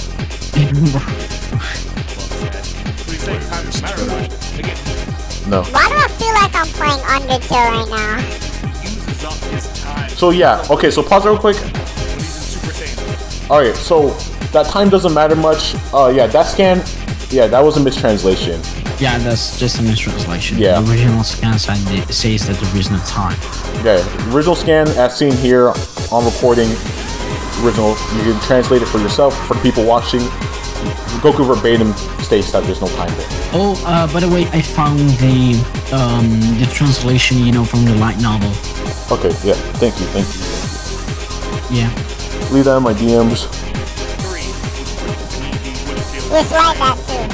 No. Why do I feel like I'm playing Undertale right now? So yeah, okay, so pause real quick. Alright, so that time doesn't matter much. That scan, that was a mistranslation. Yeah, that's just a mistranslation. Yeah. The original scan says that there is no time. Yeah, the original scan, as seen here on recording, original, you can translate it for yourself, for the people watching. Goku verbatim states that there's no time there. Oh, by the way, I found the translation, from the light novel. Okay, yeah, thank you. Yeah. Leave that in my DMs. Just like that too.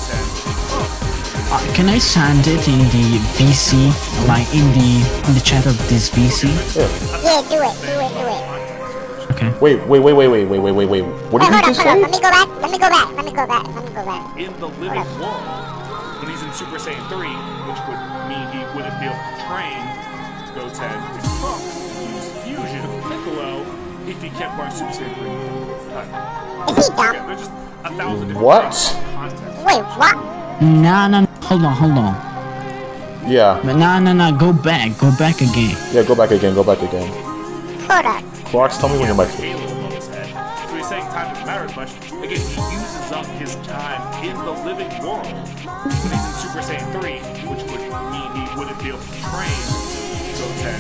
Can I send it in the VC, like in the chat of this VC? Yeah, do it. Okay. Wait. What did you just say? Let me go back. In the living world, when he's in Super Saiyan 3, which would mean he wouldn't be able to train Goten, his trunks, use fusion of Piccolo if he kept wearing Super Saiyan 3. Is he dumb? Yeah, there's just 1,000 different What? contexts. Wait, what? Nah, hold on. Yeah. But nah, go back again. Yeah, go back again. Product. Clarks, tell me when your mic's Halo above his head. So he's saying time doesn't matter as much. Again, he uses up his time in the living world when he's in Super Saiyan 3, which would mean he wouldn't be able to train Goten.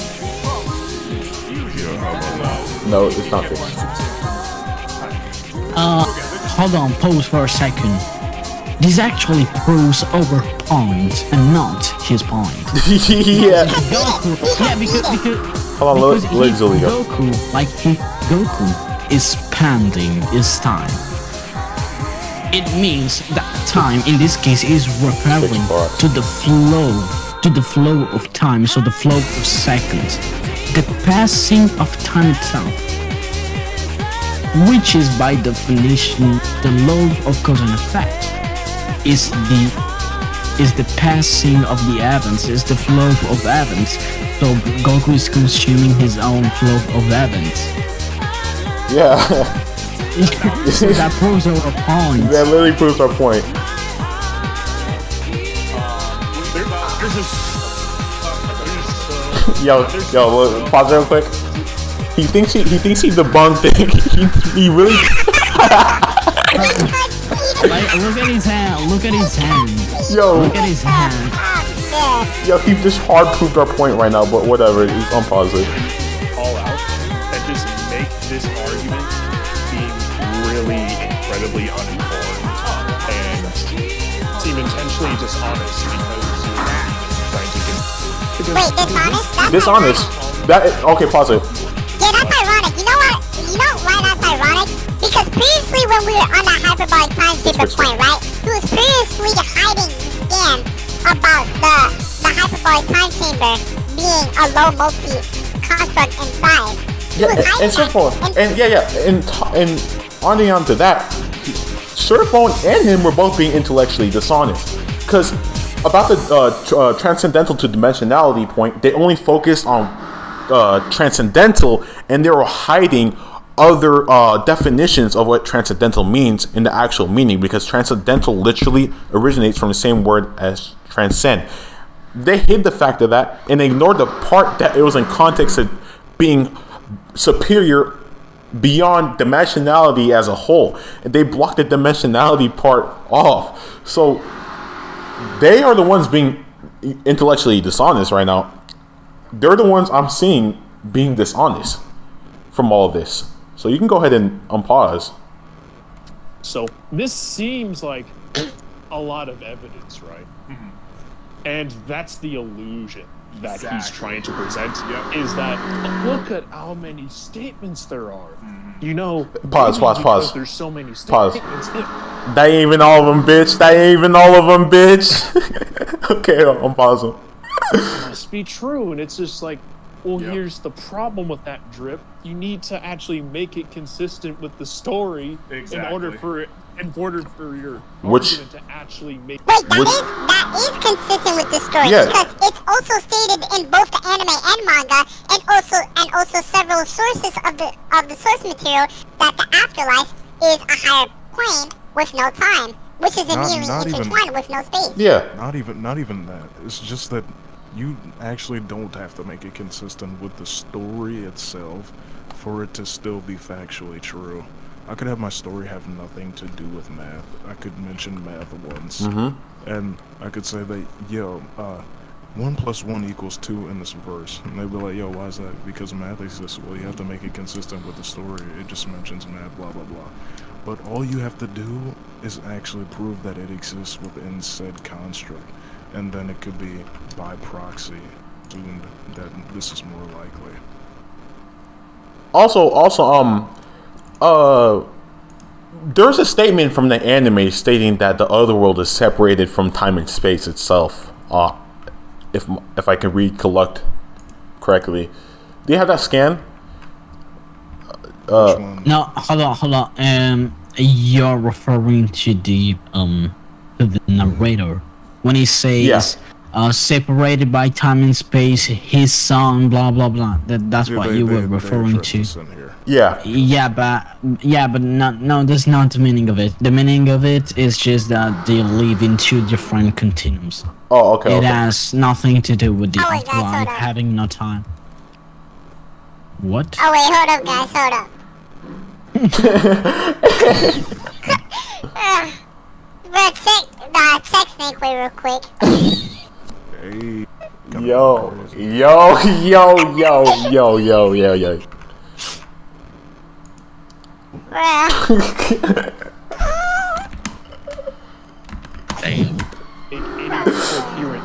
Fusion. No, it's not this. hold on, pause for a second. This actually proves our point and not his point. Yeah. Goku, yeah, because Hold on, let Zuli go. Goku is spending his time. It means that time in this case is referring to the flow of time, so the flow of seconds, the passing of time itself, which is by definition the law of cause and effect, is the passing of the events, is the flow of events. So Goku is consuming his own flow of events. Yeah. So that proves our point. That literally proves our point. Yo, look, pause real quick. He thinks he debunked it. He really. Like, look at his hand. Look at his hand. Yo. Look at his hand. Yo, he just hard proved our point right now, but whatever. He's unpause it. All out and just make this argument being really incredibly uninformed and seem intentionally dishonest because you're trying to get. Wait, dishonest? That's Dishonest. Okay, pause it. Yeah, that's ironic. You know what? You know why that's ironic? Because previously when we were on that hyperbolic time chamber point, right? He was previously hiding the scan about the hyperbolic time chamber being a low multi-construct in size. Yeah, and Surfbone, and on to that, Surfbone and him were both being intellectually dishonest. Because about the transcendental to dimensionality point, they only focused on transcendental, and they were hiding other definitions of what transcendental means in the actual meaning, because transcendental literally originates from the same word as transcend. They hid the fact of that and ignored the part that it was in context of being superior beyond dimensionality as a whole. And they blocked the dimensionality part off. So they are the ones being intellectually dishonest right now. They're the ones I'm seeing being dishonest from all of this. So you can go ahead and unpause. So this seems like a lot of evidence, right? Mm-hmm. And that's the illusion that he's trying to present, is that look at how many statements there are. Mm-hmm. You know, pause. There's so many statements. That ain't even all of them, bitch. That ain't even all of them, bitch. Okay, unpause them. It must be true, and it's just like, well, here's the problem with that, Drip. You need to actually make it consistent with the story in order for your argument to actually make. Wait, that is consistent with the story, because it's also stated in both the anime and manga, and also several sources of the source material that the afterlife is a higher plane with no time, which is immediately intertwined with no space. Yeah. Not even that. It's just that you actually don't have to make it consistent with the story itself for it to still be factually true. I could have my story have nothing to do with math. I could mention math once, and I could say that, 1 + 1 = 2 in this verse. And they'd be like, yo, why is that? Because math exists. Well, you have to make it consistent with the story. It just mentions math, blah, blah, blah. But all you have to do is actually prove that it exists within said construct. And then it could be by proxy assumed that this is more likely. Also, there's a statement from the anime stating that the other world is separated from time and space itself. If I can recollect correctly, do you have that scan? No, hold on. You're referring to the narrator when he says separated by time and space, his son, blah blah blah. That's what you were referring to. Yeah, but no, that's not the meaning of it. The meaning of it is just that they live in two different continuums. Oh, okay. It has nothing to do with the afterlife having no time. What? Oh wait, hold up, guys, hold up. Check Snakeway real quick. Hey. Yo.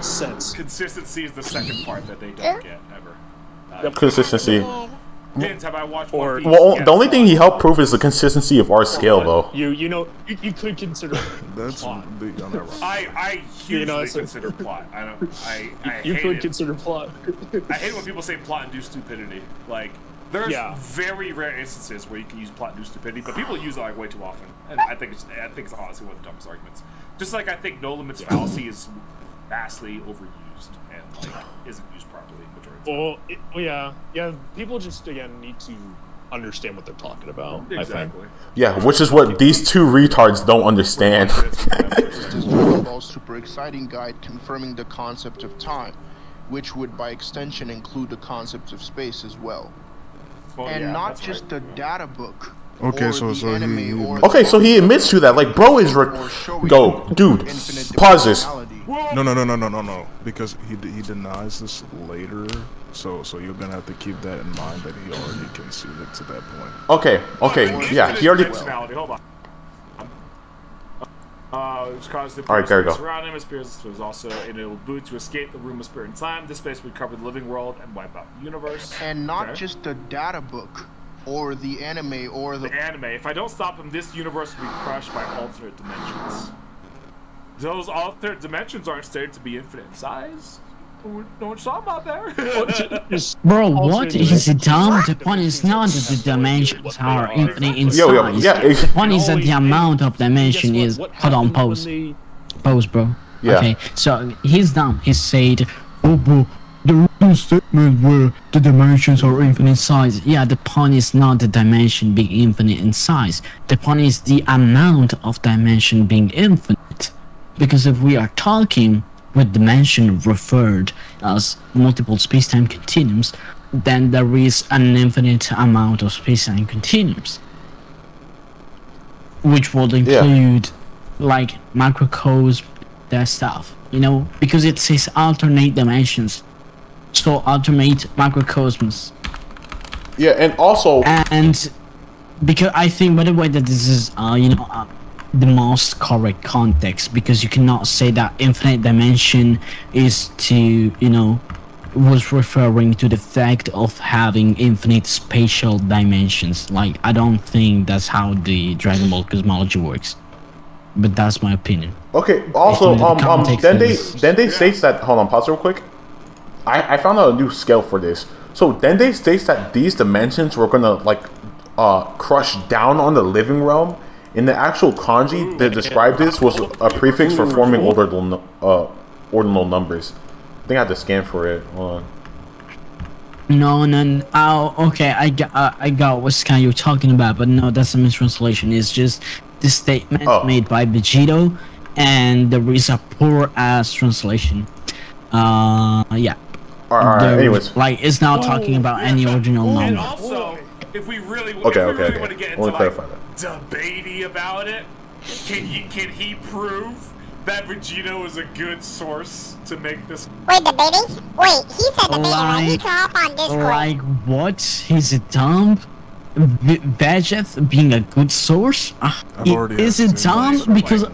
sense. Consistency is the second part that they don't get ever. Consistency. Depends, have I watched Or One Piece? Well, Yes. the only thing he helped prove is the consistency of our scale, though. You know you could consider That's plot. I hugely consider plot. I don't. I You hate could it. consider plot. I hate when people say plot-induced stupidity. Like, there's very rare instances where you can use plot-induced stupidity, but people use it like way too often, and I think it's honestly one of the dumbest arguments. Just like I think no limits fallacy is vastly overused and like isn't used properly. Yeah. People just again need to understand what they're talking about. Exactly. Yeah, which is what these two retards don't understand. This is Dragon Ball Super Exciting Guide confirming the concept of time, which would by extension include the concept of space as well. And not just the data book. Okay, so so he admits to that. Like, bro is go, dude. Pause this. No, because he denies this later. So you're gonna have to keep that in mind that he already conceded to that point. Okay, yeah, he already. Hold on. Which caused the Alright, there we go. surrounding him appears was also enabled Boo to escape the room of spirit and time. This space would cover the living world and wipe out the universe. And not just the data book, or the anime, or the anime. If I don't stop him, this universe will be crushed by alternate dimensions. Those alternate dimensions aren't stated to be infinite in size. Know what you're talking about there? Bro, what is it dumb? The point is not that the dimensions are infinite in size. The point is that the amount of dimension is... Hold on, pause. Pause, bro. Yeah. Okay, so he's dumb. He said, oh, bro, the written statement where the dimensions are infinite in size. Yeah, the point is not the dimension being infinite in size. The point is the amount of dimension being infinite. Because if we are talking with dimension referred as multiple space-time continuums, then there is an infinite amount of space-time continuums, which would include like macrocosm, that stuff, you know, because it says alternate dimensions, so alternate macrocosms. Yeah, and also, and because I think, by the way, that this is the most correct context, because you cannot say that infinite dimension is was referring to the fact of having infinite spatial dimensions. Like, I don't think that's how the Dragon Ball cosmology works, but that's my opinion. Okay, also, then they states that, hold on, pause real quick. I found out a new scale for this. So then they states that these dimensions were gonna like crush down on the living realm. In the actual kanji that described this was a prefix for forming ordinal numbers. I think I have to scan for it. Hold on. No. Oh, okay. I got what kind you're talking about, but no, that's a mistranslation. It's just this statement made by Vegito, and there is a poor ass translation. Yeah. Alright. Anyways, like, it's not talking about any ordinal number. And also, if we really want to get into like debatey about it, can he prove that Vegito is a good source to make this? Wait, debating? Wait, he said debating, right? He come up on Discord. Like what? He's a dumb? Vegeth being a good source? Is it dumb? Because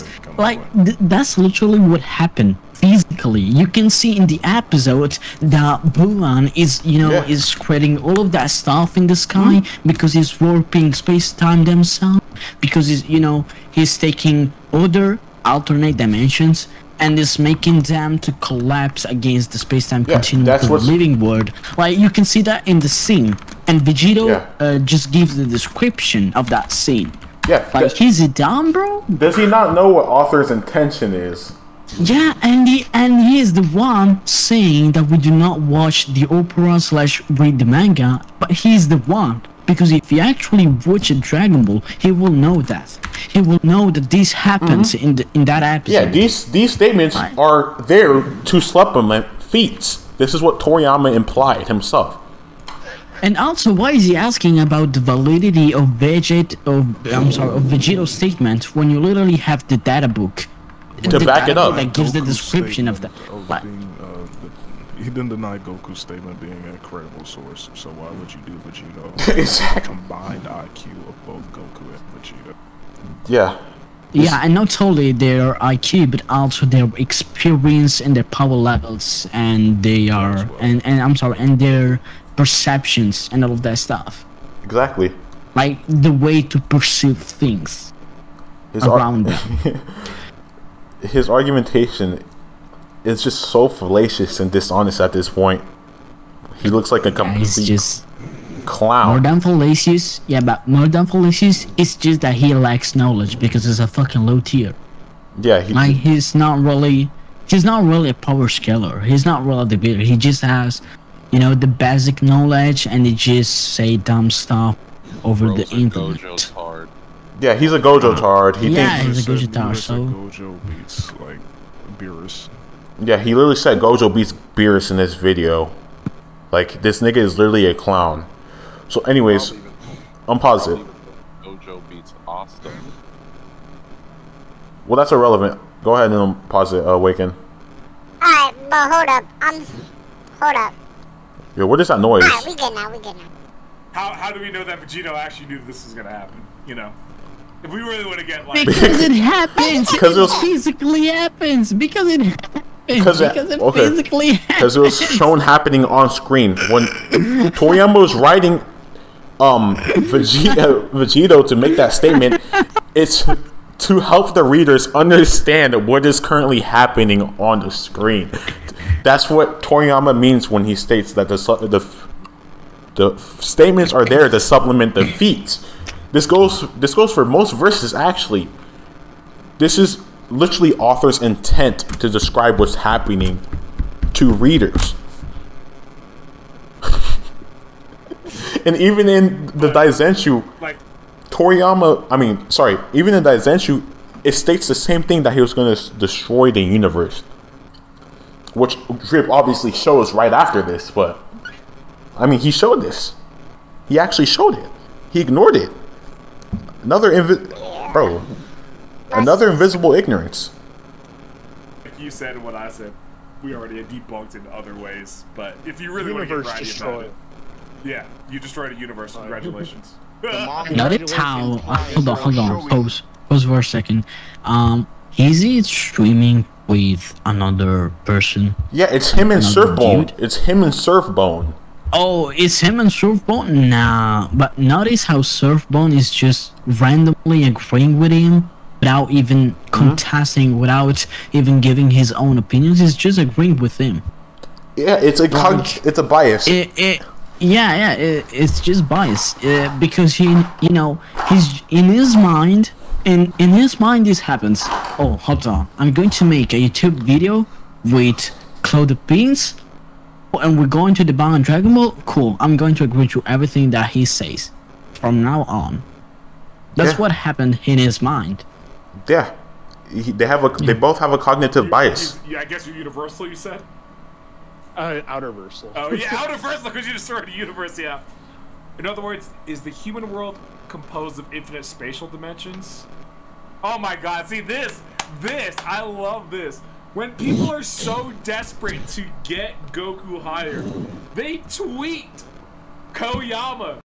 that's literally what happened. Physically, you can see in the episode that Bulan is, is creating all of that stuff in the sky because he's warping space-time themselves, because he's taking other alternate dimensions and is making them to collapse against the space-time continuum of the living world. Like, you can see that in the scene, and Vegito just gives the description of that scene. Yeah, like, he's a dumb, bro. Does he not know what author's intention is? Yeah, and he is the one saying that we do not watch the opera / read the manga, but he's the one, because if he actually watched Dragon Ball, he will know that. He will know that this happens in that episode. Yeah, these statements are there to supplement feats. This is what Toriyama implied himself. And also, why is he asking about the validity of Vegito's statement when you literally have the data book? To back it up. That gives the description of that. He didn't deny Goku's statement being a credible source, so why would you do Vegito? Exactly. Combined IQ of both Goku and Vegeta. Yeah. Yeah, and not only their IQ, but also their experience and their power levels, and they are, and I'm sorry, and their perceptions and all of that stuff. Exactly. Like the way to perceive things around them. His argumentation is just so fallacious and dishonest at this point. He looks like a complete clown. More than fallacious, yeah, but more than fallacious, it's just that he lacks knowledge because he's a fucking low tier. Yeah, he's not really a power scaler. He's not really a debater. He just has, you know, the basic knowledge, and he just say dumb stuff over the internet. Yeah, he's a Gojo tard. He's a Gojo tard. So Gojo beats like Beerus. Yeah, he literally said Gojo beats Beerus in this video. Like, this nigga is literally a clown. So, anyways, unpause it. Gojo beats Asta. Well, that's irrelevant. Go ahead and unpause it, Awaken. Alright, but hold up. Hold up. Yo, what is that noise? Alright, we good now. How do we know that Vegito actually knew this was gonna happen? You know, if we really want to get like because it happens. Because it physically happens. Because it happens. Because it physically happens. Because it was shown happening on screen when Toriyama was writing Vegito to make that statement. It's to help the readers understand what is currently happening on the screen. That's what Toriyama means when he states that the statements are there to supplement the feats. This goes for most verses, actually. This is literally author's intent to describe what's happening to readers. And even in the Daizenshu, even in Daizenshu, it states the same thing, that he was going to destroy the universe. Which Drip obviously shows right after this, but I mean, he showed this. He actually showed it. He ignored it. Another invisible ignorance. Like you said and what I said, we already had debunked in other ways. But if you really want to get right about it, yeah, you destroyed a universe. Congratulations. Notice how? Hold on. Pause for a second. Is he streaming with another person? Yeah, it's him and Surfbone. It's him and Surfbone. Oh, it's him and Surfbone? Nah, but notice how Surfbone is just randomly agreeing with him without even contesting, without even giving his own opinions. He's just agreeing with him. Yeah, it's a bias. It's just bias because he's in his mind. In his mind, this happens. Oh, hold on. I'm going to make a YouTube video with Claude Beans, and we're going to debunk on Dragon Ball. Cool. I'm going to agree to everything that he says from now on. That's what happened in his mind. Yeah, they both have a cognitive bias. I guess you're universal. You said. Outerversal. Oh yeah, outerversal, because you destroyed a universe. Yeah. In other words, is the human world composed of infinite spatial dimensions? Oh my God! See this! I love this. When people are so desperate to get Goku higher, they tweet Koyama